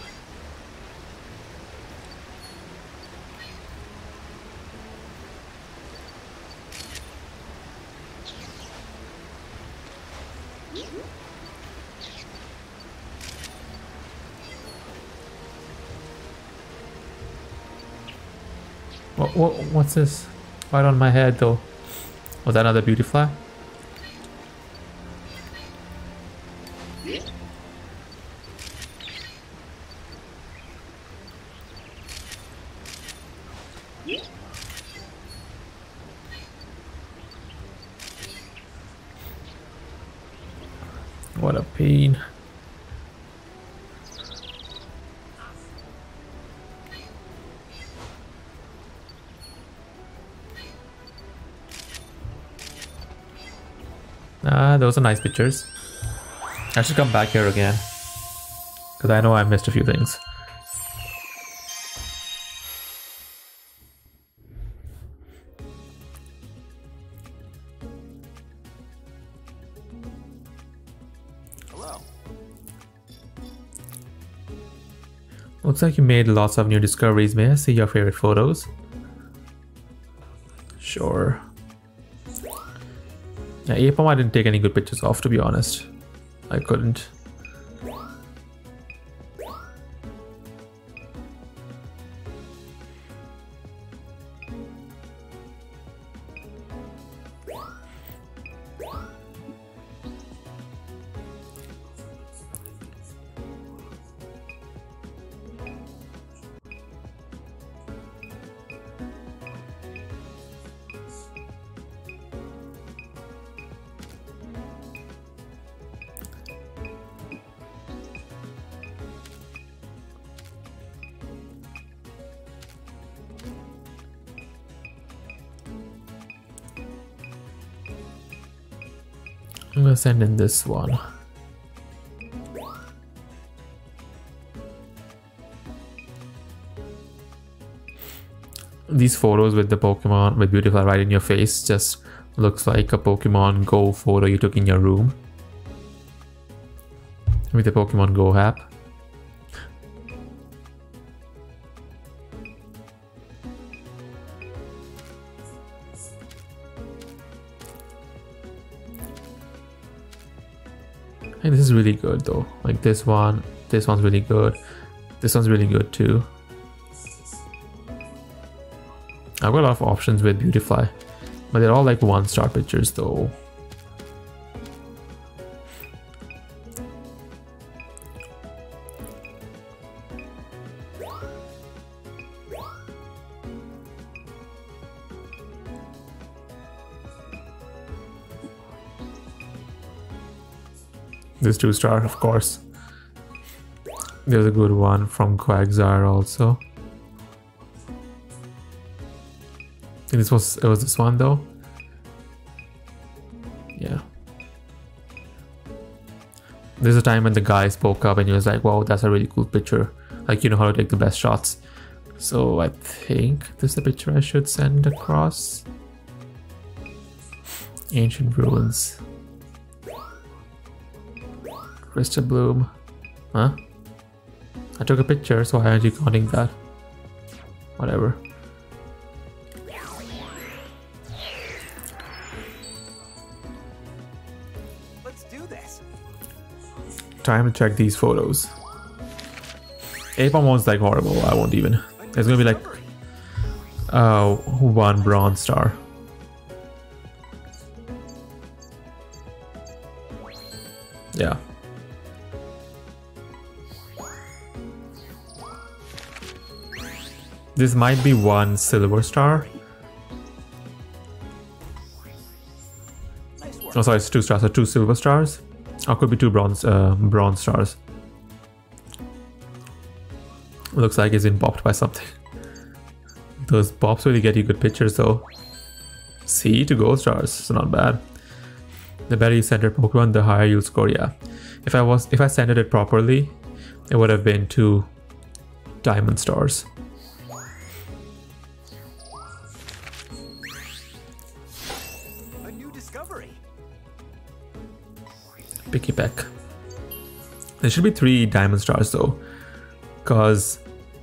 What's this? Right on my head though. Was that another beauty fly? What a pain. Those are nice pictures. I should come back here again, because I know I missed a few things. Hello. Looks like you made lots of new discoveries. May I see your favorite photos? Sure. Yeah, Apom I didn't take any good pictures of, to be honest. I couldn't. I'm gonna send in this one. These photos with the Pokemon with Beautiful right in your face just looks like a Pokemon Go photo you took in your room with the Pokemon Go app. Hey, this is really good though. Like this one's really good. This one's really good too. I've got a lot of options with Beautifly, but they're all like 1-star pictures though. This 2-star, of course. There's a good one from Quagsire also. I think it was this one though. Yeah. There's a time when the guy spoke up and he was like, wow, that's a really cool picture. Like, you know how to take the best shots. So I think this is the picture I should send across. Ancient ruins. Crystal bloom. Huh? I took a picture, so why aren't you counting that? Whatever. Let's do this. Time to check these photos. Apom one's like horrible. I won't even. There's gonna be like 1 bronze star. Yeah. This might be 1 silver star. Oh, sorry, it's 2 stars. So 2 silver stars. Or could be 2 bronze stars. Looks like it's been bopped by something. Those bops really get you good pictures though. See, 2 gold stars. So not bad. The better you center Pokemon, the higher you'll score. Yeah. If I centered it properly, it would have been 2 diamond stars. A new discovery. Picky peck. There should be 3 diamond stars though, because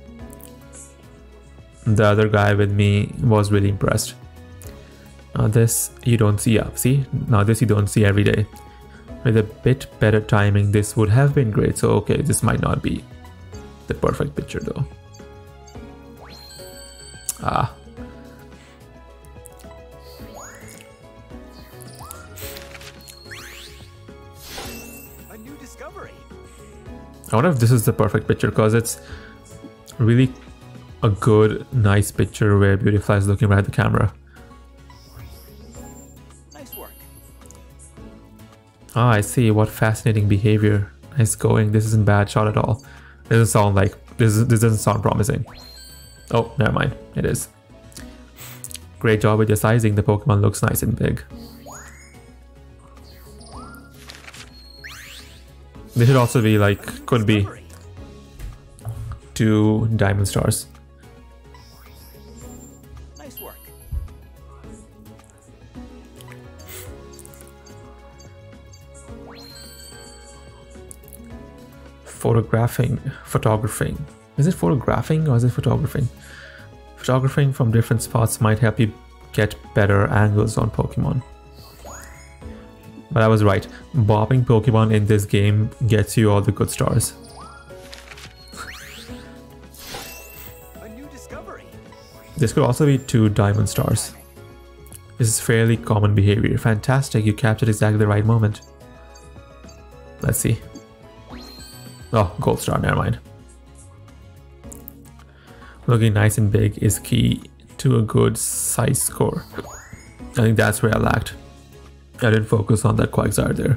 the other guy with me was really impressed. Now this you don't see up, see? Now this you don't see every day. With a bit better timing, this would have been great. So okay, this might not be the perfect picture though. Ah. A new discovery. I wonder if this is the perfect picture, because it's really a good, nice picture where Beautifly is looking right at the camera. Nice work. Ah, I see. What fascinating behavior. Nice going. This isn't bad shot at all. Doesn't sound like this doesn't sound promising. Oh, never mind. It is. Great job with your sizing. The Pokemon looks nice and big. This should also be like, could be 2 diamond stars. Nice work. Photographing. Is it photographing or is it photographing? Photographing from different spots might help you get better angles on Pokemon. But I was right. Bopping Pokemon in this game gets you all the good stars. A new discovery. This could also be 2 diamond stars. This is fairly common behavior. Fantastic, you captured exactly the right moment. Let's see. Oh, gold star, never mind. Looking nice and big is key to a good size score. I think that's where I lacked. I didn't focus on that Quagsire there.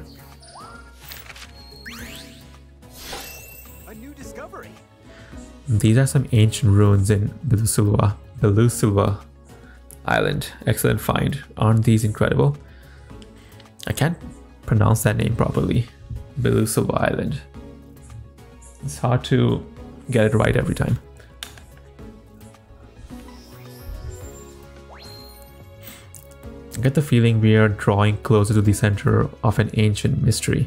A new discovery. These are some ancient ruins in Belusilva Island. Excellent find. Aren't these incredible? I can't pronounce that name properly. Belusilva Island. It's hard to get it right every time. I get the feeling we are drawing closer to the center of an ancient mystery.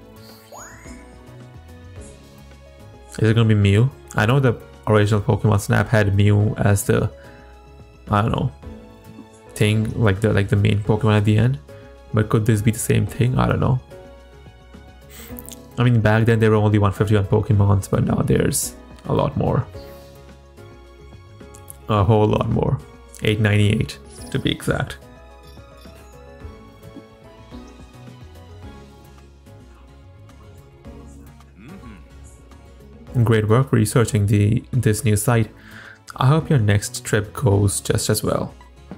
Is it gonna be Mew? I know the original Pokemon Snap had Mew as the, I don't know, thing, like the main Pokemon at the end. But could this be the same thing? I don't know. I mean, back then there were only 151 Pokemons, but now there's a lot more. A whole lot more. 898 to be exact. Great work researching this new site. I hope your next trip goes just as well.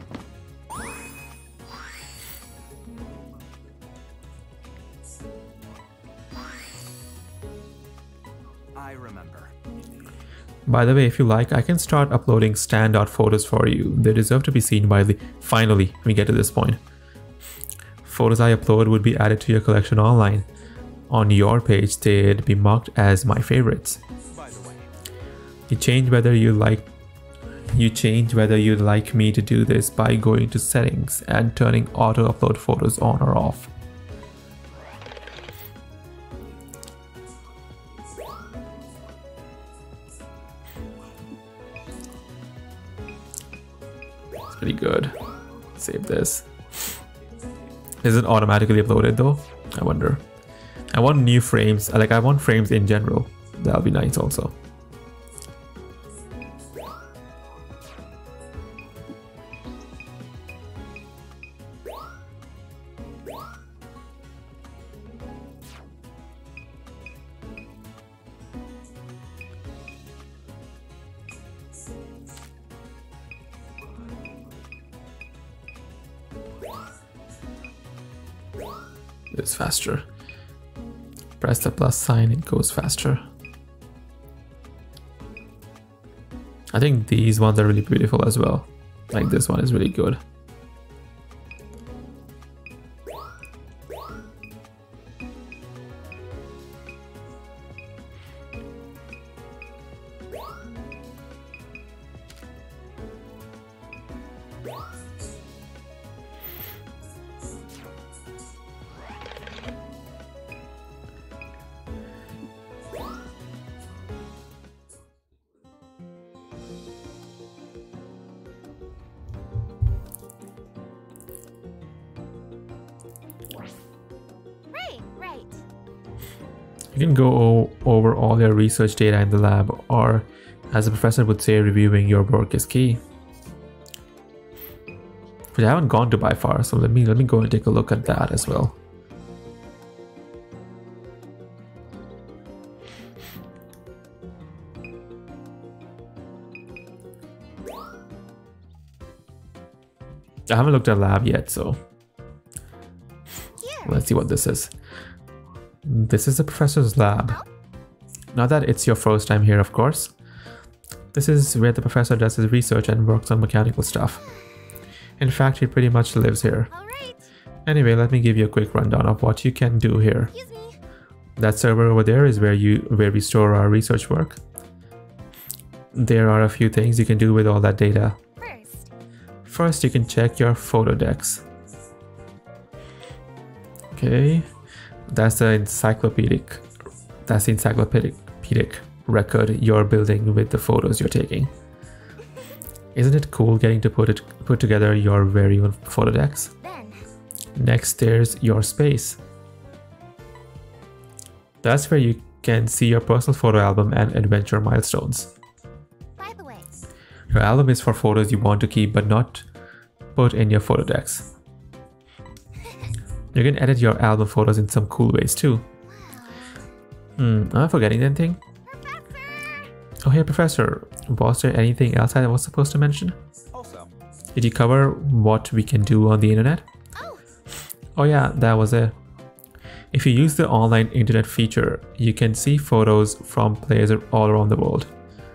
I remember. By the way, if you like, I can start uploading standout photos for you. They deserve to be seen by the... Finally, we get to this point. Photos I upload would be added to your collection online. On your page, they'd be marked as my favorites. By the way, You change whether you'd like me to do this by going to settings and turning auto upload photos on or off. It's pretty good. Save this. Is it automatically uploaded though? I wonder. I want new frames. I want frames in general. That'll be nice also. It's faster. Press the plus sign, it goes faster. I think these ones are really beautiful as well. Like this one is really good. You can go over all your research data in the lab, or as the professor would say, reviewing your work is key. Which I haven't gone to by far, so let me go and take a look at that as well. I haven't looked at lab yet, so let's see what this is. This is the professor's lab. Not that it's your first time here, of course. This is where the professor does his research and works on mechanical stuff. In fact, he pretty much lives here. Anyway, let me give you a quick rundown of what you can do here. That server over there is where we store our research work. There are a few things you can do with all that data. First, you can check your photo decks. Okay, that's the encyclopedic record you're building with the photos you're taking. Isn't it cool getting to put together your very own photo decks? Next, there's your space. That's where you can see your personal photo album and adventure milestones. By the way, Your album is for photos you want to keep but not put in your photo decks. You can edit your album photos in some cool ways too. Am I forgetting anything? Oh hey Professor, was there anything else I was supposed to mention? Also, Did you cover what we can do on the internet? Oh yeah, that was it. If you use the online internet feature, you can see photos from players all around the world.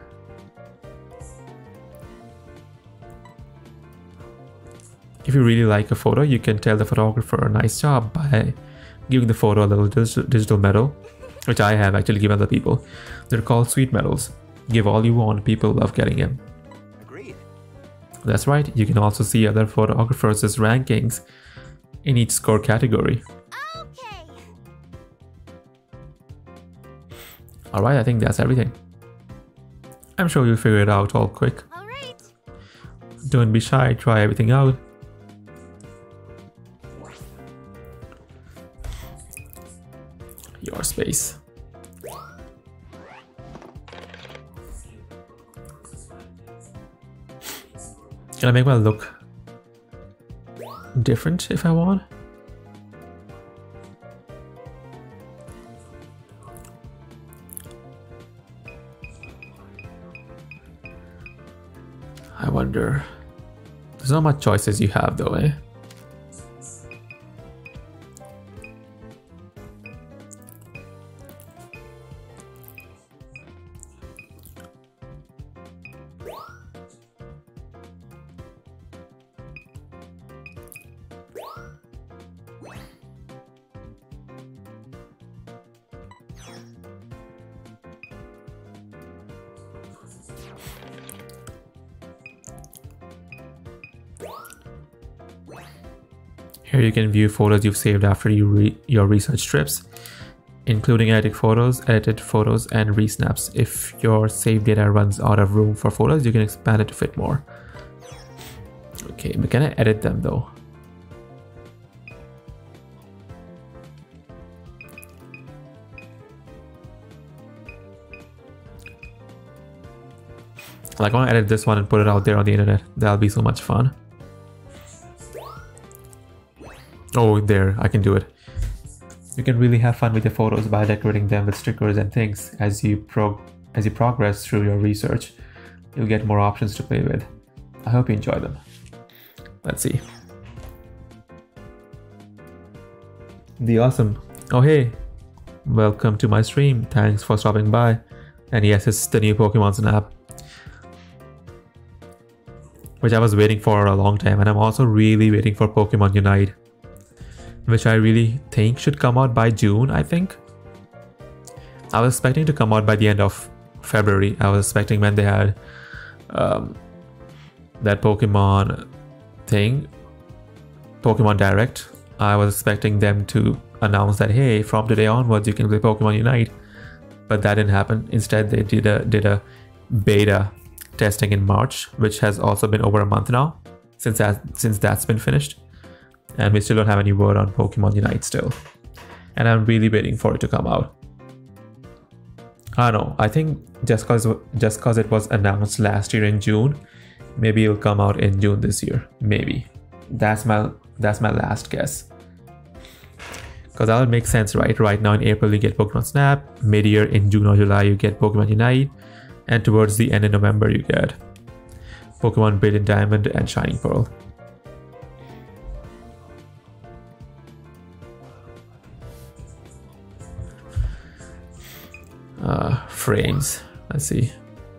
If you really like a photo, you can tell the photographer a nice job by giving the photo a little digital medal, which I have actually given other people. They're called sweet medals. Give all you want, people love getting them. agreed. That's right, you can also see other photographers' rankings in each score category. okay. Alright, I think that's everything. I'm sure you'll figure it out all quick. All right. Don't be shy, try everything out. Your space. Can I make my look different if I want? I wonder. There's not much choices you have though, eh? Here you can view photos you've saved after your research trips, including edited photos, and resnaps. If your saved data runs out of room for photos, you can expand it to fit more. Okay, but can I edit them though? Like, I want to edit this one and put it out there on the internet. That'll be so much fun. Oh, there, I can do it. You can really have fun with your photos by decorating them with stickers and things. As you progress through your research, you'll get more options to play with. I hope you enjoy them. Let's see. The awesome. Oh hey, welcome to my stream. Thanks for stopping by. And yes, it's the new Pokemon Snap, which I was waiting for a long time, and I'm also really waiting for Pokemon Unite, which I really think should come out by June, I think. I was expecting to come out by the end of February. I was expecting when they had that Pokemon thing, Pokemon Direct, I was expecting them to announce that, hey, from today onwards you can play Pokemon Unite. But that didn't happen. Instead, they did a beta testing in March, which has also been over a month now since that's been finished. And we still don't have any word on Pokemon Unite still. And I'm really waiting for it to come out. I don't know. I think just cause it was announced last year in June, maybe it'll come out in June this year. Maybe. That's my last guess. Because that would make sense, right? Right now in April you get Pokemon Snap, mid-year in June or July you get Pokemon Unite, and towards the end of November you get Pokemon Brilliant Diamond and Shining Pearl. Frames. Let's see.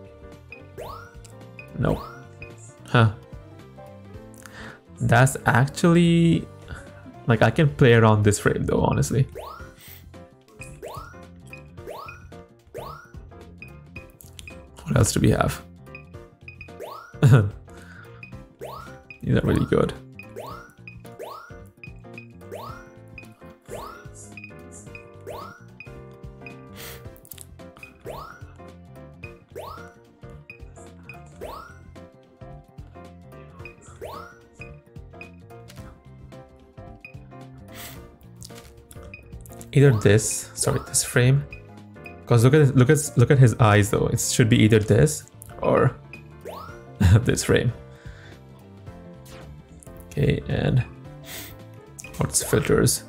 Nope. Huh. That's actually... Like, I can play around this frame though, honestly. What else do we have? These are really good. Either this, sorry, this frame, because look at his eyes though. It should be either this or this frame. Okay, and what's filters?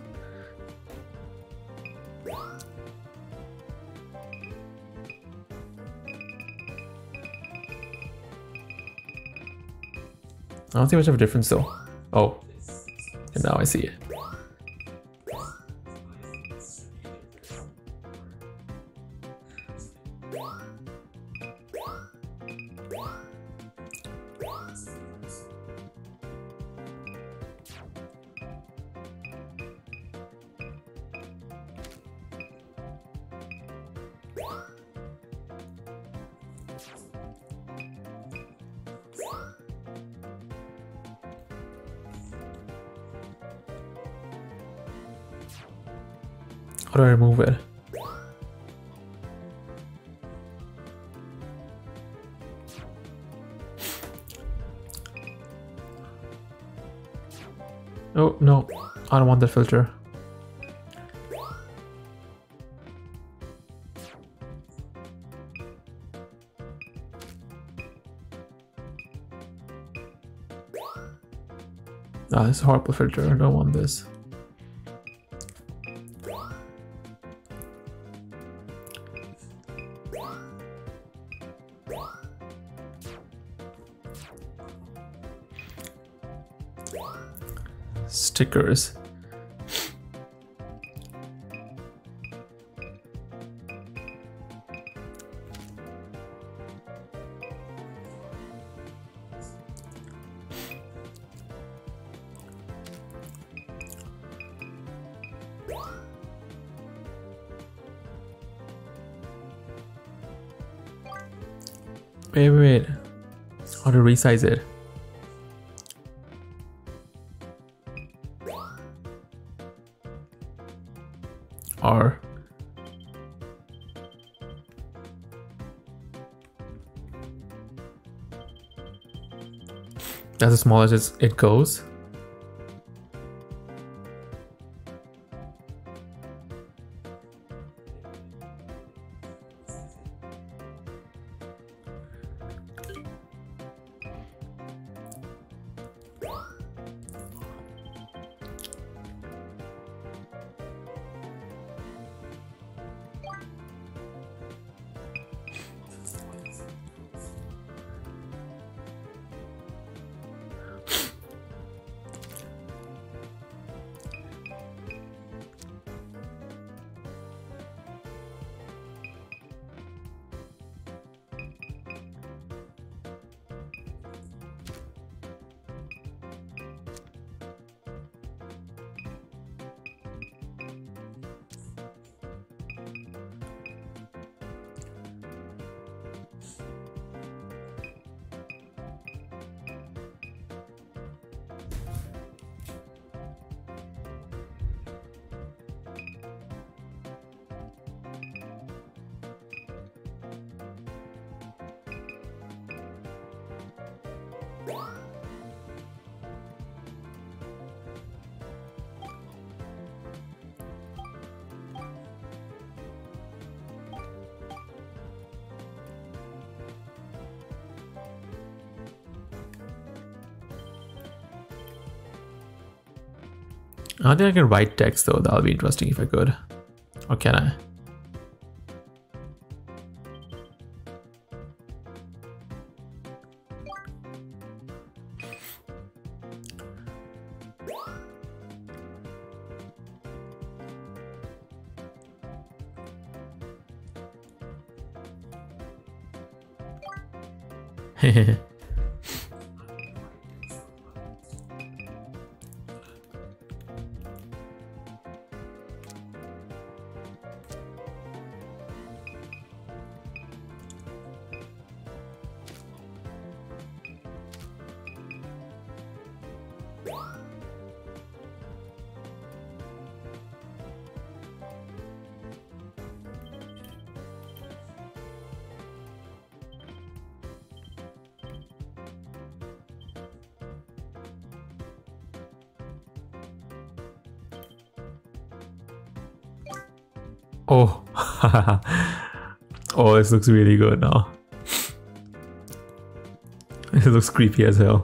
I don't see much of a difference though. Oh, and now I see it. How do I remove it? Oh no, I don't want that filter. Ah, this is a horrible filter. I don't want this. Stickers. Wait. How to resize it? Or that's as small as it goes. I don't think I can write text though. That'll be interesting if I could. Or can I? Oh, oh, this looks really good now. This looks creepy as hell.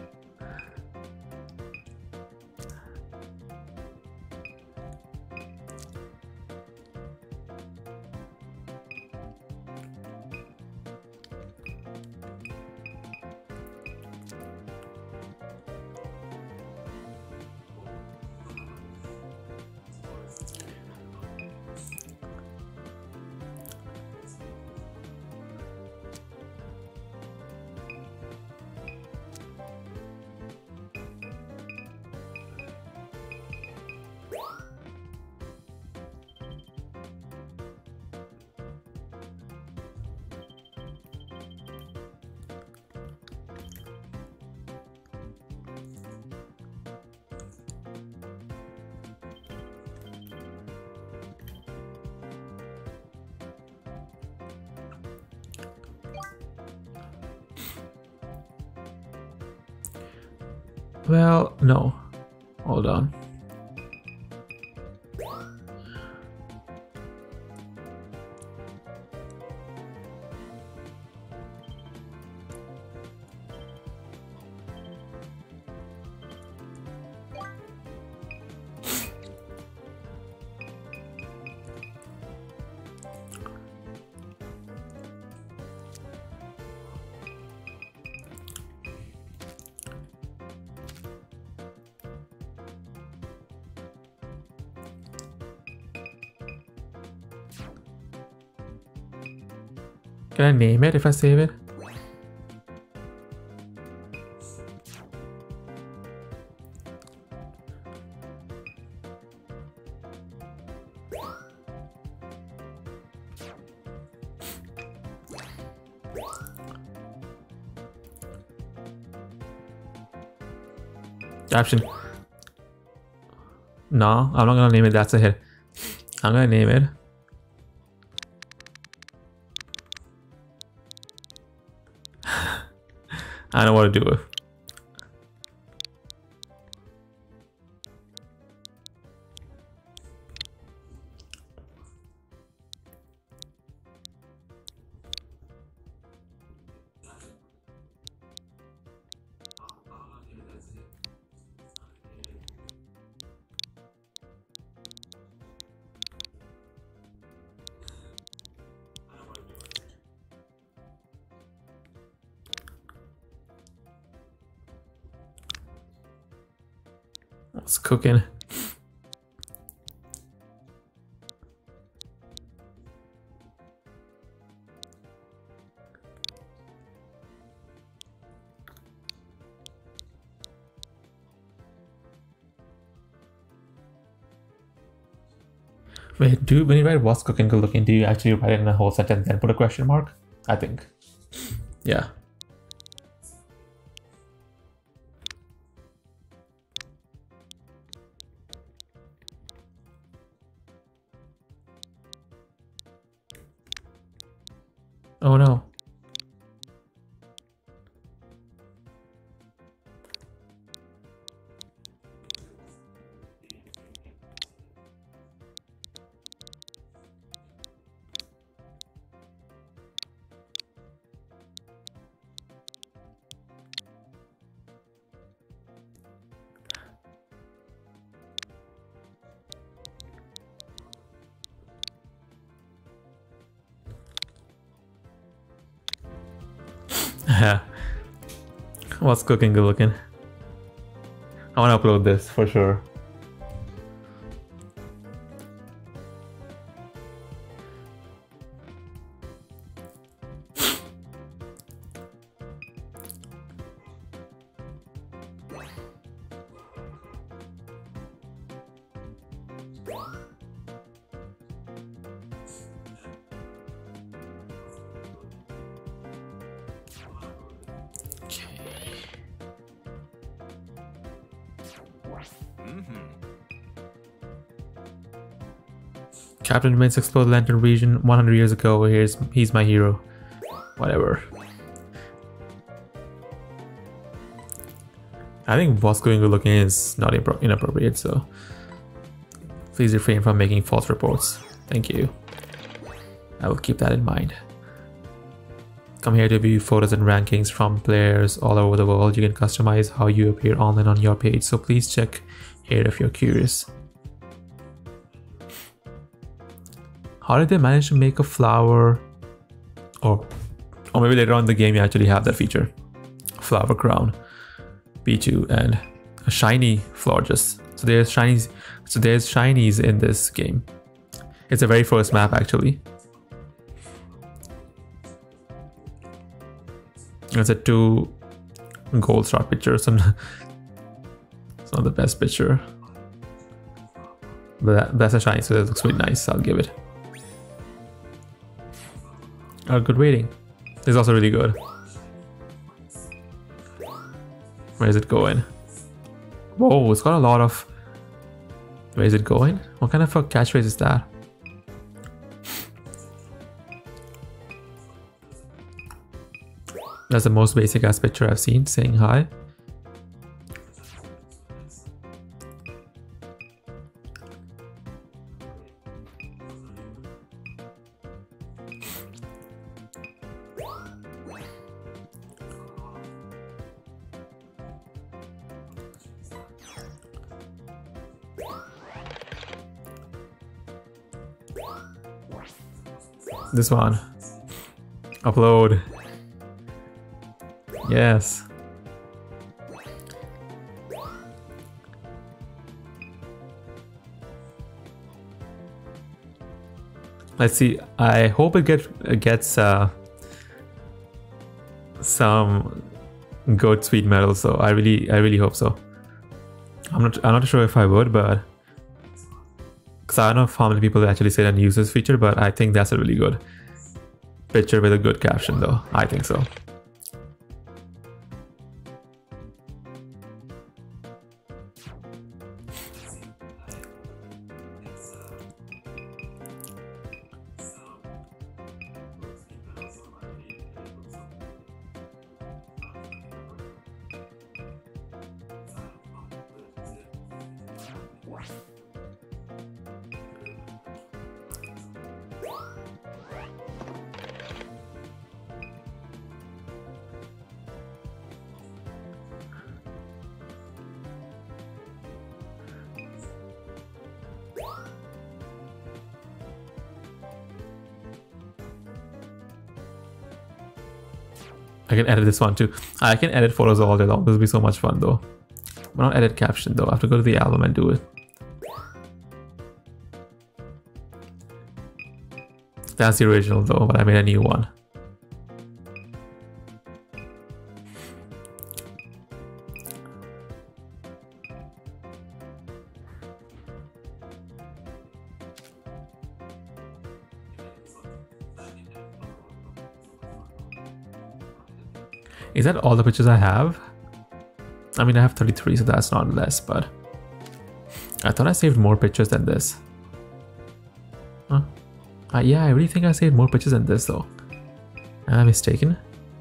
Well, no. Hold on. Can I name it if I save it? Caption. No, I'm not gonna name it. That's a hit. I'm gonna name it. I don't know what to do with. What's cooking? Wait, when you write what's cooking good looking, do you actually write it in a whole sentence and put a question mark? I think. Yeah. Oh no. Yeah. What's cooking good looking? I want to upload this for sure. Captain Vince exploded Lental Region 100 years ago. He's my hero. Whatever. I think what's going good looking is not inappropriate, so please refrain from making false reports. Thank you. I will keep that in mind. Come here to view photos and rankings from players all over the world. You can customize how you appear online on your page, so please check here if you're curious. How did they manage to make a flower? Or maybe later on in the game you actually have that feature. Flower crown, Pichu, and a shiny Florges. So there's shinies in this game. It's the very first map actually. It's a 2 gold star picture. So it's not the best picture, but that's a shiny, so it looks really nice. I'll give it. Oh, good rating. This is also really good. Where is it going? Whoa, it's got a lot of... Where is it going? What kind of a catchphrase is that? That's the most basic ass picture I've seen, saying hi. This one. Upload. Yes. Let's see. I hope it gets some good sweet medals. So I really hope so. I'm not sure if I would, but because I don't know how many people actually sit and use this feature, but I think that's a really good picture with a good caption, though. I think so. I can edit this one too. I can edit photos all day long. This will be so much fun though. But not edit caption though. I have to go to the album and do it. That's the original though, but I made a new one. Is that all the pictures I have? I mean, I have 33, so that's not less, but I thought I saved more pictures than this. Huh? Yeah, I really think I saved more pictures than this, though. Am I mistaken?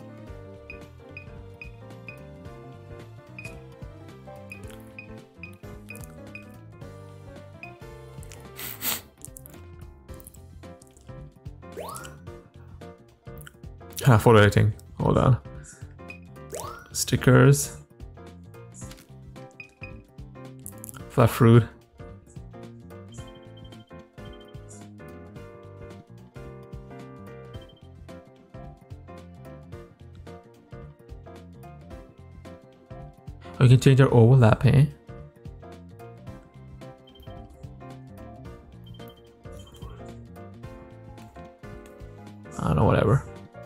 Photo editing. Hold on. Stickers. Fluff fruit. We can change our overlap, eh? I don't know, whatever.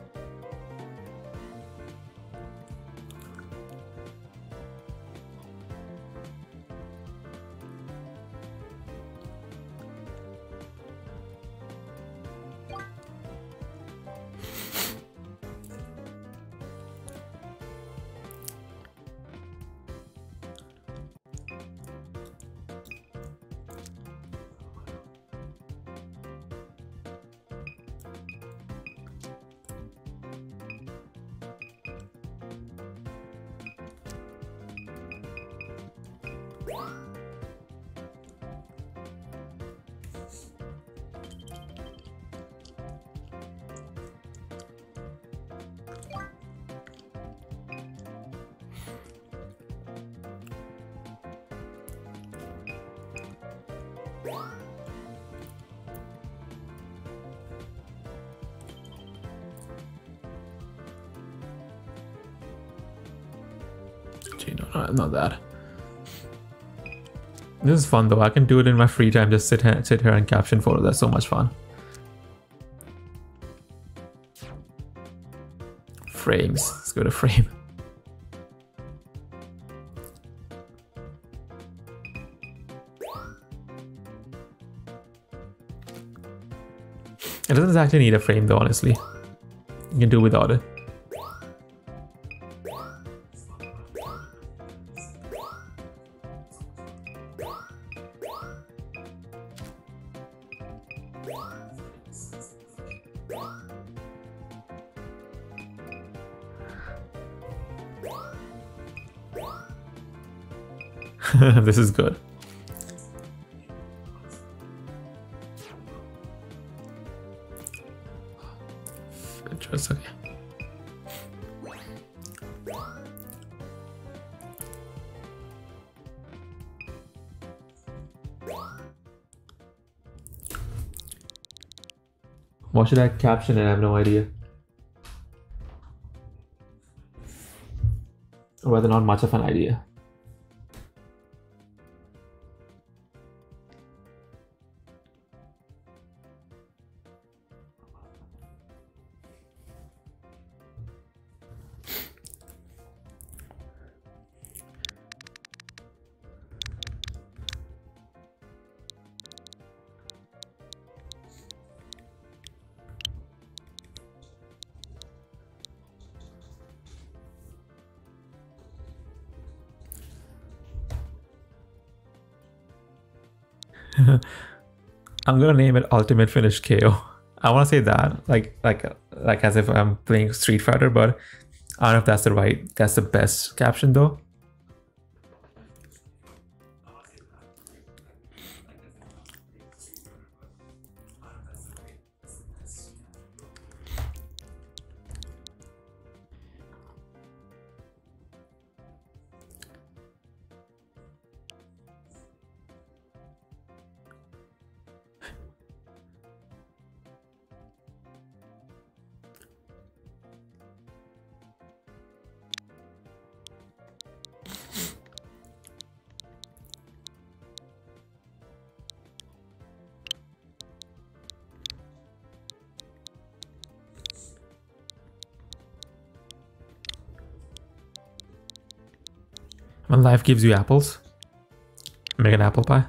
Gee, no, not that. This is fun though. I can do it in my free time. Just sit here and caption photos. That's so much fun. Frames. Let's go to frame. It doesn't actually need a frame though, honestly. You can do without it. This is good. Just okay. What should I caption it? I have no idea. Or rather, not much of an idea. I'm gonna name it Ultimate Finish KO. I want to say that like as if I'm playing Street Fighter, but I don't know if that's the best caption though. When life gives you apples, make an apple pie.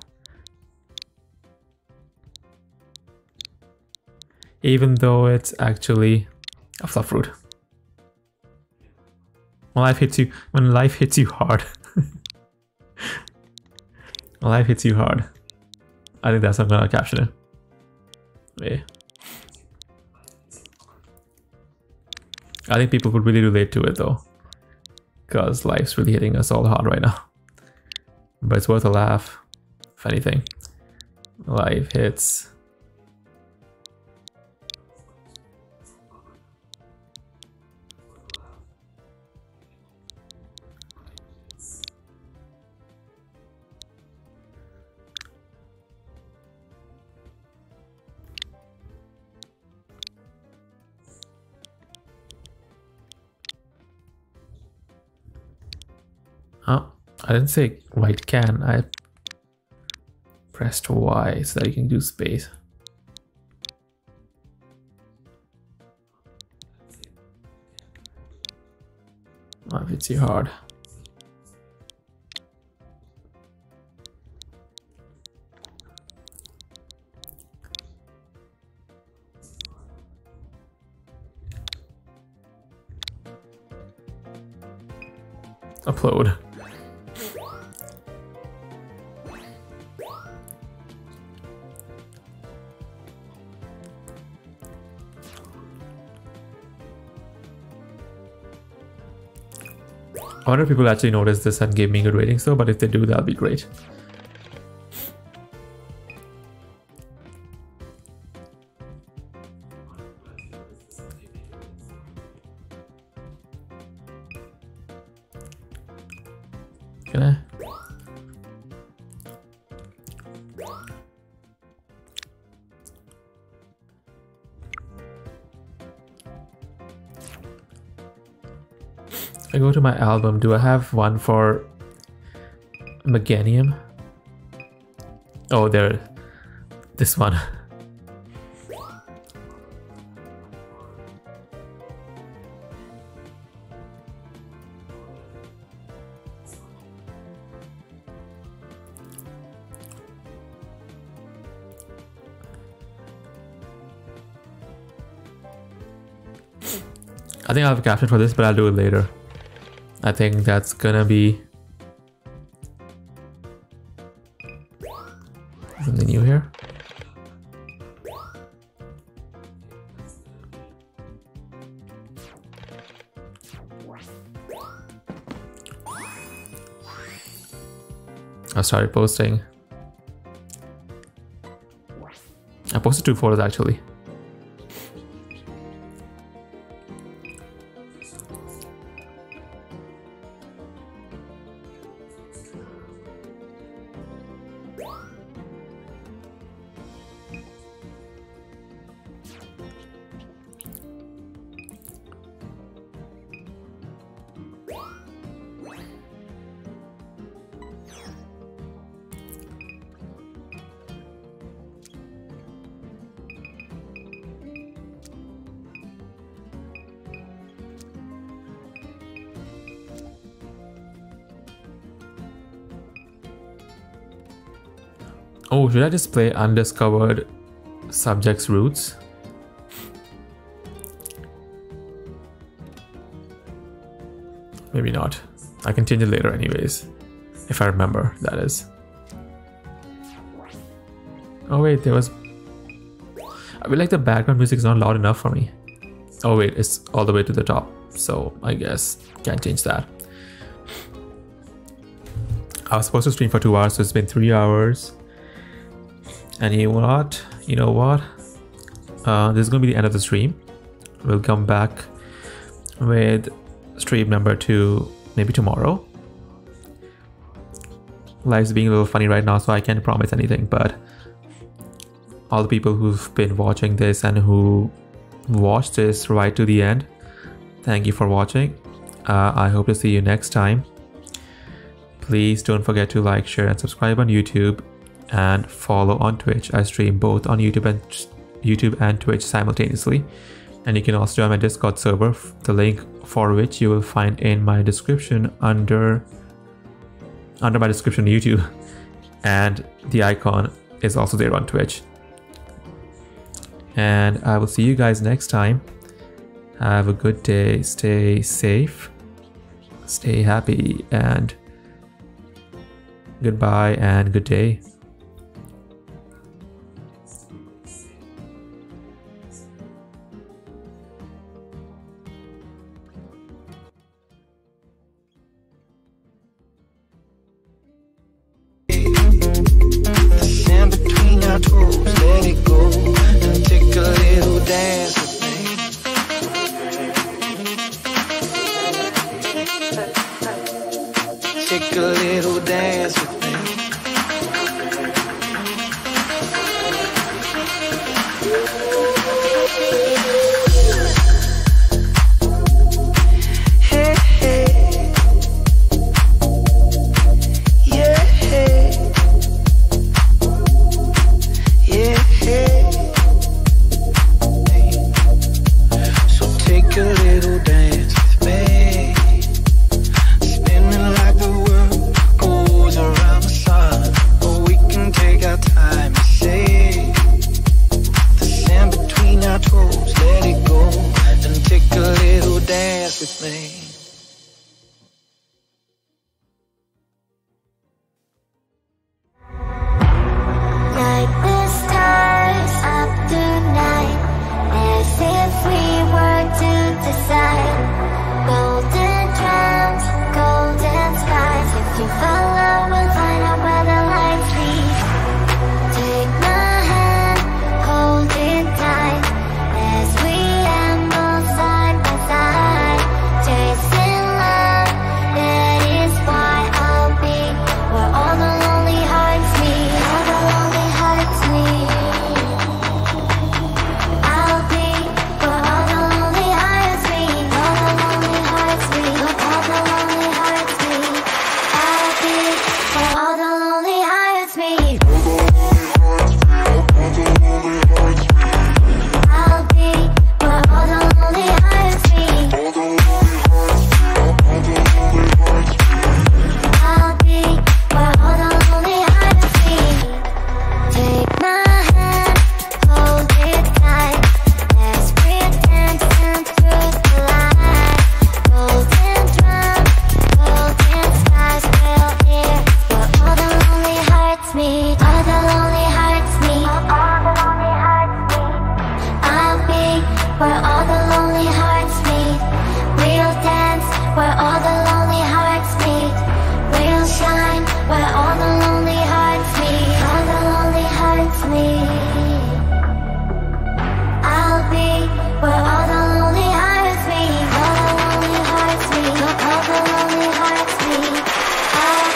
Even though it's actually a fluff fruit. When life hits you hard. When life hits you hard. I think that's how I'm gonna caption it. Yeah. I think people could really relate to it though. Because life's really hitting us all hard right now. But it's worth a laugh, if anything. Life hits. Oh. I didn't say right can. I pressed Y so that you can do space. Oh, if it's too hard. Upload. I wonder if people actually notice this and give me good ratings though, but if they do, that'll be great. Can I? If I go to my album, do I have one for Meganium? Oh, there. This one. I think I'll have a caption for this, but I'll do it later. I think that's gonna be something new here. I started posting. I posted 2 photos actually. Oh, should I just play undiscovered subjects roots? Maybe not. I can change it later anyways. If I remember, that is. Oh wait, there was... I feel like the background music is not loud enough for me. Oh wait, it's all the way to the top. So I guess can't change that. I was supposed to stream for 2 hours, so it's been 3 hours. And you know what? This is gonna be the end of the stream. We'll come back with stream number 2 maybe tomorrow. Life's being a little funny right now, so I can't promise anything, but all the people who've been watching this and who watched this right to the end, thank you for watching. I hope to see you next time. Please don't forget to like, share, and subscribe on YouTube, and follow on Twitch. I stream both on YouTube and Twitch simultaneously, and you can also join my Discord server, the link for which you will find in my description under my description on YouTube, and the icon is also there on Twitch. And I will see you guys next time. Have a good day, stay safe, stay happy, and goodbye and good day. Sand between our toes, let it go and take a little dance with me. Take a little dance with me. Hey, hey. me. Like the stars up tonight, as if we were to decide. Golden drums, golden skies. If you follow, we'll find out where the lights lead. Take my hand, hold it tight, as we amble side by side. Chasing love, that is why I'll be where all the lonely hearts meet. All the lonely hearts meet. I'll be where all the lonely hearts meet. All the lonely hearts meet. Where all the lonely hearts meet. I'll be where all the lonely hearts meet. I'll be where all the lonely hearts meet. I'll be where all the lonely hearts meet. Take my hand, hold it tight, as we're dancing through the light. Golden drums, golden skies will hear where all the lonely hearts meet. All the lonely hearts meet. All the lonely hearts meet. I'll be where all